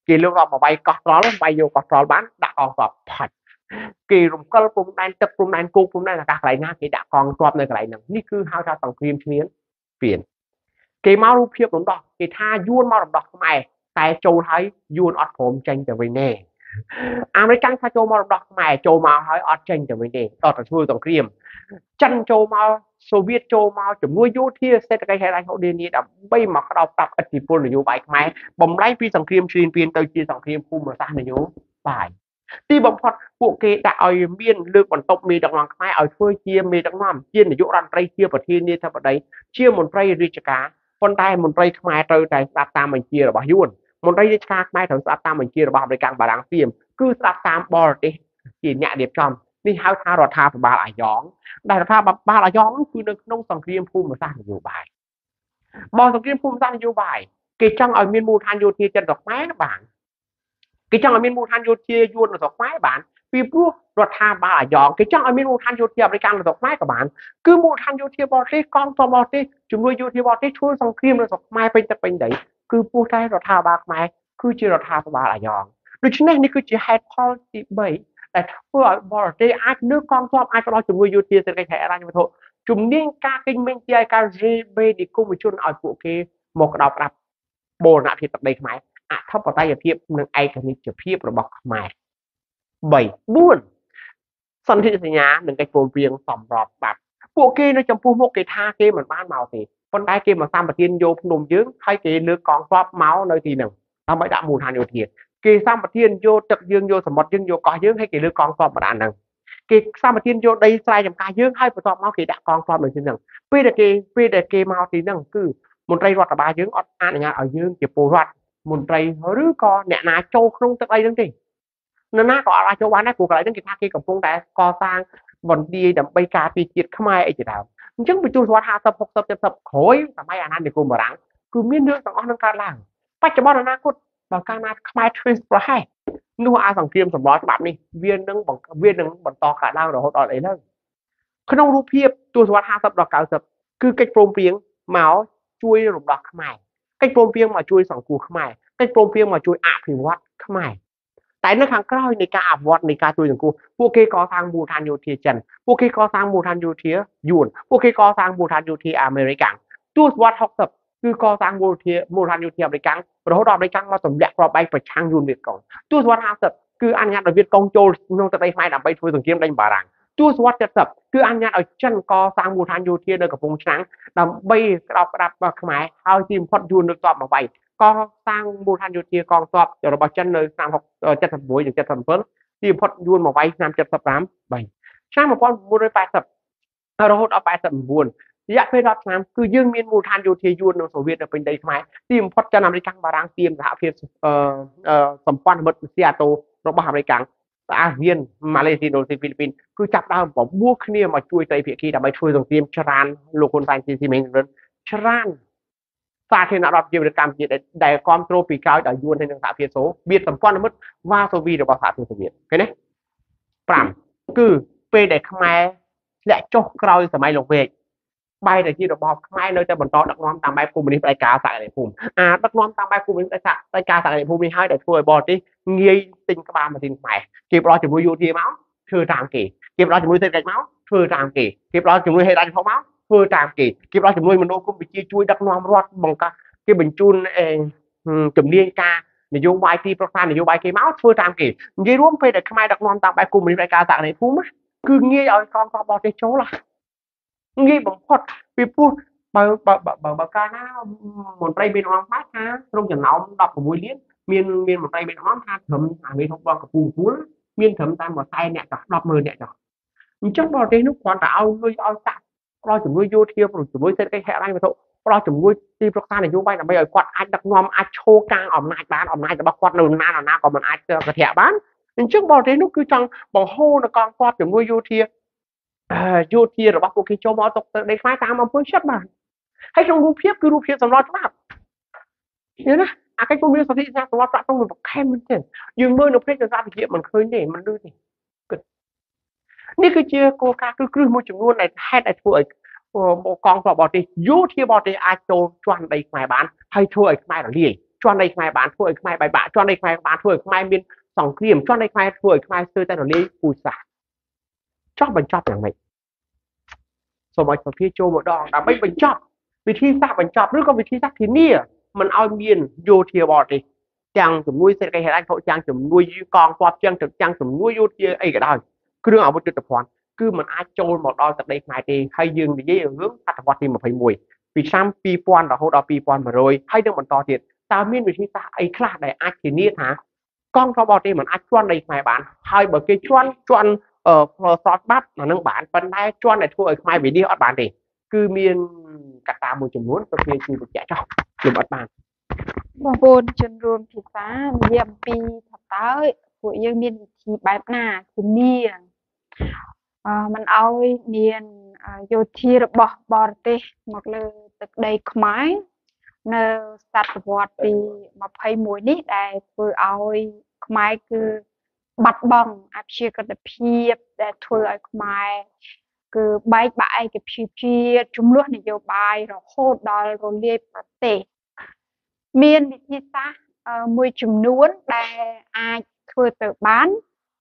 គេលើករត់មកវាយកោះត្រល់វាយយកកោះត្រល់បានដាក់កងទ័ពផាច់គេរំកិលព្រំដែនទឹកព្រំដែនគោកព្រំដែនអាកាសកន្លែងណាគេដាក់កងទ័ពនៅកន្លែងហ្នឹងនេះគឺហៅថាសង្គ្រាមឈ្លានពានគេមករូបភាពរំដោះគេថាយួនមករំដោះខ្មែរតែចូលហើយយួនអត់ព្រមចេញទៅវិញទេអាមេរិកថាចូលមករំដោះខ្មែរចូលមកហើយអត់ចេញទៅវិញទេតតធ្វើសង្គ្រាមចិនចូលមកសូវៀតចូលមកជំនួយយោធាសេដ្ឋកិច្ចហេដ្ឋារចនាសម្ព័ន្ធដើម្បីមកក្តោបប្រាប់ឥទ្ធិពលនយោបាយខ្មែរបំលែងពីសង្គ្រាមឈ្លានពានទៅជាសង្គ្រាមភូមិសាស្ត្រនយោបាយទីបំផុតពួកគេដាក់ឲ្យមានលើកបន្ទប់មេដឹកនាំខ្មែរឲ្យធ្វើជាមេដឹកនាំជានាយករដ្ឋមន្ត្រីជាប្រធានាធិបតីជាមន្ត្រីរាជការប៉ុន្តែមន្ត្រីខ្មែរត្រូវតែស្ដាប់តាមបញ្ជារបស់យួនមន្ត្រីរាជការខ្មែរត្រូវស្ដាប់តាមបញ្ជារបស់អាមេរិកបារាំងសៀមគឺស្ដាប់តាមបរទេសជាអ្នករៀបចំនេះហៅថារដ្ឋាភិបាលអាយ៉ងដែលរដ្ឋាភិបាលអាយ៉ងគឺនៅក្នុងសង្គ្រាមភូមិសាស្ត្រនយោបាយបើសង្គ្រាមភូមិសាស្ត្រនយោបាយគេចង់ឲ្យមានមូលដ្ឋានយោធាចិត្តរបស់ខ្មែរបានគេចង់ឲ្យមានមូលដ្ឋានយោធាយួនរបស់ខ្មែរបានពីព្រោះរដ្ឋាភិបាលអាយ៉ងគេចង់ឲ្យមានមូលដ្ឋានយោធាអាមេរិករបស់ខ្មែរក៏បានគឺមូលដ្ឋានយោធាបរទេសកងទ័ពបរទេសជំនួយយោធាបរទេសធ្វើសង្គ្រាមរបស់ខ្មែរពេញទឹកពេញដីគឺពោះតែរដ្ឋាភិបាលខ្មែរគឺជារដ្ឋាភិបាលអាយ៉ងដូច្នេះនេះគឺជាហេតុផលទីបីដែលធ្វើឲ្យបរទេសអាចលើកកងទ័ពអាចផ្ដល់ជំនួយយោធាសេដ្ឋកិច្ចហិរញ្ញវត្ថុជំនាញការកិច្ចមេញជាយការរេបេនិគមជនឲ្យពួកគេមកក្តោបក្តាប់បូរណភាពទឹកដីខ្មែរអធិបតេយ្យភាពនិងឯករាជ្យភាពរបស់ខ្មែរបី បួនសន្ធិសញ្ញានិងកិច្ចព្រមព្រៀងសម្របច្បាប់ពួកគេនៅចំពោះមុខគេថាគេមិនបានមកទេប៉ុន្តែគេមកសម្បទានយកភ្នំយើងហើយគេលើកកងទ័ពមកនៅទីហ្នឹងដើម្បីដាក់មូលដ្ឋានយោធាគេសម្បទានយកទឹកយើងយកសមុទ្រយើងយកកោះយើងហើយគេលើកកងទ័ពមកដាក់ហ្នឹងគេសម្បទានយកដីស្រែចម្ការយើងហើយបន្ទាប់មកគេដាក់កងទ័ពនៅទីហ្នឹងពេលដែលគេពេលដែលគេមកទីហ្នឹងគឺមន្ត្រីរដ្ឋបាលយើងអត់អនុញ្ញាតឲ្យយើងជាពលរដ្ឋមន្ត្រីឬក៏អ្នកណាចូលក្នុងទឹកដីហ្នឹងទេនរណាក៏អាចចូលបានដែរព្រោះកន្លែងហ្នឹងគេថាគេកំពុងតែកសាងបណ្ឌាយដើម្បីការពារជាតិខ្មែរអីជាដើមអញ្ចឹងពីទសវត្សរ៍ห้าสิบ หกสิบ เจ็ดสิบក្រោយសម័យអាណានិគមបារាំងគឺមានរឿងទាំងអស់នឹងកើតឡើងបច្ចុប្បន្នអនាគតបើកាលណាខ្មែរធ្វើប្រហែសនោះអាសង្គ្រាមសម្បល់ច្បាប់នេះវានឹងវានឹងបន្តកើតឡើងរហូតដល់អីហ្នឹងក្នុងរូបភាពទសវត្សរ៍ห้าสิบ ដល់ เก้าสิบគឺកិច្ចព្រមព្រៀងមកជួយរំដោះខ្មែរកិច្ចព្រមព្រៀងមកជួយសង្គ្រោះខ្មែរកិច្ចព្រមព្រៀងមកជួយអភិវឌ្ឍខ្មែរតែនៅខាងក្រោយនៃការអភិវឌ្ឍនៃការជួយសង្គ្រោះពួកគេកសាងមូលដ្ឋានយោធាចិនពួកគេកសាងមូលដ្ឋានយោធាយួនពួកគេកសាងមូលដ្ឋានយោធាអាមេរិកទសវត្សរ៍หกสิบគឺកសាងមូលដ្ឋានមូលដ្ឋានយោធាអាមេរិករហូតដល់អាមេរិកមកទម្លាក់គ្រាប់បែកប្រឆាំងយួនវៀតកុងទសវត្សរ៍ห้าสิบគឺអនុញ្ញាតឲ្យវៀតកុងចូលក្នុងទឹកដីខ្មែរដើម្បីធ្វើសង្គ្រាមដេញបារាំងទសវត្សរ៍เจ็ดสิบគឺអនុញ្ញាតឲ្យចិនកសាងមូលដ្ឋានយោធានៅកំពង់ឆ្នាំងដើម្បីក្តោបក្តាប់ខ្មែរហើយទីបំផុតយួនលើកទ័ពមកវាយកសាងមូលដ្ឋានយោធាកងទ័ពរបស់ចិននៅឆ្នាំเจ็ดสิบหก និងเจ็ดสิบเจ็ดទីបំផុតយួនមកវាយឆ្នាំเจ็ดสิบห้าបីឆ្នាំmột nghìn chín trămแปดสิบរហូតដល់แปดสิบเก้ารយៈពេល10ឆ្នាំគឺយើងមានមូលដ្ឋានយោធាយួននៅសូវៀតនៅពេញដីខ្មែរទីបំផុតចិនអាមេរិកបារាំងទៀមសហភាពអឺសម្ព័ន្ធមិត្តស៊ីអាតូរបស់អាមេរិកអាស៊ានម៉ាឡេស៊ីឥណ្ឌូនេស៊ីហ្វីលីពីនគឺចាប់ដើមបបួលគ្នាមកជួយត្រីភាគីដើម្បីធ្វើសង្គ្រាមច្រានលោកហ៊ុនសែនជាស៊ីមេងច្រានសាធារណរដ្ឋជាតិកម្ពុជាដែលគ្រប់គ្រងពីក្រោយដោយយួនហើយនឹងសហភាពសូវៀតសម្ព័ន្ធមិត្តវ៉ាសូវីរបស់សហភាពសូវៀតឃើញទេប្រាំគឺពេលដែលខ្មែរធ្លាក់ចុះក្រោយសម័យលោកវែកបែរទៅជារបបខ្មែរនៅតែបន្តដឹកនាំតាមបែបកុម្មុយនីសផ្ដាច់ការសក្តិភូមិអាដឹកនាំតាមបែបកុម្មុយនីសផ្ដាច់ការសក្តិភូមិនេះហើយដែលធ្វើឲ្យបរទេសងាយទិញក្បាលម៉ាស៊ីនខ្មែរគេផ្ដល់ជំនួយយោធាមកធ្វើតាមគេគេផ្ដល់ជំនួយសេដ្ឋកិច្ចមកធ្វើតាមគេគេផ្ដល់ជំនួយហេដ្ឋារចនាសម្ព័ន្ធមកធ្វើតាមគេគេផ្ដល់ជំនួយមនោគមវិជ្ជាជួយដឹកនាំរដ្ឋបង្កើតគេបញ្ជូនជំនាញការនយោបាយទីប្រឹក្សានយោបាយគេមកធ្វើតាមគេនិយាយរួមពេលដែលខ្មែរដឹកនាំតាមបែបកុម្មុយនីសផ្ដាច់ការសក្តិភូមិគឺងាយឲ្យកងទ័ពបរទេសចូលងាយបំផុតពីព្រោះបើបើបើបើកាលណាមន្ត្រីមេដឹកនាំខ្មែរថាក្នុងចំណោមដប់ប្រាំមួយលានមានមានមន្ត្រីមេដឹកនាំថាត្រឹមអាមេធំបងកពូពូលមានត្រឹមតែមួយសែនអ្នកចោះដប់ម៉ឺនអ្នកចោះអញ្ចឹងបរទេសនោះគ្រាន់តែឲ្យលុយឲ្យតាក់ផ្ដល់ជំនួយយោធាជំនួយសេដ្ឋកិច្ចហិរញ្ញវត្ថុផ្ដល់ជំនួយទីប្រឹក្សានយោបាយដើម្បីឲ្យគាត់អាចដឹកនាំអាចឈរកលងអំណាចបានអំណាចរបស់គាត់នៅណាណាក៏មិនអាចកធាក់បានអញ្ចឹងបរទេសនោះគឺចង់បង្ហូរនៅកងទ័ពជំនួយយោធាយោធារបស់ពួកគេចូលមកទុកទៅដីខ្មែរតាមអំពើចិត្តបានហើយក្នុងរូបភាពគឺរូបភាពសម្រាប់ច្បាប់យល់ណាអាកិច្ចព្រមព្រៀងសន្ធិសញ្ញាសម្រាប់ប្រាក់ក្នុងប្រខែមែនទេយើងមើលនៅភ្នែកសារវិទ្យាមិនឃើញទេមិនឮទេគិតនេះគឺជាគោលការណ៍គឺគ្រឹះមួយចំនួនដែលហេតុឲ្យធ្វើឲ្យកងទ័ពបរទេសយោធាបរទេសអាចចូលជាន់ដីខ្មែរបានហើយធ្វើឲ្យខ្មែររលាយ cho đây khai bán thôi khai bài bạ cho đây khai bán thôi khai miên sòng kiểm cho đây khai thôi khai sư tay nó đi phù xả cho mình choอย่างไรสมัยตอนที่โจมาดองแต่ไม่เป็นชอบวิธีซักเป็นชอบหรือก็วิธีซักที่นี่มันเอาเมียนโยเทียบอดดิจังสมนุยเสร็จไอ้เห็นอันเขาจังสมนุยกองความจังถึงจังสมนุยโยเทียไอ้ก็ได้คือเรื่องเอาไปจุดตะพรคือมันอาจโจมาดองจากได้หมายดีให้ยืนในยี่เรื่องพัฒนาวัตถุมาพายมวยปีซ้ำปีปอนเราเขาเอาปีปอนมาเลยให้เรื่องมันต่อเสียตามมีนวิธีซักไอ้คลาดได้อาจที่นี่ฮะกองเขาบอกดีมันอาจชวนได้หมายบ้านให้บอกแกชวนชวนเอ่อพอซอสบัตมานั่งบ้านเป็นได้ชวนในทั่วไอ้หมายวิดีโอบ้านดิคือมีนกระตามูจมูกก็คือคือแจกจ้ากลุ่มอัดบานบางคนจนรวมผิดฟ้าเยี่ยมปีถัดเต้ยผู้ยังมีวิธีแบบหน้าคือเนียนอ่ามันเอาเนียนอ่าโยธีระบบบอร์เตหมดเลยตึกใดขมายในศตวรรษปีมาพายมวยนี้ได้คือเอาขมายคือบัดบังอาชีพกระเพียบได้ถือเอาขมายคือใบใบกับพีพีจุ่มล้วนนโยบายเราโคตรดอลโรเลียประเทศมีนวิธีซะมวยจุ่มนวลได้อาถือตัวบ้าน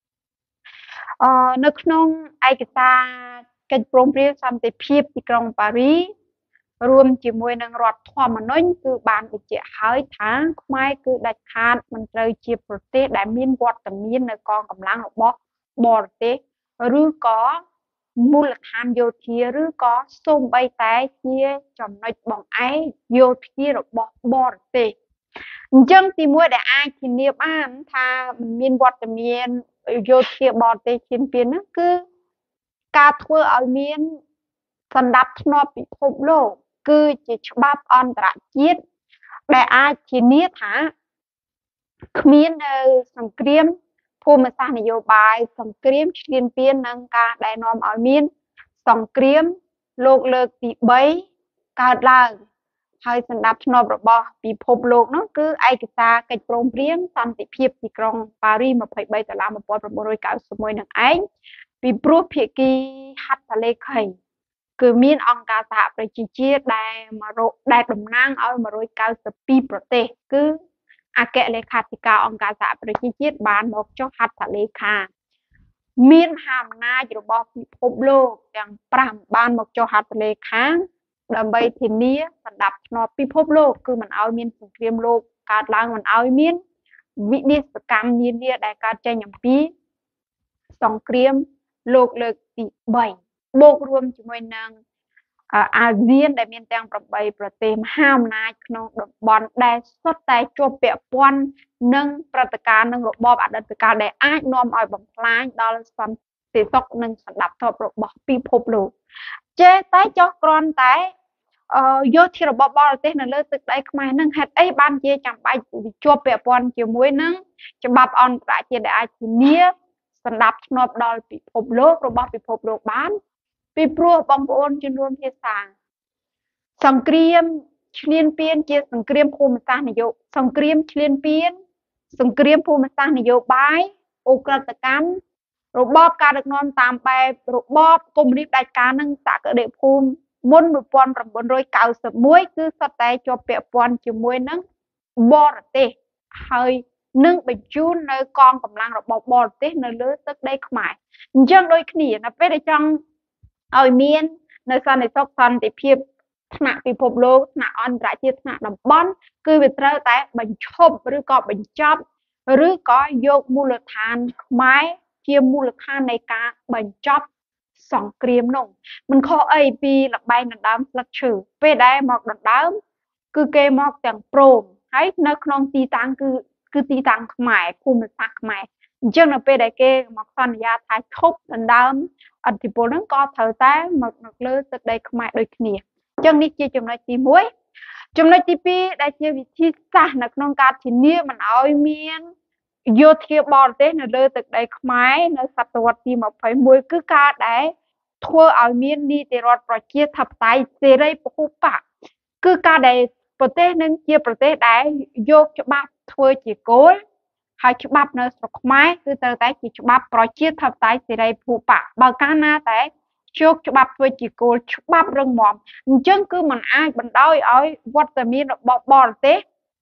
นึกน้องไอกษาการโปรงเรียนสันติภาพที่กรุงปารีสรวมจิมวยนังรอดทอมันน้อยคือบานอุจเจหายทางไม่คือดัดขาดมันเลยจีบประเทศได้มีนวัดแต่มีนในกองกำลังของบอบอร์เตหรือก็มูลฐานโยธีหรือก็ส่งใบแต่เชียจำนวนบองไอโยธีระบบบอร์เตจังที่มวยได้อาคินเนียบอ่านถ้ามีนวัดแต่มีนโยธีบอร์เตชินเปียนนั่นคือการทั่วเอามีนสันดับนอปิภพโลกคือจิตบับอันตรจิตได้อาคินเนียถามีนในสังเกตภูมิศาสตร์นโยบายสังเกตเชียนเปียนนังการได้นอมเอามีนสังเกตโลกเลิกตีใบการล่างให้สันดับนอบระบอบปีพบโลกนั่นคือไอกษาเกิดโปร่งเปลี่ยนสันติภาพที่กรุงปารีสมาเผยใบตลาดมาปอดประมวลรายการสมัยหนึ่งไอปีปลุกเพียกีฮัตทะเลไข่คือมีนองการสหประชาชาติได้มาโรได้ดำนั่งเอามารายการสปีประเทศคืออาเกะเลขาธิการองค์การสหประชาชาติบานบอกเจ้าฮัตทะเลขามีนหามนาอยู่ระบอบพิภพโลกอย่างปรามบานบอกเจ้าฮัตทะเลขาดำใบทีนี้สันดับนอพิภพโลกคือมันเอามีนสงครามโลกการล้างมันเอามีนวินิสกรรมยีเดียได้การใจอย่างปีสงครามโลกเลิกตีใบโบกรวมจมวยนางอาเซียนได้มีแต่งประใบประเทศห้ามนายขนมบอลได้สดแต่จบเปียปอนนึ่งประตการนึ่งระบอบอัดการได้อ้ายนอมอ่อยบังพลายดอลสันติตกนึ่งสันดับทบระบอบปีพบโลกเจ้แต่จอกรอนแต่โยที่ระบบบอลเต้นเลือดตึกได้ขมายนึ่งเฮ็ดไอ้บ้านเจ้จังไปจบเปียปอนเจ้ามวยนึ่งจะบับออนตราเจ้ได้อาชีเนี้ยสันดับนอบดอลปีพบโลกระบอบปีพบโลกบ้านปีปลัวบองโอนจนรวมเพียสางสังเกรียมเชียนเปียนเจสังเกรียมภูมิศาสตร์นโยสังเกรียมเชียนเปียนสังเกรียมภูมิศาสตร์นโยบายโอกาสกรรมระบอบการดำเนินตามไประบอบกรมนิการการนั่งจากเด็กภูมิมุนบุปผลประบนโดยเก่าสมุยคือสไตล์จบเปียปอนจมวยนั่งบอร์เตเฮยนึ่งไปจูนในกองกำลังระบบบอร์เตในเลือดตึกได้ขมายจังโดยขณีนะเป็นจังเอาเมียนในสันในซอกสันติเพียบขณะปีพบโลกขณะอันตรายที่ขณะดำบอนคือวิตรแต่บรรชบหรือก็บรรจับหรือก็โยกมูลฐานไม้เกี่ยมมูลฐานในการบรรจับสองเกรียมนงมันข้อไอปีหลักใบหนังดำหลักชื่อไปได้หมอกหนังดำคือเกมหมอกแต่งโปร่งให้นักนองตีตังคือคือตีตังหมายภูมิศาสตร์หมายจังนับไปได้เกมหมอกสัญญาไทยทบหนังดำอันที่โบนั้นก็เธอแต่หมดหนักเลือดได้ขมายโดยขี้จังนี้เกี่ยจำนวนตีมวยจำนวนตีปีได้เกี่ยวิธีศาสตร์นักนองการที่นี่มันเอาเมียนโยธีบอลเต้นเลือดได้ขมายในศตวรรษที่มาไปมวยคือการได้ทั่วเอาเมียนนี่แต่รอดประเทศทับไตเสรีปหุปะคือการได้ประเทศนั้นเกี่ยประเทศได้โยกฉบับทั่วจีโก้ให้ฉบับในสกมัยคือแต่แต่ฉบับประเทศทับไตเสรีปหุปะบางการน่าแต่โชคฉบับทั่วจีโก้ฉบับเรื่องหมอมจังคือมันอ้ายบันได้เอาวัดแต่มีระบบบอลเต้ส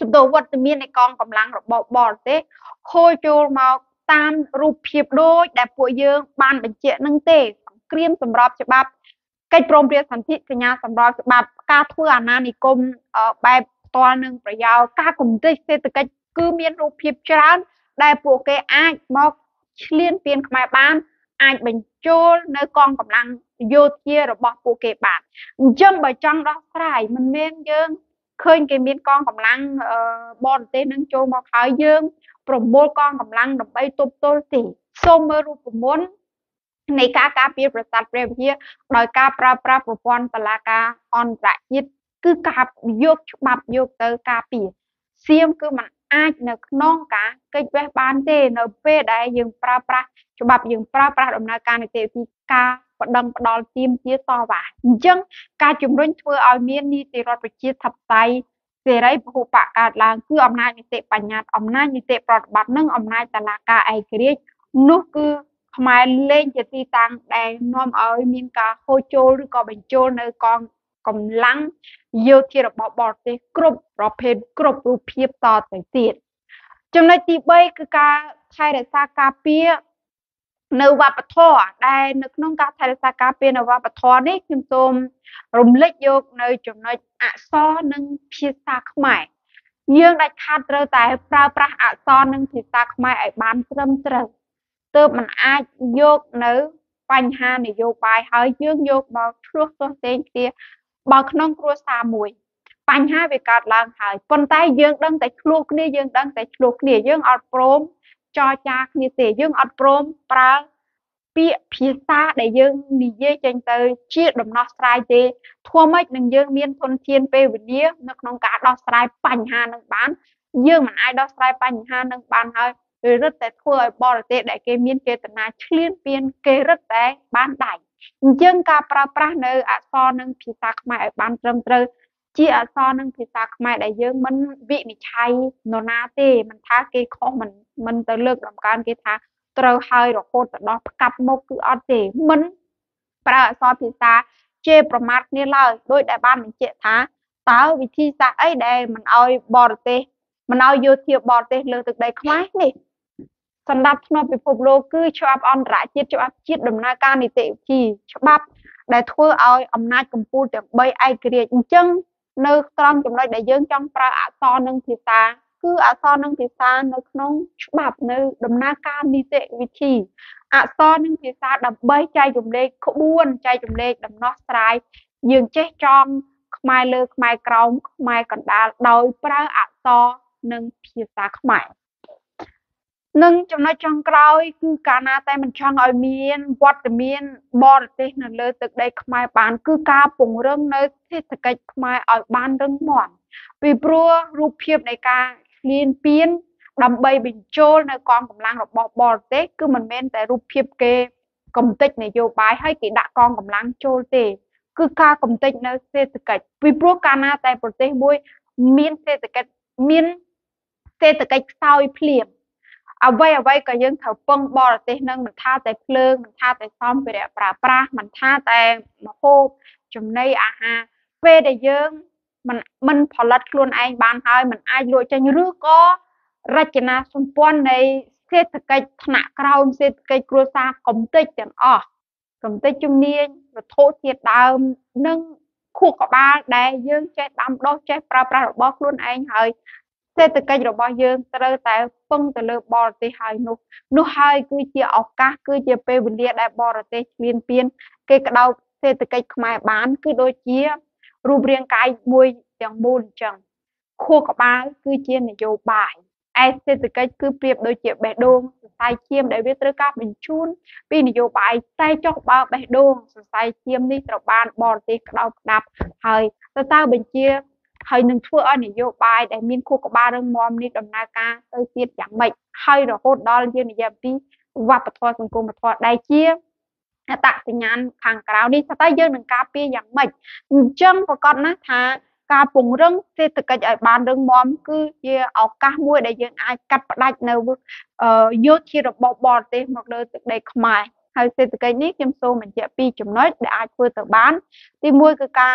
ជំទោវត្តមាននៃកងកម្លាំងរបស់បរទេសខូចចូលមកតាមរូបភាពដូចដែលពួកយើងបានបញ្ជាក់នឹងទេសង្គ្រាមសម្របច្បាប់កិច្ចព្រមព្រៀងសន្ធិសញ្ញាសម្របច្បាប់ការធ្វើអាណានិគមបែបផ្ទាល់នឹងប្រយោលការគំរាមសេដ្ឋកិច្ចគឺមានរូបភាពច្រើនដែលពួកគេអាចមកឈ្លានពានខ្មែរបានអាចបញ្ចូលនៅកងកម្លាំងយោធារបស់ពួកគេបានអញ្ចឹងបើចង់ដោះស្រាយមិនមែនយើងឃើញគេមានកងកម្លាំងបរទេសនឹងចូលមកហើយយើងប្រមូលកងកម្លាំងដើម្បីទប់ទល់ទេសូមមើលរូបមន្តនៃការការពារប្រាសាទព្រះវិហារដោយការប្រើប្រាស់ប្រព័ន្ធតុលាការអន្តរជាតិគឺការយកច្បាប់យកទៅការពារសៀមគឺมันអាចនៅក្នុងការកិច្ចវេះបានទេនៅពេលដែលយើងប្រើប្រាស់ច្បាប់យើងប្រើប្រាស់ដំណើរការនីតិវិធីការបដិងផ្ដាល់ទាមទារតវ៉ាអញ្ចឹងការជំរុញធ្វើឲ្យមាននីតិរដ្ឋប្រជាធិបតេយ្យសេរីពហុបកកើតឡើងគឺអំណាចនីតិបញ្ញត្តិអំណាចនីតិប្រតិបត្តិនិងអំណាចតុលាការឯករាជ្យនោះគឺខ្មែរលេងជាទីតាំងដែលនាំឲ្យមានការហូរចូលឬក៏បញ្ចូលនៅកងកម្លាំងយោធារបស់បរទេសគ្រប់ប្រភេទគ្រប់រូបភាពតទៅទៀតចំណុចទីបីគឺការថែរក្សាការពារនៅវប្បធម៌ដែលនៅក្នុងការថែរក្សាការពារនៅវប្បធម៌នេះខ្ញុំសូមរំលេចយកនៅចំណុចអក្សរនិងភាសាខ្មែរយើងដាច់ខាតត្រូវតែប្រើប្រាស់អក្សរនិងភាសាខ្មែរឲ្យបានត្រឹមត្រូវទើបมันអាចយកនៅបញ្ហានយោបាយហើយយើងយកមកឆ្លោះទាស់ទែងគ្នាបើក្នុងគ្រួសារមួយបញ្ហាវាកើតឡើងហើយប៉ុន្តែយើងដឹងតែឆ្លោះគ្នាយើងដឹងតែឆ្លោះគ្នាយើងអត់ព្រមចរចាគ្នាទេយើងអត់ព្រមប្រើពាក្យភាសាដែលយើងនិយាយចេញទៅជាដំណោះស្រាយទេធ្វើម៉េចនឹងយើងមានធនធានពេលវេលានៅក្នុងការដោះស្រាយបញ្ហានឹងបានយើងមិនអាចដោះស្រាយបញ្ហានឹងបានហើយរឹតតែធ្វើឲ្យបរទេសដែលគេមានចេតនាឈ្លានពានគេរឹតតែបានដៃអញ្ចឹងការប្រើប្រាស់នៅអក្សរនិងភាសាខ្មែរឲ្យបានត្រឹមត្រូវជាអក្សរនិងភាសាខ្មែរដែលយើងមិនវិនិច្ឆ័យនរណាទេមិនថាគេខុសមិនមិនទៅលើកដំកើងគេថាត្រូវហើយរហូតទៅដល់ផ្កាប់មុខគឺអត់ទេមិនប្រើអក្សរភាសាជេរប្រមាថគ្នាឡើយដោយដែលបានបញ្ជាក់ថាតើវិធីសាស្ត្រអីដែលមិនឲ្យបរទេសមិនឲ្យយោធាបរទេសលើទឹកដីខ្មែរនេះសម្រាប់ធ្នាប់ពិភពលោកគឺច្បាប់អន្តរជាតិច្បាប់ជាតិដំណើរការនីតិវិធីច្បាប់ដែលធ្វើឲ្យអំណាចកម្ពុជាទាំងបីឯករាជ្យអញ្ចឹងនៅត្រង់ចំណុចដែលយើងចង់ប្រើអក្សរនិងភាសាគឺអក្សរនិងភាសានៅក្នុងច្បាប់នៅដំណើរការនីតិវិធីអក្សរនិងភាសាដើម្បីចែករំលែកក្បួនចែករំលែកដំណោះស្រាយយើងចេះចង់ខ្មែរលើខ្មែរក្រោមខ្មែរកណ្ដាលដោយប្រើអក្សរនិងភាសាខ្មែរនឹងចំណុចចុងក្រោយគឺកាលណាតែមិនចង់ឲ្យមានវត្តមានបរទេសនៅលើទឹកដីខ្មែរបានគឺការពង្រឹងនៅសេដ្ឋកិច្ចខ្មែរឲ្យបានរឹងមាំពីព្រោះរូបភាពនៃការឈ្លានពានដើម្បីបញ្ចូលនៅកងកម្លាំងរបស់បរទេសគឺមិនមែនតែរូបភាពគេកំទេចនយោបាយហើយគេដាក់កងកម្លាំងចូលទេគឺការកំទេចនៅសេដ្ឋកិច្ចពីព្រោះកាលណាតែប្រទេសមួយមានសេដ្ឋកិច្ចមានសេដ្ឋកិច្ចខ្សោយភ្លាមអ្វីអ្វីក៏យើងត្រូវពឹងបរទេសនឹងមិនថាតែភ្លើងមិនថាតែសម្ភារៈប្រើប្រាស់មិនថាតែម្ហូបចំណីអាហារពេលដែលយើងមិនមិនផលិតខ្លួនឯងបានហើយមិនអាចលក់ចេញឬក៏រចនាសម្ព័ន្ធនៃសេដ្ឋកិច្ចថ្នាក់ក្រោមសេដ្ឋកិច្ចគ្រួសារកំទេចទាំងអស់កំទេចជំនាញវត្ថុធាតុដើមនិងខួរក្បាលដែលយើងចេះដាំដុះចេះប្រើប្រាស់របស់ខ្លួនឯងហើយសេដ្ឋកិច្ចរបស់យើងត្រូវតែពឹងទៅលើបរទេសហើយនោះនោះហើយគឺជាឱកាសគឺជាពេលវេលាដែលបរទេសឈ្លានពានគេក្តោបសេដ្ឋកិច្ចខ្មែរបានគឺដូចជារូបរាងកាយមួយទាំងមូលអញ្ចឹងខួរក្បាលគឺជានយោបាយឯសេដ្ឋកិច្ចគឺប្រៀបដូចជាបេះដូងសរសៃឈាមដែលវាត្រូវការបញ្ជូនពីនយោបាយតែចុះបើបេះដូងសរសៃឈាមនេះត្រូវបានបរទេសក្តោបក្តាប់ហើយទៅតើបញ្ជាហើយនឹងធ្វើឲ្យនយោបាយដែលមានខួរក្បាលរឹងមាំនេះដំណើរការទៅទៀតយ៉ាងម៉េចហើយរហូតដល់យើងនិយាយអំពីវប្បធម៌សង្គមធម៌ដែលជាអត្តសញ្ញាណខាងក្រៅនេះតើយើងនឹងការពារយ៉ាងម៉េចអញ្ចឹងប្រកាសណាស់ថាការពង្រឹងសេដ្ឋកិច្ចឲ្យបានរឹងមាំគឺជាឱកាសមួយដែលយើងអាចកាត់ផ្តាច់នៅយោធារបស់បរទេសមកលើទឹកដីខ្មែរហើយសេដ្ឋកិច្ចនេះខ្ញុំសូមបញ្ជាក់ពីចំណុចដែលអាចធ្វើទៅបានទីមួយគឺការថ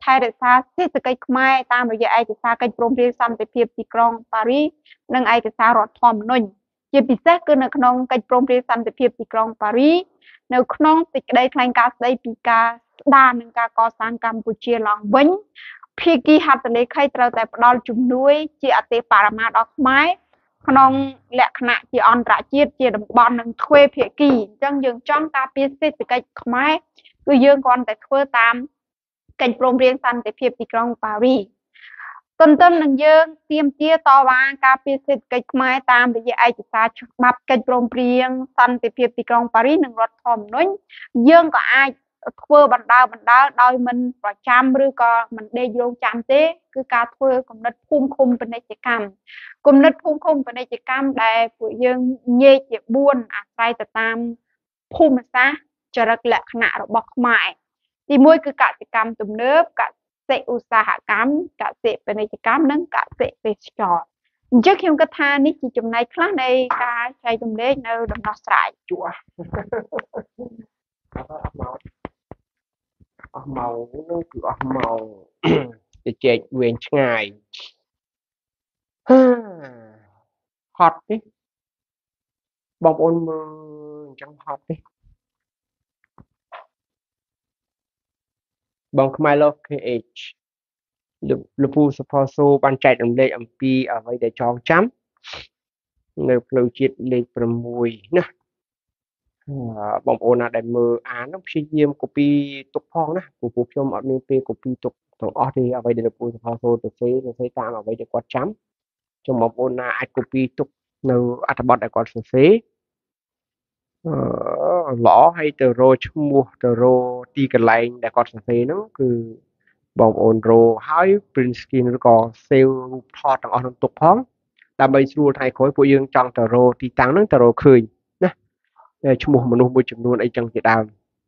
ថែរក្សាសេដ្ឋកិច្ចខ្មែរតាមរយៈឯកសារកិច្ចព្រមព្រៀងសន្តិភាពទីក្រុងប៉ារីសនិងឯកសាររដ្ឋធម្មនុញ្ញជាពិសេសគឺនៅក្នុងកិច្ចព្រមព្រៀងសន្តិភាពទីក្រុងប៉ារីសនៅក្នុងសេចក្តីថ្លែងការណ៍ស្តីពីការស្ដារនិងការកសាងកម្ពុជាឡើងវិញភាគីហត្ថលេខីត្រូវតែផ្ដល់ជំនួយជាអតិបរមាដល់ខ្មែរក្នុងលក្ខណៈជាអន្តរជាតិជាតំបន់និងទ្វេភាគីអញ្ចឹងយើងចង់ការពារសេដ្ឋកិច្ចខ្មែរគឺយើងគ្រាន់តែធ្វើតាមកិច្ចព្រមព្រៀងសន្តិភាពទីក្រុងប៉ារីសទន្ទឹមនឹងយើងទាមទារតវ៉ាការពារសេដ្ឋកិច្ចខ្មែរតាមរយៈឯកសារច្បាប់កិច្ចព្រមព្រៀងសន្តិភាពទីក្រុងប៉ារីសនិងរដ្ឋធម្មនុញ្ញយើងក៏អាចធ្វើបណ្ដើបណ្ដើដោយមិនប្រចាំឬក៏មិនដេករងចាំទេគឺការធ្វើគំនិតភូមិឃុំពាណិជ្ជកម្មគំនិតភូមិឃុំពាណិជ្ជកម្មដែលពួកយើងញែកជាបួនអាស្រ័យទៅតាមភូមិសាស្ត្រចរិតលក្ខណៈរបស់ខ្មែរទីមួយគឺកសិកម្មទំនើបកសិឧស្សាហកម្មកសិពាណិជ្ជកម្មនិងកសិទេសចរណ៍អញ្ចឹងខ្ញុំគិតថានេះជាចំណែកខ្លះនៃការចែករំលែកនៅដំណោះស្រាយជួអស់ម៉ោងនោះគឺអស់ម៉ោងទៅជែកវែងឆ្ងាយហត់ទេបងប្អូនមើលអញ្ចឹងហត់ទេបងខ្មែរ Love ខេ អេច លោកពូសុផាសូបានចែករំលែកអំពីអ្វីដែលចងចាំនៅផ្លូវជាតិលេខ6ណាបងប្អូនណាដែលមើលអាននោះព្យាយាមកូពីទុកផងណាព្រោះពួកខ្ញុំអត់មានពេលកូពីទុកទាំងអស់ទេអ្វីដែលលោកពូសុផាសូទៅសេទៅសេតាមអ្វីដែលគាត់ចាំចឹងបងប្អូនណាអាចកូពីទុកនៅអត្ថបទដែលគាត់សរសេរអឺល្អហើយទៅរកឈ្មោះទៅរកទីកន្លែងដែលគាត់សរសេរហ្នឹងគឺបងប្អូនរកហើយ print screen ឬក៏ save រូបថតទាំងអស់នោះទុកផងដើម្បីស្រួលថ្ងៃក្រោយពួកយើងចង់ទៅរកទីតាំងហ្នឹងទៅរកឃើញណាឈ្មោះមនុស្សមួយចំនួនអីចឹងជាដើម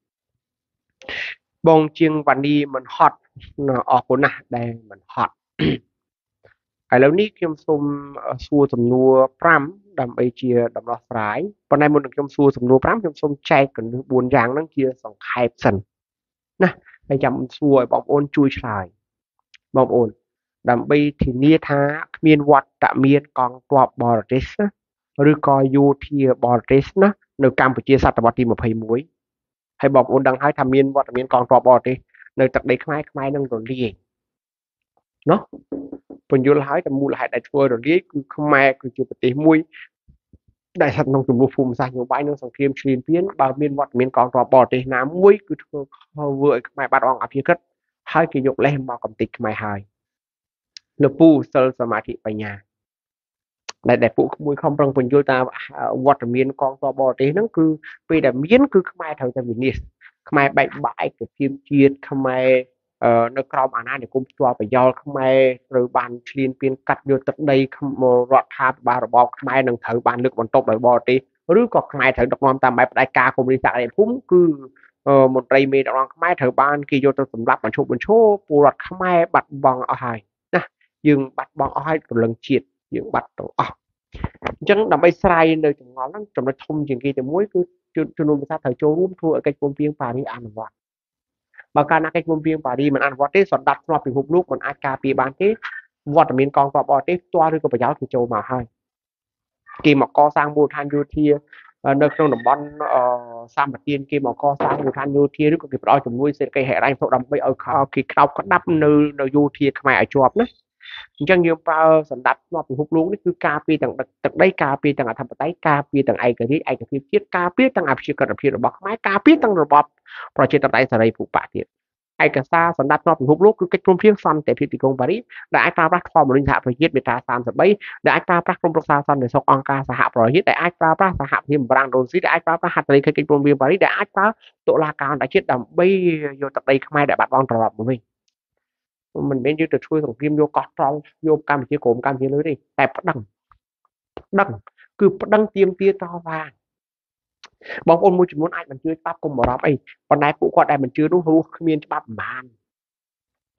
បងជាងវ៉ានីមិនហត់អរគុណណាស់ដែលមិនហត់ឥឡូវនេះខ្ញុំសូមសួរសំណួរ5ដើម្បីជាដំណោះស្រាយប៉ុន្តែមុននឹងខ្ញុំសួរសំណួរ5ខ្ញុំសូមចែកកន្លឹះ4យ៉ាងហ្នឹងជាសង្ខេបសិនណាហើយចាំសួរឲ្យបងប្អូនជួយឆ្លើយបងប្អូនដើម្បីធានាថាគ្មានវត្តមានកងទ័ពបរទេសឬក៏យោធាបរទេសណានៅកម្ពុជាសតវត្សទី21ហើយបងប្អូនដឹងហើយថាមានវត្តមានកងទ័ពបរទេសនៅទឹកដីខ្មែរខ្មែរនឹងរលាយណោះពន្យល់ហើយតែមូលហេតុដែលធ្វើរលាយគឺខ្មែរគឺជាប្រទេសមួយដែលស្ថិតក្នុងចំនួនភូមិសាស្ត្រនយោបាយនិងសង្គ្រាមឈ្លានពានបើមានវត្តមានកងទ័ពបរទេសណាមួយគឺធ្វើធ្វើឲ្យខ្មែរបាត់បង់អភិក្រិតហើយគេយកលេសមកកំទេចខ្មែរហើយលោកពូសិលសមាធិបញ្ញាដែលដែលពួកក្មួយខំប្រឹងពន្យល់តាមវត្តមានកងទ័ពបរទេសហ្នឹងគឺពេលដែលមានគឺខ្មែរត្រូវតែវិនិច្ឆ័យខ្មែរបែកបាក់ឯកភាពជាតិខ្មែរនៅក្រោមអាណានិគមផ្ទាល់ប្រយោលខ្មែរត្រូវបានឈ្លានពានកាត់យកទឹកដីរដ្ឋាភិបាលរបបខ្មែរនឹងត្រូវបានលើកបន្ទប់ដោយបរទេសឬក៏ខ្មែរត្រូវដឹកនាំតាមបែបផ្ដាច់ការកុម្មុយនីសអរិយភូមិគឺមន្ត្រីមេដឹកនាំខ្មែរត្រូវបានគេយកទៅសម្លាប់បញ្ឈប់បញ្ឈរពលរដ្ឋខ្មែរបាត់បង់អស់ហើយណាយើងបាត់បង់អស់ហើយព្រលឹងជាតិយើងបាត់ទាំងអស់អញ្ចឹងដើម្បីស្រាយនៅចម្ងល់ហ្នឹងចំណុចធំជាងគេទីមួយគឺជំនុំប្រសាទត្រូវចូលរួមធ្វើឲ្យកិច្ចព្រមព្រៀងប៉ារីសអនុវត្តបើកាលណាកិច្ចព្រមព្រៀងប៉ារីសមិនអនុវត្តទេសន្តិភាពពិភពលោកមិនអាចការពារបានទេវត្តមានកងទ័ពបរទេសផ្ទាល់ឬក៏ប្រយោលគេចូលមកហើយគេមកកសាងមូលដ្ឋានយោធានៅក្នុងតំបន់សម្បទានគេមកកសាងមូលដ្ឋានយោធាឬក៏គេផ្ដល់ជំនួយសេដ្ឋកិច្ចហិរញ្ញវត្ថុដើម្បីឲ្យគេខ្នោបក្តាប់នៅនៅយោធាខ្មែរឲ្យជាប់ណាអញ្ចឹងយើងប្រើសម្ដាប់ស្នប់ពិភពលោកនេះគឺការពារទាំងទឹកដីការពារទាំងអធិបតេយ្យការពារទាំងឯករាជ្យឯកភាពជាតិការពារទាំងអភិជាក្រិតភាពរបស់ខ្មែរការពារទាំងរបបប្រជាធិបតេយ្យសេរីភូប៉ាទៀតឯកសារសម្ដាប់ស្នប់ពិភពលោកគឺកិច្ចព្រមព្រៀងសន្តិភាពទីក្រុងប៉ារីសដែលអាចប្រើប្រាស់ធម្មនុញ្ញសហប្រជាជាតិមាត្រាសាមសិបបីដែលអាចប្រើប្រាស់ក្រុមប្រឹក្សាសន្តិសុខអង្គការសហប្រជាជាតិដែលអាចប្រើប្រាស់សហភាពបារាំងរុស្ស៊ីដែលអាចប្រើប្រាស់ហត្ថលេខីកិច្ចព្រមព្រៀងប៉ារីសដែលអាចប្រើតុលាការអន្តរជាតិដើម្បីយកទឹកដីខ្មែរដែលបាត់បង់ត្រឡប់មកវិញមិនមែនយើងទៅធ្វើសង្គ្រាមយកកោះត្រល់យកកម្ពុជាក្រមកម្ពុជាលើទេតែប្តឹងប្តឹងគឺប្តឹងទាមទារតវ៉ាបងប្អូនមួយចំនួនអាចមិនជឿច្បាប់កុំបារម្ភអីប៉ុន្តែពួកគាត់ដែលមិនជឿនោះរស់គ្មានច្បាប់ប្រហែល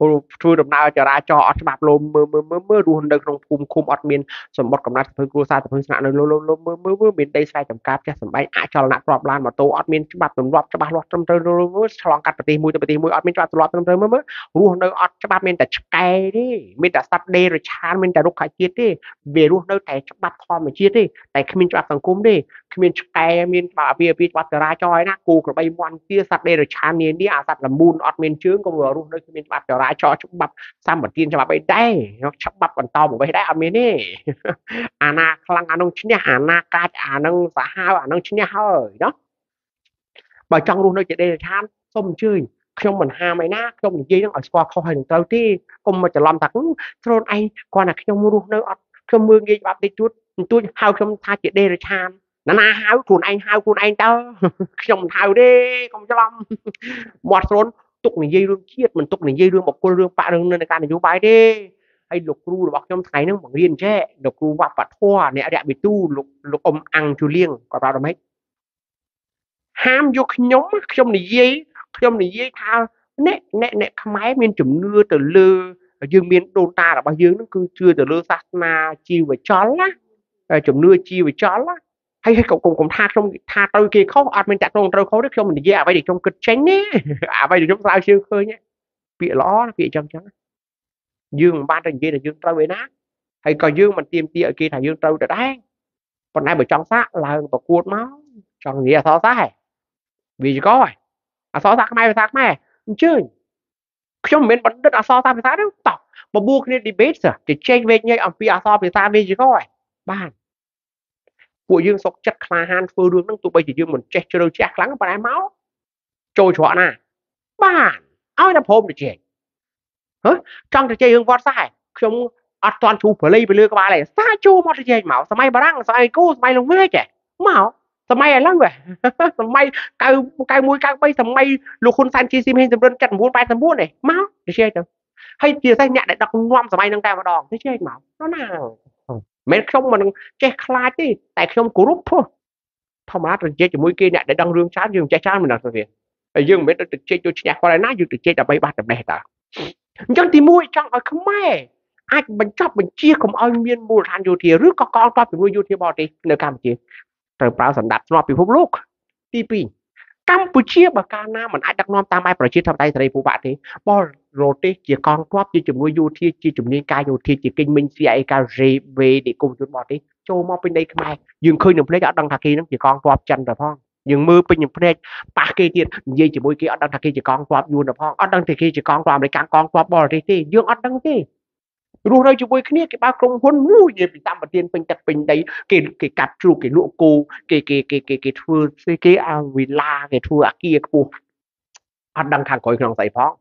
ធ្វើដំណើរចរាចរណ៍អត់ច្បាប់លោមើលមើលមើលមើលរស់នៅក្នុងភូមិឃុំអត់មានសម្បត្តិកំណត់ធ្វើគ្រួសារទៅស្នាក់នៅលោលោមើលមើលមើលមានដីស្រែចម្ការផ្ទះសម្បែងអចលនៈទ្រព្យឡានម៉ូតូអត់មានច្បាប់ទម្លាប់ច្បាស់លាស់ត្រឹមត្រូវមើលឆ្លងកាត់ប្រទេសមួយទៅប្រទេសមួយអត់មានច្បាប់ទម្លាប់ត្រឹមត្រូវមើលមើលរស់នៅអត់ច្បាប់មានតែឆ្កែទេមានតែសត្វដេរឆានមានតែរុក្ខជាតិទេវារស់នៅតែច្បាប់ធម្មជាតិទេតែគ្មានច្បាប់សង្គមទេគ្មានឆ្កែមានច្បាប់អាពាហ៍ពិពាហ៍ច្បាប់ចរាចរណ៍ឯណាគោក្របីមាន់ទាសត្វដេរឆាននានាអាសត្វល្មូនអត់មានជើងក៏រស់នៅគ្មានច្បាប់ចរាចរណ៍ច្បាប់សម្បត្តិច្បាប់អីដែរច្បាប់បន្តមកវិញដែរអត់មានទេអាណាខ្លាំងអានោះឈ្នះអាណាកាចអានឹងសាហាវអានឹងឈ្នះហើយណាបើចង់រស់នៅជាដេរឆានសូមអញ្ជើញខ្ញុំមិនហាមឯណាខ្ញុំនិយាយនឹងឲ្យស្គាល់ខុសហើយនឹងត្រូវទេកុំមកច្រឡំថាខ្លួនឯងគាត់ថាខ្ញុំរស់នៅអត់ខ្ញុំមើលងាយច្បាប់តិចតួចទួចហៅខ្ញុំថាជាដេរឆានណាណាហៅខ្លួនឯងហៅខ្លួនឯងតើខ្ញុំមិនហៅទេកុំច្រឡំមាត់ស្រូនទុកនិយាយរឿងជាតិមិនទុកនិយាយរឿងបុគ្គលរឿងបាក់រឿងនៅការនយោបាយទេហើយលោកគ្រូរបស់ខ្ញុំថ្ងៃហ្នឹងបង្រៀនចេះលោកគ្រូវប្បធម៌អ្នករយៈវិទូលោកលោកអ៊ំអាំងជូលៀងគាត់ប្រាប់ថាម៉េចហាមយកខ្ញុំខ្ញុំនិយាយខ្ញុំនិយាយថាអ្នកអ្នកអ្នកខ្មែរមានជំនឿទៅលើយើងមានដូនតារបស់យើងហ្នឹងគឺជឿទៅលើសាសនាជីវចលណាជំនឿជីវចលណាហើយហើយកុំកុំថាខ្ញុំថាត្រូវគេខុសអត់មានតាក់ទងត្រូវខុសទេខ្ញុំមិននិយាយអ្វីដែលខ្ញុំគិតចេញទេអ្វីដែលខ្ញុំស្រាវជ្រាវឃើញពាក្យល្អពាក្យអញ្ចឹងអញ្ចឹងយើងមិនបានទៅនិយាយថាយើងត្រូវឯណាហើយក៏យើងមិនទាមទារឲ្យគេថាយើងត្រូវទៅដែរប៉ុន្តែបើចង់សាកឡើងប្រកួតមកចង់និយាយអសរសាស្ត្រវាជាកហើយអសរសាស្ត្រខ្មែរភាសាខ្មែរអញ្ជើញខ្ញុំមិនមែនបណ្ឌិតអសរសាស្ត្រភាសាទេតោះបបួលគ្នា debate ជជែកវែកញែកអំពីអសរភាសាវាជាកហើយបានពួកយើងសុកចិត្តក្លាហានធ្វើរឿងហ្នឹងទោះបីជាយើងមិនចេះជ្រៅជ្រះខ្លាំងប៉ុន្តែមកចូលច្រកណាបានឲ្យតែព្រមទៅជែកហ៎ចង់ទៅជែករឿងវត្តសាសខ្ញុំអត់ទាន់ជ្រុះប្រលីទៅលើក្បាលឯងសាចូលមកទៅជែកមកសម័យបារាំងសម័យគូសម័យលង្វែកមកសម័យឥឡូវសម័យ九មួយ九បីសម័យលោកហ៊ុនសែនជាស៊ីមហ៊ីនសម្រិន칠십구 แปดสิบเก้าនេះមកទៅជែកទៅហើយជាពិសេសអ្នកដែលដឹកនាំសម័យហ្នឹងតែម្ដងទៅជែកមកណាមិនខ្ញុំមិនចេះខ្លាចទេតែខ្ញុំគោរពព្រោះធម្មតាទៅជែកជាមួយគេអ្នកដែលដឹងរឿងច្រើនយើងចេះច្រើនមិនដឹងទៅវាហើយយើងមិនមែនទៅជែកយកឈ្នះគាត់ឯណាយើងទៅជែកដើម្បីបាត់តម្លេះតើអញ្ចឹងទីមួយចង់ឲ្យខ្មែរអាចបញ្ចប់បញ្ជាកុំឲ្យមានមូលដ្ឋានយោធាឬក៏កងទ័ពជំនួយយោធាបរទេសនៅកម្ពុជាត្រូវប្រើសម្ដាប់ធ្នាប់ពិភពលោកទីពីរកម្ពុជាបើកាលណាមិនអាចដឹកនាំតាមបែបប្រជាធិបតេយ្យសេរីភូប៉ាទេបរទេសជាកងទ័ពជាជំនួយយោធាជាជំនាញការយោធាជាកិច្ចមិញ ซี ไอ အေ ការរេវេនិគមជនបរទេសចូលមកពេញដីខ្មែរយើងឃើញនឹងភ្នែកអត់ដឹងថាគេនឹងជាកងទ័ពចិនទៅផងយើងមើលពេញនឹងភ្នែកប៉ះគេទៀតនិយាយជាមួយគេអត់ដឹងថាគេជាកងទ័ពយួនទៅផងអត់ដឹងថាគេជាកងទ័ពអាមេរិកកងទ័ពបរទេសទេយើងអត់ដឹងទេរស់នៅជាមួយគ្នាគេបើក្រុមហ៊ុនមួយនិយាយពីសម្បត្តិពេញទឹកពេញដីគេគេកាត់ជ្រូកគេលក់គោគេគេគេគេគេធ្វើស្អីគេអាវិឡាគេធ្វើអាគារខ្ពស់អត់ដឹងខាងក្រោយក្នុងស្អីផង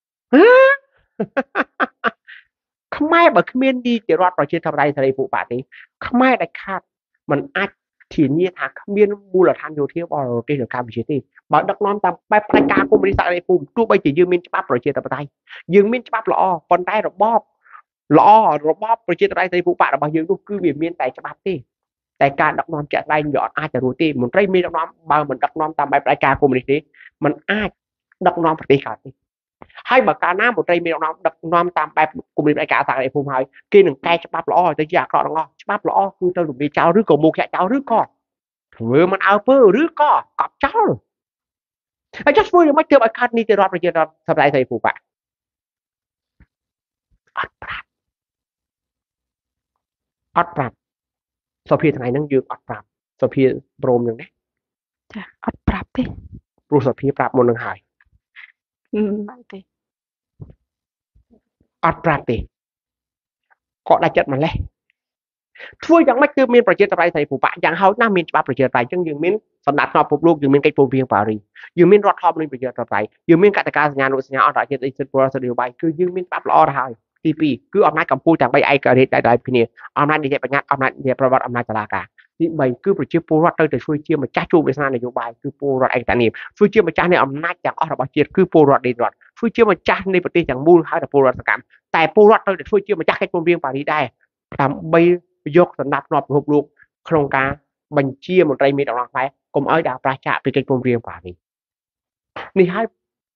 ខ្មែរបើគ្មាននីតិរដ្ឋប្រជាធិបតេយ្យសេរីភូប៉ាទេខ្មែរដែលខាត់มันអាចធានាថាគ្មានមូលដ្ឋានយោធាបរទេសនៅកម្ពុជាទេបើដឹកនាំតាមបែបផ្ដាច់ការកុម្មុយនីសសេរីភូមិទោះបីជាយើងមានច្បាប់ប្រជាធិបតេយ្យយើងមានច្បាប់ល្អប៉ុន្តែរបបល្អរបបប្រជាធិបតេយ្យសេរីភូប៉ារបស់យើងនោះគឺវាមានតែច្បាប់ទេតែការដឹកនាំជាក់ស្ដែងវាអត់អាចទៅរួចទេមន្ត្រីមានដឹកនាំបើមិនដឹកនាំតាមបែបផ្ដាច់ការកុម្មុយនីសទេมันអាចដឹកនាំប្រទេសកើតទេហើយបើកាលណាមន្ត្រីមានដឹកនាំដឹកនាំតាមបែបកុម្មុយនីសផ្ដាច់ការសេរីភូមិហើយគេនឹងកែច្បាប់ល្អទៅជាអាក្រក់ទាំងអស់ច្បាប់ល្អគឺទៅរំលាយចោលឬក៏មូលខ្យាចោលឬក៏ធ្វើមិនអើពើឬក៏កប់ចោលហើយចុះធ្វើយ៉ាងម៉េចទើបឲ្យខាត់នីតិរដ្ឋប្រជាធិបតេយ្យសេរីភូប៉ាអត់ប្រាប់អត់ប្រាប់សុភាថ្ងៃហ្នឹងយើងអត់ប្រាប់សុភាព្រមយ៉ាងនេះចាអត់ប្រាប់ទេព្រោះសុភាប្រាប់មុននឹងហើយមិនទេអត់ប្រាប់ទេក៏ដាច់ចិត្តម្លេះធ្វើយ៉ាងម៉េចទើបមានប្រជាធិបតេយ្យសេរីភូប៉ាយ៉ាងហោចណាស់មានច្បាប់ប្រជាធិបតេយ្យអញ្ចឹងយើងមានសម្ដាប់ធ្នាប់ពិភពលោកយើងមានកិច្ចព្រមព្រៀងប៉ារីសយើងមានរដ្ឋធម្មនុញ្ញប្រជាធិបតេយ្យយើងមានកតិកាសញ្ញានុសញ្ញាអន្តរជាតិអីសិទ្ធិពលរដ្ឋសិទ្ធិនយោបាយគឺយើងមានច្បាប់ល្អទៅហើយទីពីរគឺអំណាចកម្ពុជាទាំងបីឯករាជ្យតែដែរគ្នាអំណាចនីតិបញ្ញត្តិអំណាចនីតិប្រវត្តិអំណាចតុលាការទីបីគឺប្រជាពលរដ្ឋត្រូវតែជួយជាម្ចាស់ជួបវាសនានយោបាយគឺពលរដ្ឋឯកតានៀមជួយជាម្ចាស់នៃអំណាចទាំងអស់របស់ជាតិគឺពលរដ្ឋដេញរដ្ឋជួយជាម្ចាស់នៃប្រទេសទាំងមូលហើយតែពលរដ្ឋសកម្មតែពលរដ្ឋត្រូវតែជួយជាម្ចាស់កិច្ចព្រមព្រៀងប៉ារីសដែរដើម្បីយកសម្ដាប់ធ្នាប់ពិភពលោកក្នុងការបញ្ជាមន្ត្រីមេដឹកនាំខ្មែរកុំឲ្យដើរប្រឆាចពីកិច្ចព្រមព្រៀងប៉ារីសនេះហើយ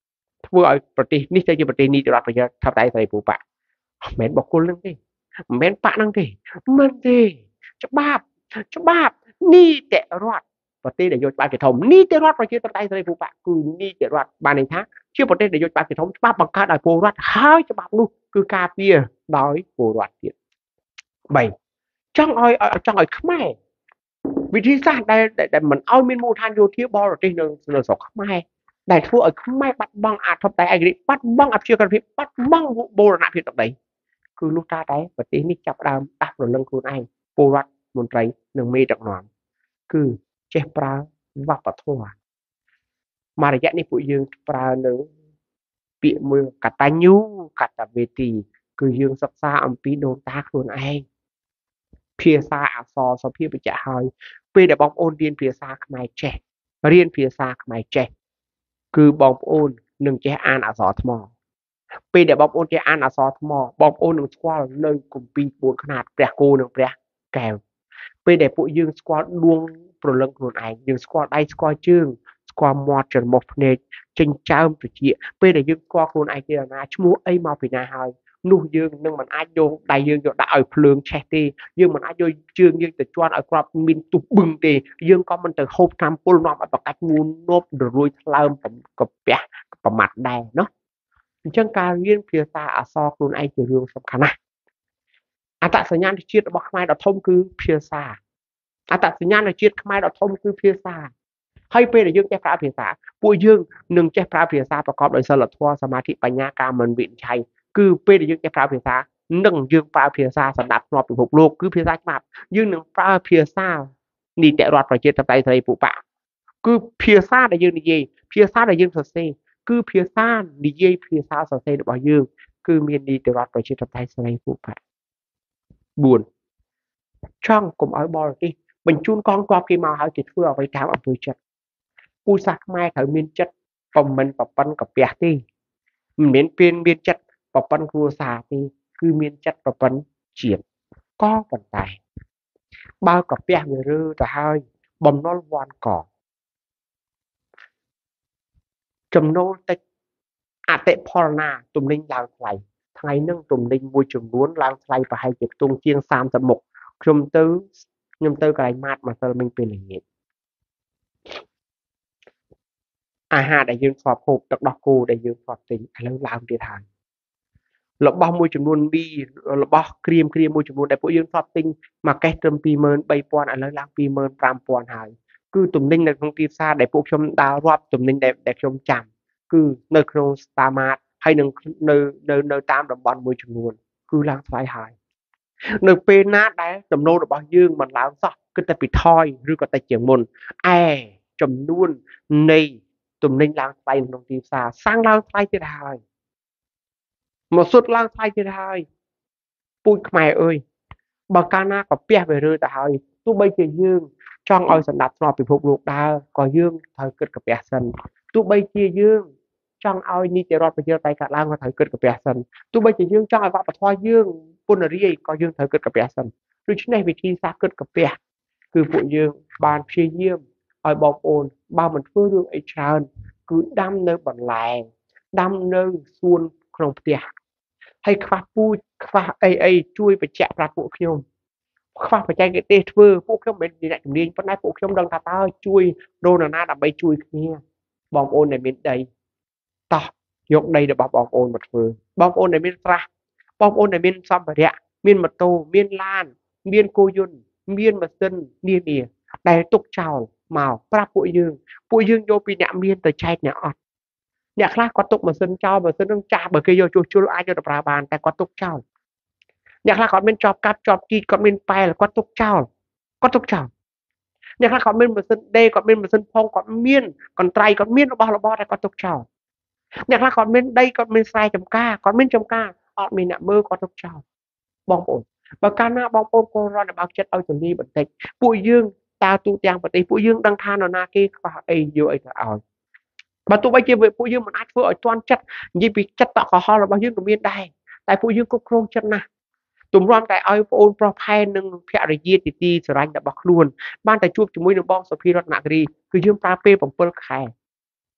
ធ្វើឲ្យប្រទេសនេះទៅជាប្រទេសនីតិរដ្ឋប្រជាធិបតេយ្យសេរីពូប៉ាមិនមែនបកគលនឹងទេមិនមែនប៉ានឹងទេមិនទេច្បាប់ច្បាប់នីតិរដ្ឋប្រទេសដែលយកច្បាប់ជាធំនីតិរដ្ឋប្រជាធិបតេយ្យសេរីពូប៉ាគឺនីតិរដ្ឋបានន័យថាជាប្រទេសដែលយកច្បាប់ជាធំច្បាប់បង្កើតដោយពលរដ្ឋហើយច្បាប់នោះគឺការពារដោយពលរដ្ឋទៀតបីចង់ឲ្យចង់ឲ្យខ្មែរវិធីសាស្ត្រដែលដែលមិនឲ្យមានមូលដ្ឋានយោធាបរទេសនៅនៅស្រុកខ្មែរដែលធ្វើឲ្យខ្មែរបាត់បង់អធិបតេយ្យឯករាជ្យបាត់បង់អព្យាក្រឹតភាពបាត់បង់បូរណភាពទឹកដីគឺលុះត្រាតែប្រទេសនេះចាប់ដើមដាស់ប្រលឹងខ្លួនឯងពលរដ្ឋមន្ត្រីនិងមេដឹកនាំគឺចេះប្រើវប្បធម៌មករយៈនេះពួកយើងប្រើនៅពាក្យមួយកតញ្ញូកតវេទីគឺយើងសិក្សាអំពីដូនតាខ្លួនឯងភាសាអក្សរសុភាបច្ចៈហើយពេលដែលបងប្អូនរៀនភាសាខ្មែរចេះរៀនភាសាខ្មែរចេះគឺបងប្អូននឹងចេះអានអក្សរថ្មពេលដែលបងប្អូនចេះអានអក្សរថ្មបងប្អូននឹងស្គាល់នៅគម្ពីរក្បួនខ្នាតព្រះគោនិងព្រះកែវពេលដែលពួកយើងស្គាល់ដួងប្រលឹងខ្លួនឯងយើងស្គាល់ដៃស្គាល់ជើងស្គាល់មាត់ច្រមុះភ្នែកចិញ្ចើមត្រចៀកពេលដែលយើងស្គាល់ខ្លួនឯងជាណាឈ្មោះអីមកពីណាហើយនោះយើងនឹងមិនអាចយកដៃយើងយកដាក់ឲ្យភ្លើងឆេះទេយើងមិនអាចយកជើងយើងទៅជន់ឲ្យគ្រាប់មានទុះបឹងទេយើងក៏មិនទៅហូបតាមពុលនាំឲ្យប្រកាច់ងូននប់ររួយថ្លើមកាពះប្រមាត់ដែរណោះអញ្ចឹងការរៀនភាសាអក្សរខ្លួនឯងជារឿងសំខាន់ណាស់អត្តសញ្ញាណជាតិរបស់ខ្មែរដ៏ធំគឺភាសាអត្តសញ្ញាណជាតិខ្មែរដ៏ធំគឺភាសាហើយពេលដែលយើងចេះប្រើភាសាពួកយើងនឹងចេះប្រើភាសាប្រកបដោយសិលធម៌សមាធិបញ្ញាការមិនវិនិច្ឆ័យគឺពេលដែលយើងចេះប្រើភាសានឹងយើងប្រើភាសាសម្ដាប់ធ្នាប់ពិភពលោកគឺភាសាច្បាប់យើងនឹងប្រើភាសានីតិរដ្ឋប្រជាធិបតេយ្យសេរីពូប៉ាគឺភាសាដែលយើងនិយាយភាសាដែលយើងសរសេរគឺភាសានិយាយភាសាសរសេររបស់យើងគឺមាននីតិរដ្ឋប្រជាធិបតេយ្យសេរីពូប៉ាបួនចង់កុំឲ្យបរទេសបញ្ជូនកងទ័ពគេមកហើយគេធ្វើអ្វីតាមអំពើចិត្តពូសាសខ្មែរត្រូវមានចិត្តប្រមិនប្រប៉ិនកាពះទេមិនមែនពេលមានចិត្តប្រប៉ិនគ្រួសារទេគឺមានចិត្តប្រប៉ិនជាតិក៏ប៉ុន្តែបើកាពះវារើទៅហើយបំណុលវ៉ាន់កចំណូលតិចអតិផលណាទំនិញឡើងថ្លៃថ្ងៃហ្នឹងទំនិញមួយចំនួនឡើងថ្លៃប្រហែលជាខ្ទង់ជាងសាមសិបមុខខ្ញុំទៅខ្ញុំទៅកន្លែងម៉ាតម្សិលមិញពេលល្ងាចអាហារដែលយើងធ្លាប់ហូបទឹកដោះគោដែលយើងធ្លាប់ទិញឥឡូវឡើងទៀតហើយរបស់មួយចំនួនមីរបស់ក្រៀមក្រៀមមួយចំនួនដែលពួកយើងធ្លាប់ទិញមួយកេសត្រឹមពីរម៉ឺនបីពាន់ឥឡូវឡើងពីរម៉ឺនប្រាំពាន់ហើយគឺទំនិញនៅក្នុងទីផ្សារដែលពួកខ្ញុំដើររាប់ទំនិញដែលដែលខ្ញុំចាំគឺនៅក្នុង Starmart ហើយនឹងនៅនៅនៅតាមតំបន់មួយចំនួនគឺឡើងថ្លៃហើយនៅពេលណាដែលចំណូលរបស់យើងមិនឡើងសោះគឺតែពីថយឬក៏តិចជាងមុនឯចំនួននៃទំនិញឡើងថ្លៃក្នុងទីផ្សារសាំងឡើងថ្លៃទៀតហើយមកសុទ្ធឡើងថ្លៃទៀតហើយពូជខ្មែរអើយបើកាលណាកាពះវារើទៅហើយទោះបីជាយើងចង់ឲ្យសម្ដាប់ធ្នាប់ពិភពលោកដើរក៏យើងត្រូវគិតកាពះសិនទោះបីជាយើងចង់ឲ្យនីតិរដ្ឋប្រជាធិបតេយ្យកាត់ឡើងក៏ត្រូវគិតកាពះសិនទោះបីជាយើងចង់ឲ្យវប្បធម៌យើងពន្ធរាយក៏យើងត្រូវគិតកាពះសិនដូច្នេះវិធីសាស្ត្រគិតកាពះគឺពួកយើងបានព្យាយាមឲ្យបងប្អូនបើមិនធ្វើរឿងអីច្រើនគឺដាំនៅបន្លែដាំនៅសួនក្នុងផ្ទះហើយខ្វះពូជខ្វះអីអីជួយបញ្ជាក់ប្រាប់ពួកខ្ញុំខ្វះបច្ចេកទេសធ្វើពួកខ្ញុំមិនមានអ្នកជំនាញប៉ុន្តែពួកខ្ញុំដឹងថាតើជួយរកនរណាដើម្បីជួយគ្នាបងប្អូនដែលមានដីតោះយកដីរបស់បងប្អូនមកធ្វើបងប្អូនដែលមានស្រះបងប្អូនដែលមានសម្ភារៈមានម៉ូតូមានឡានមានគោយន្តមានម៉ាស៊ីននានាដែលទុកចោលមកប្រាប់ពួកយើងពួកយើងយកពីអ្នកមានទៅចែកអ្នកអត់អ្នកខ្លះគាត់ទុកម៉ាស៊ីនចោលម៉ាស៊ីននឹងចាស់បើគេយកជួសជុលអាចយកទៅប្រើបានតែគាត់ទុកចោលអ្នកខ្លះគាត់មានចប់កាត់ចប់ជីកគាត់មានប៉ែលគាត់ទុកចោលគាត់ទុកចោលអ្នកខ្លះគាត់មានម៉ាស៊ីនដេរគាត់មានម៉ាស៊ីនផុងគាត់មានកន្ត្រៃគាត់មានរបស់របរតែគាត់ទុកចោលអ្នកខ្លះគាត់មានដីគាត់មានស្រែចម្ការគាត់មានចម្ការអត់មានអ្នកមើលគាត់ទុកចោលបងប្អូនបើកាលណាបងប្អូនពលរដ្ឋបើកចិត្តឲ្យទលាបន្តិចពួកយើងតើទូទាំងប្រទេសពួកយើងដឹងថានរណាគេខ្វះអីយកអីទៅឲ្យបើទោះបីជាពួកយើងមិនអាចធ្វើឲ្យទាន់ចិត្តនិយាយពីចិត្តតក់ក្រហល់របស់យើងក៏មានដែរតែពួកយើងគ្រប់គ្រងចិត្តណាស់ទម្រាំតែឲ្យបងប្អូនប្រុសផែននិងភរិយាទីទីស្រឡាញ់របស់ខ្លួនបានតែជួបជាមួយនឹងបងសុភីរតនគិរីគឺយើងប្រើពេល7ខែ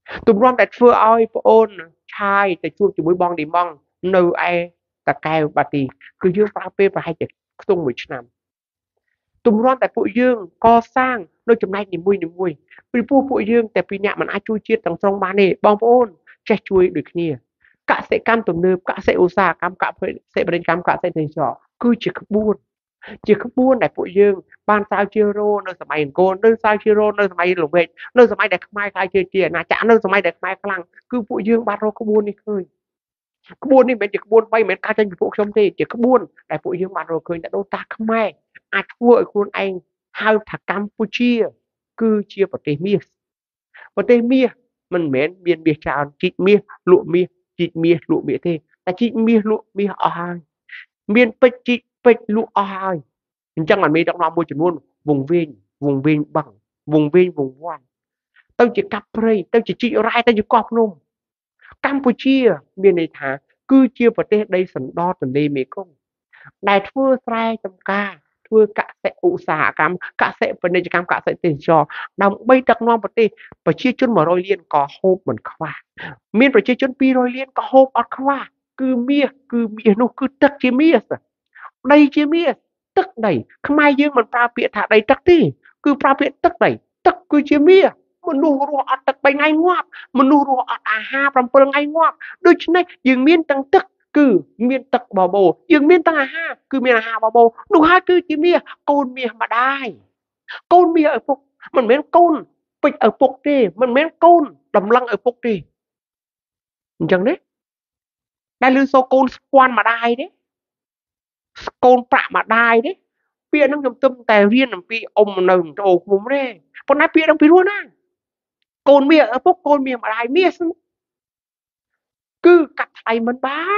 Tụm rõmតែធ្វើឲ្យប្អូនឆាយទៅជួបជាមួយបងឌីម៉ង់នៅឯតាកែវបាទីគឺយើងប្រើពេលប្រហែលជាខ្ទង់មួយឆ្នាំទម្រាំតែពួកយើងកសាងនៅចំណែកនីមួយនីមួយពីព្រោះពួកយើងតែពីរនាក់មិនអាចជួយជាតិទាំងស្រុងបានទេបងប្អូនចេះជួយដូចគ្នាកសិកម្មទំនើបកសិឧស្សាហកម្មកសិបរិកម្មកសិទេសចរគឺជាក្បួនជាក្បួនដែលពួកយើងបានស្រាវជ្រាវរកនៅសម័យអង្គរនៅស្រាវជ្រាវរកនៅសម័យលង្វែកនៅសម័យដែលខ្មែរខ្លាយជាជាអាណាចក្រនៅសម័យដែលខ្មែរខ្លាំងគឺពួកយើងបានរកក្បួននេះឃើញក្បួននេះមិនមែនជាក្បួនបីមិនមែនការចេញពីពួកខ្ញុំទេជាក្បួនដែលពួកយើងបានរកឃើញតែដូនតាខ្មែរអាចធ្វើឲ្យខ្លួនឯងហៅថាកម្ពុជាគឺជាប្រទេសមាសប្រទេសមាសមិនមែនមានមាសច្រើនជីកមាសលក់មាសជីកមាសលក់មាសទេតែជីកមាសលក់មាសអស់ហើយមានពេជ្រជីកពេជ្រលក់អស់ហើយអញ្ចឹងបានមានដឹកនាំមួយចំនួនវងវែងវងវែងបឹងវងវែងវងវាន់ទៅជាកាប់ព្រៃទៅជាជីករ៉ែទៅជាកោះភ្នំកម្ពុជាមានន័យថាគឺជាប្រទេសដីសណ្ដទន្លេមេគង្គដែលធ្វើស្រែចម្ការធ្វើកសិឧស្សាហកម្មកសិពាណិជ្ជកម្មកសិទេសចរដើម្បីដឹកនាំប្រទេសប្រជាជនមួយរយលានក៏ហូបមិនខ្វះមានប្រជាជនពីររយលានក៏ហូបអត់ខ្វះគឺមាសគឺមាសនោះគឺទឹកជាមាសដីជាមាសទឹកដីខ្មែរយើងមិនប្រើពាក្យថាដីទឹកទេគឺប្រើពាក្យទឹកដីទឹកគឺជាមាសមនុស្សរស់អត់ទឹកបីថ្ងៃងាប់មនុស្សរស់អត់អាហារ7ថ្ងៃងាប់ដូច្នេះយើងមានទាំងទឹកគឺមានទឹកបបោយើងមានទាំងអាហារគឺមានអាហារបបោនោះហើយគឺជាមាសកូនមាសម្ដាយកូនមាសឪពុកមិនមែនកូនពេជ្រឪពុកទេមិនមែនកូនដំឡឹងឪពុកទេអញ្ចឹងទេដែលលឺសូកូនស្ពាន់ម្ដាយទេកូនប្រាក់ម្ដាយទេពាក្យហ្នឹងខ្ញុំទឹមតែរៀនអំពីអ៊ំនៅត្អូឃុំទេប៉ុន្តែពាក្យហ្នឹងពីរោះណាកូនមាសឪពុកកូនមាសម្ដាយមាសគឺកាត់ថ្លៃមិនបាន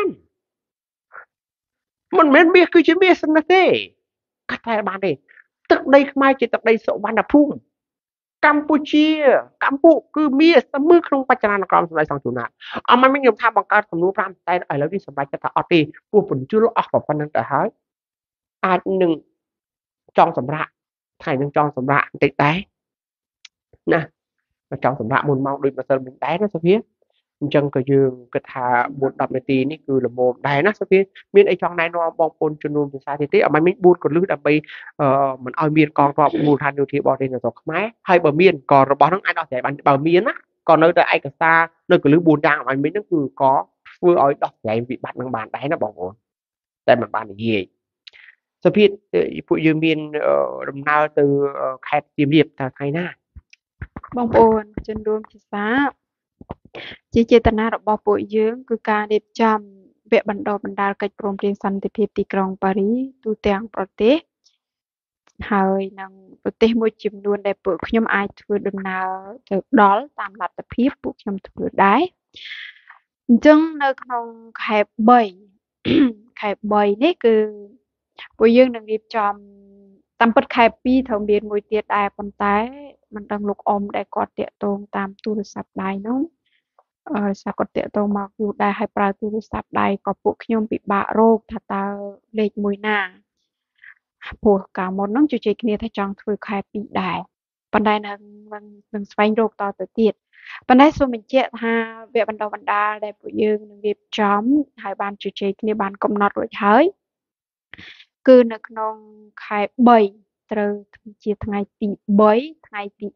មិនមែនមាសគឺជាមាសនោះទេកាត់ថ្លៃបានទេទឹកដីខ្មែរជាទឹកដីសុវណ្ណភូមិកម្ពុជាកម្ពុជាគឺមាសតែមើលក្នុងបច្ចនានុក្រមសម្ដេចសង្ឃជួនណាតអមមិនខ្ញុំថាបង្កើតសំណួរ5តែឥឡូវនេះសម្ដេចថាអត់ទេពោះបញ្ជូលអស់ប៉ុណ្្នឹងទៅហើយអាចនឹងចង់សម្រាប់ថ្ងៃនឹងចង់សម្រាប់បន្តិចដែរណាចង់សម្រាប់មុនម៉ោងដូចម្សិលមិញដែរណាសុភាអញ្ចឹងក៏យើងគិតថាបួនដល់នាទីនេះគឺល្មមដែរណាសុភាមានអីចង់ណែនាំបងប្អូនជំនុំភាសាទៀតទេអមិនមិញបួនកលឹះដើម្បីអឺមិនឲ្យមានកងទ័ពមូលដ្ឋានយោធាបរទេសនៅស្រុកខ្មែរហើយបើមានក៏របស់ហ្នឹងអាចដោះស្រាយបានបើមានណាក៏នៅតែឯកសារនៅកលឹះបួនយ៉ាងអមិនមិញហ្នឹងគឺក៏ធ្វើឲ្យដោះស្រាយវិបត្តិនឹងបានដែរណាបងប្អូនតែមិនបាននិយាយសុភាពួកយើងមានដំណើរទៅខេត្តសៀមរាបថាថ្ងៃណាបងប្អូនជនរួមភាសាជាចេតនារបស់ពួកយើងគឺការរៀបចំវគ្គបណ្ដុះបណ្ដាលកិច្ចព្រមព្រៀងសន្តិភាពទីក្រុងប៉ារីទូទាំងប្រទេសហើយនឹងប្រទេសមួយចំនួនដែលពួកខ្ញុំអាចធ្វើដំណើរទៅដល់តាមលទ្ធភាពពួកខ្ញុំធ្វើដែរអញ្ចឹងនៅក្នុងខែ3ខែ3នេះគឺពួកយើងនឹងរៀបចំតាមពិតខែ2ត្រូវមានមួយទៀតដែរប៉ុន្តែមិនដឹងលោកអ៊ំដែលគាត់តាក់ទងតាមទូរស័ព្ទដៃនោះអឺសាគាត់តាក់ទងមកយូរដែរហើយប្រើទូរស័ព្ទដៃក៏ពួកខ្ញុំពិបាករកថាតើលេខមួយណាព្រោះកាលមុនហ្នឹងជជែកគ្នាថាចង់ធ្វើខែ2ដែរប៉ុន្តែនឹងនឹងស្វែងរកតទៅទៀតប៉ុន្តែសូមបញ្ជាក់ថាវគ្គបណ្ដុះបណ្ដាលដែលពួកយើងនឹងរៀបចំហើយបានជជែកគ្នាបានកំណត់រួចហើយគឺនៅក្នុងខែ3ត្រូវជាថ្ងៃទី3ថ្ងៃទី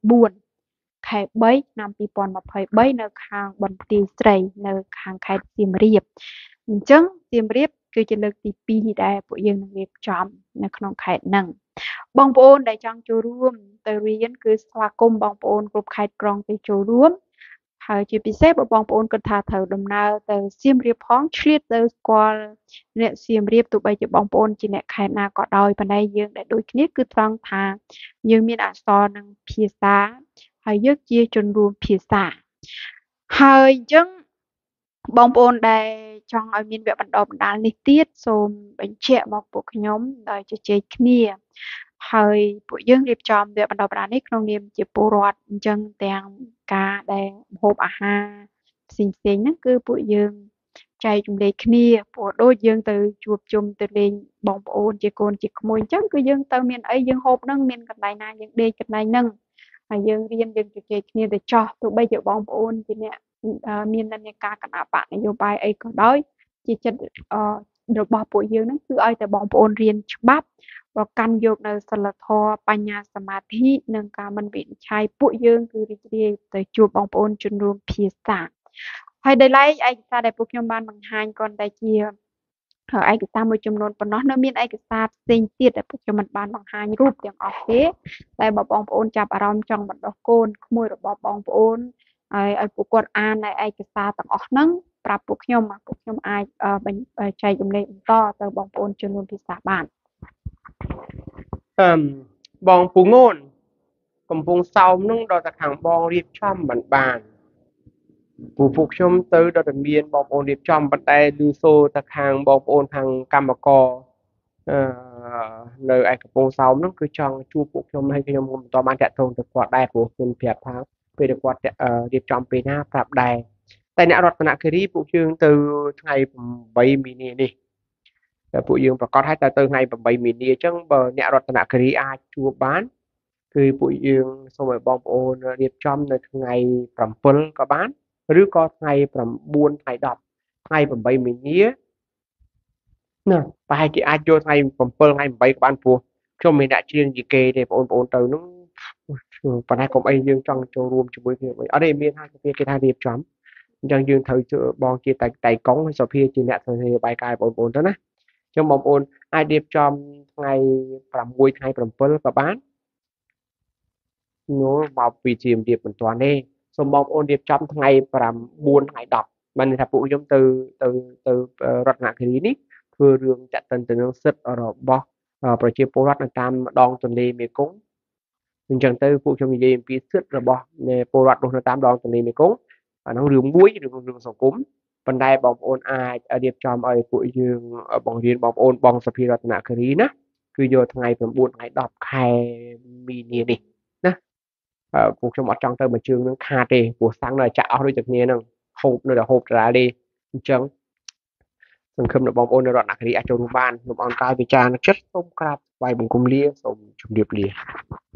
4ខែ3ឆ្នាំ2023នៅខាងបន្ទាយស្រីនៅខាងខេត្តសៀមរាបអញ្ចឹងសៀមរាបគឺជាលើកទី2ដែលពួកយើងនឹងរៀបចំនៅក្នុងខេត្តហ្នឹងបងប្អូនដែលចង់ចូលរួមទៅរៀនគឺស្វាគមន៍បងប្អូនគ្រប់ខេត្តក្រុងទៅចូលរួមហើយជាពិសេសបើបងប្អូនគិតថាត្រូវដំណើរទៅសៀមរាបផងឆ្លៀតទៅស្គាល់អ្នកសៀមរាបទោះបីជាបងប្អូនជាអ្នកខេត្តណាក៏ដោយប៉ុន្តែយើងដែលដូចគ្នាគឺត្រង់ថាយើងមានអក្សរនិងភាសាហើយយើងជាជនរួមភាសាហើយអញ្ចឹងបងប្អូនដែលចង់ឲ្យមានវគ្គបណ្ដុះបណ្ដាលនេះទៀតសូមបញ្ជាក់មកពួកខ្ញុំដោយជជែកគ្នាហើយពួកយើងរៀបចំវគ្គបណ្ដុះបណ្ដាលនេះក្នុងនាមជាពលរដ្ឋអញ្ចឹងទាំងការដែលម្ហូបអាហារផ្សេងៗហ្នឹងគឺពួកយើងចែកចម្លែកគ្នាព្រោះដូចយើងទៅជួបជុំទៅលេងបងប្អូនជាកូនជាក្មួយអញ្ចឹងគឺយើងទៅមានអីយើងហូបហ្នឹងមានកន្លែងណាយើងដេកកន្លែងហ្នឹងហើយយើងរៀនយើងជជែកគ្នាទៅចោះទោះបីជាបងប្អូនជាអ្នកមាននិន្នាការគណៈបកនយោបាយអីក៏ដោយជាចិត្តរបស់ពួកយើងហ្នឹងគឺឲ្យតែបងប្អូនរៀនច្បាប់ប្រកាន់យកនៅសិលធម៌បញ្ញាសមាធិនិងការមិនវិនិច្ឆ័យពួកយើងគឺរីករាយទៅជួបបងប្អូនជនរួមភាសាហើយដោយឡែកឯកសារដែលពួកខ្ញុំបានបង្ហាញគ្រាន់តែជាឯកសារមួយចំនួនប៉ុណ្ណោះនៅមានឯកសារផ្សេងទៀតដែលពួកខ្ញុំមិនបានបង្ហាញរូបទាំងអស់ទេតែបើបងប្អូនចាប់អារម្មណ៍ចង់បណ្ដោះកូនក្មួយរបស់បងប្អូនហើយឲ្យពួកគាត់អាននៅឯកសារទាំងអស់ហ្នឹងប្រាប់ពួកខ្ញុំពួកខ្ញុំអាចចែកចម្លែកបន្តទៅបងប្អូនជនរួមភាសាបានអឺបងពូងូនកំពុងសោមនឹងដល់តែខាងបងរៀបចំមិនបានពូពួកខ្ញុំទៅដល់តែមានបងប្អូនរៀបចំប៉ុន្តែឮសូរតែខាងបងប្អូនខាងកម្មករអឺនៅឯកំពង់សោមហ្នឹងគឺចង់ជួបពួកខ្ញុំហើយខ្ញុំមិនតបានតាក់ទងទៅគាត់ដែរព្រោះខ្ញុំប្រាប់ថាពេលដែលគាត់រៀបចំពេលណាប្រាប់ដែរតែអ្នករតនគិរីពួកយើងទៅថ្ងៃeightមីនានេះតែពួកយើងប្រកាសឲ្យតែទៅថ្ងៃeightមីនាអញ្ចឹងបើអ្នករតនគិរីអាចជួបបានគឺពួកយើងសូមឲ្យបងប្អូនរៀបចំនៅថ្ងៃsevenក៏បានឬក៏ថ្ងៃnineថ្ងៃtenថ្ងៃeightមីនាណាប្រហែលជាអាចយកថ្ងៃsevenថ្ងៃeightក៏បានព្រោះខ្ញុំមានអ្នកច្រៀងយីគេទេបងប្អូនទៅនោះប៉ុន្តែកុំអីយើងចង់ចូលរួមជាមួយគ្នាអត់ទេមានហើយគេថារៀបចំអញ្ចឹងយើងត្រូវបងជាតែតែកុងសុភាជាអ្នកសរសេរបាយការណ៍បងប្អូនទៅណាអញ្ចឹងបងប្អូនអាចរៀបចំថ្ងៃsixថ្ងៃsevenក៏បាននោះមកពីជារៀបមិនទាន់ទេសូមបងប្អូនរៀបចំថ្ងៃnineថ្ងៃtenមិនថាពួកខ្ញុំទៅទៅទៅរតនគិរីនេះធ្វើរឿងចាក់តិនទៅនឹងសិទ្ធិរបស់ប្រជាពលរដ្ឋនៅតាមម្ដងទន្លេមេគង្គអញ្ចឹងទៅពួកខ្ញុំនិយាយអំពីសិទ្ធិរបស់ពលរដ្ឋនៅតាមដងទន្លេមេគង្គអាហ្នឹងរឿងមួយរឿងរឿងសង្គមប៉ុន្តែបងប្អូនអាចរៀបចំឲ្យពួកយើងបង្រៀនបងប្អូនបងសភារតនគិរីណាគឺយកថ្ងៃnineថ្ងៃtenខែមីនានេះណាពួកខ្ញុំអត់ចង់ទៅមួយជើងនឹងខាតទេព្រោះសាំងនៅចាក់អស់ដូចតែគ្នាហ្នឹងហូបនៅតែហូបដដែលទេអញ្ចឹងសង្ឃឹមដល់បងប្អូននៅរតនគិរីអាចចូលរួមបានខ្ញុំអង្គការវិចារណចិត្តសូមក្រាបថ្វាយបង្គំលាសូមជម្រាបលា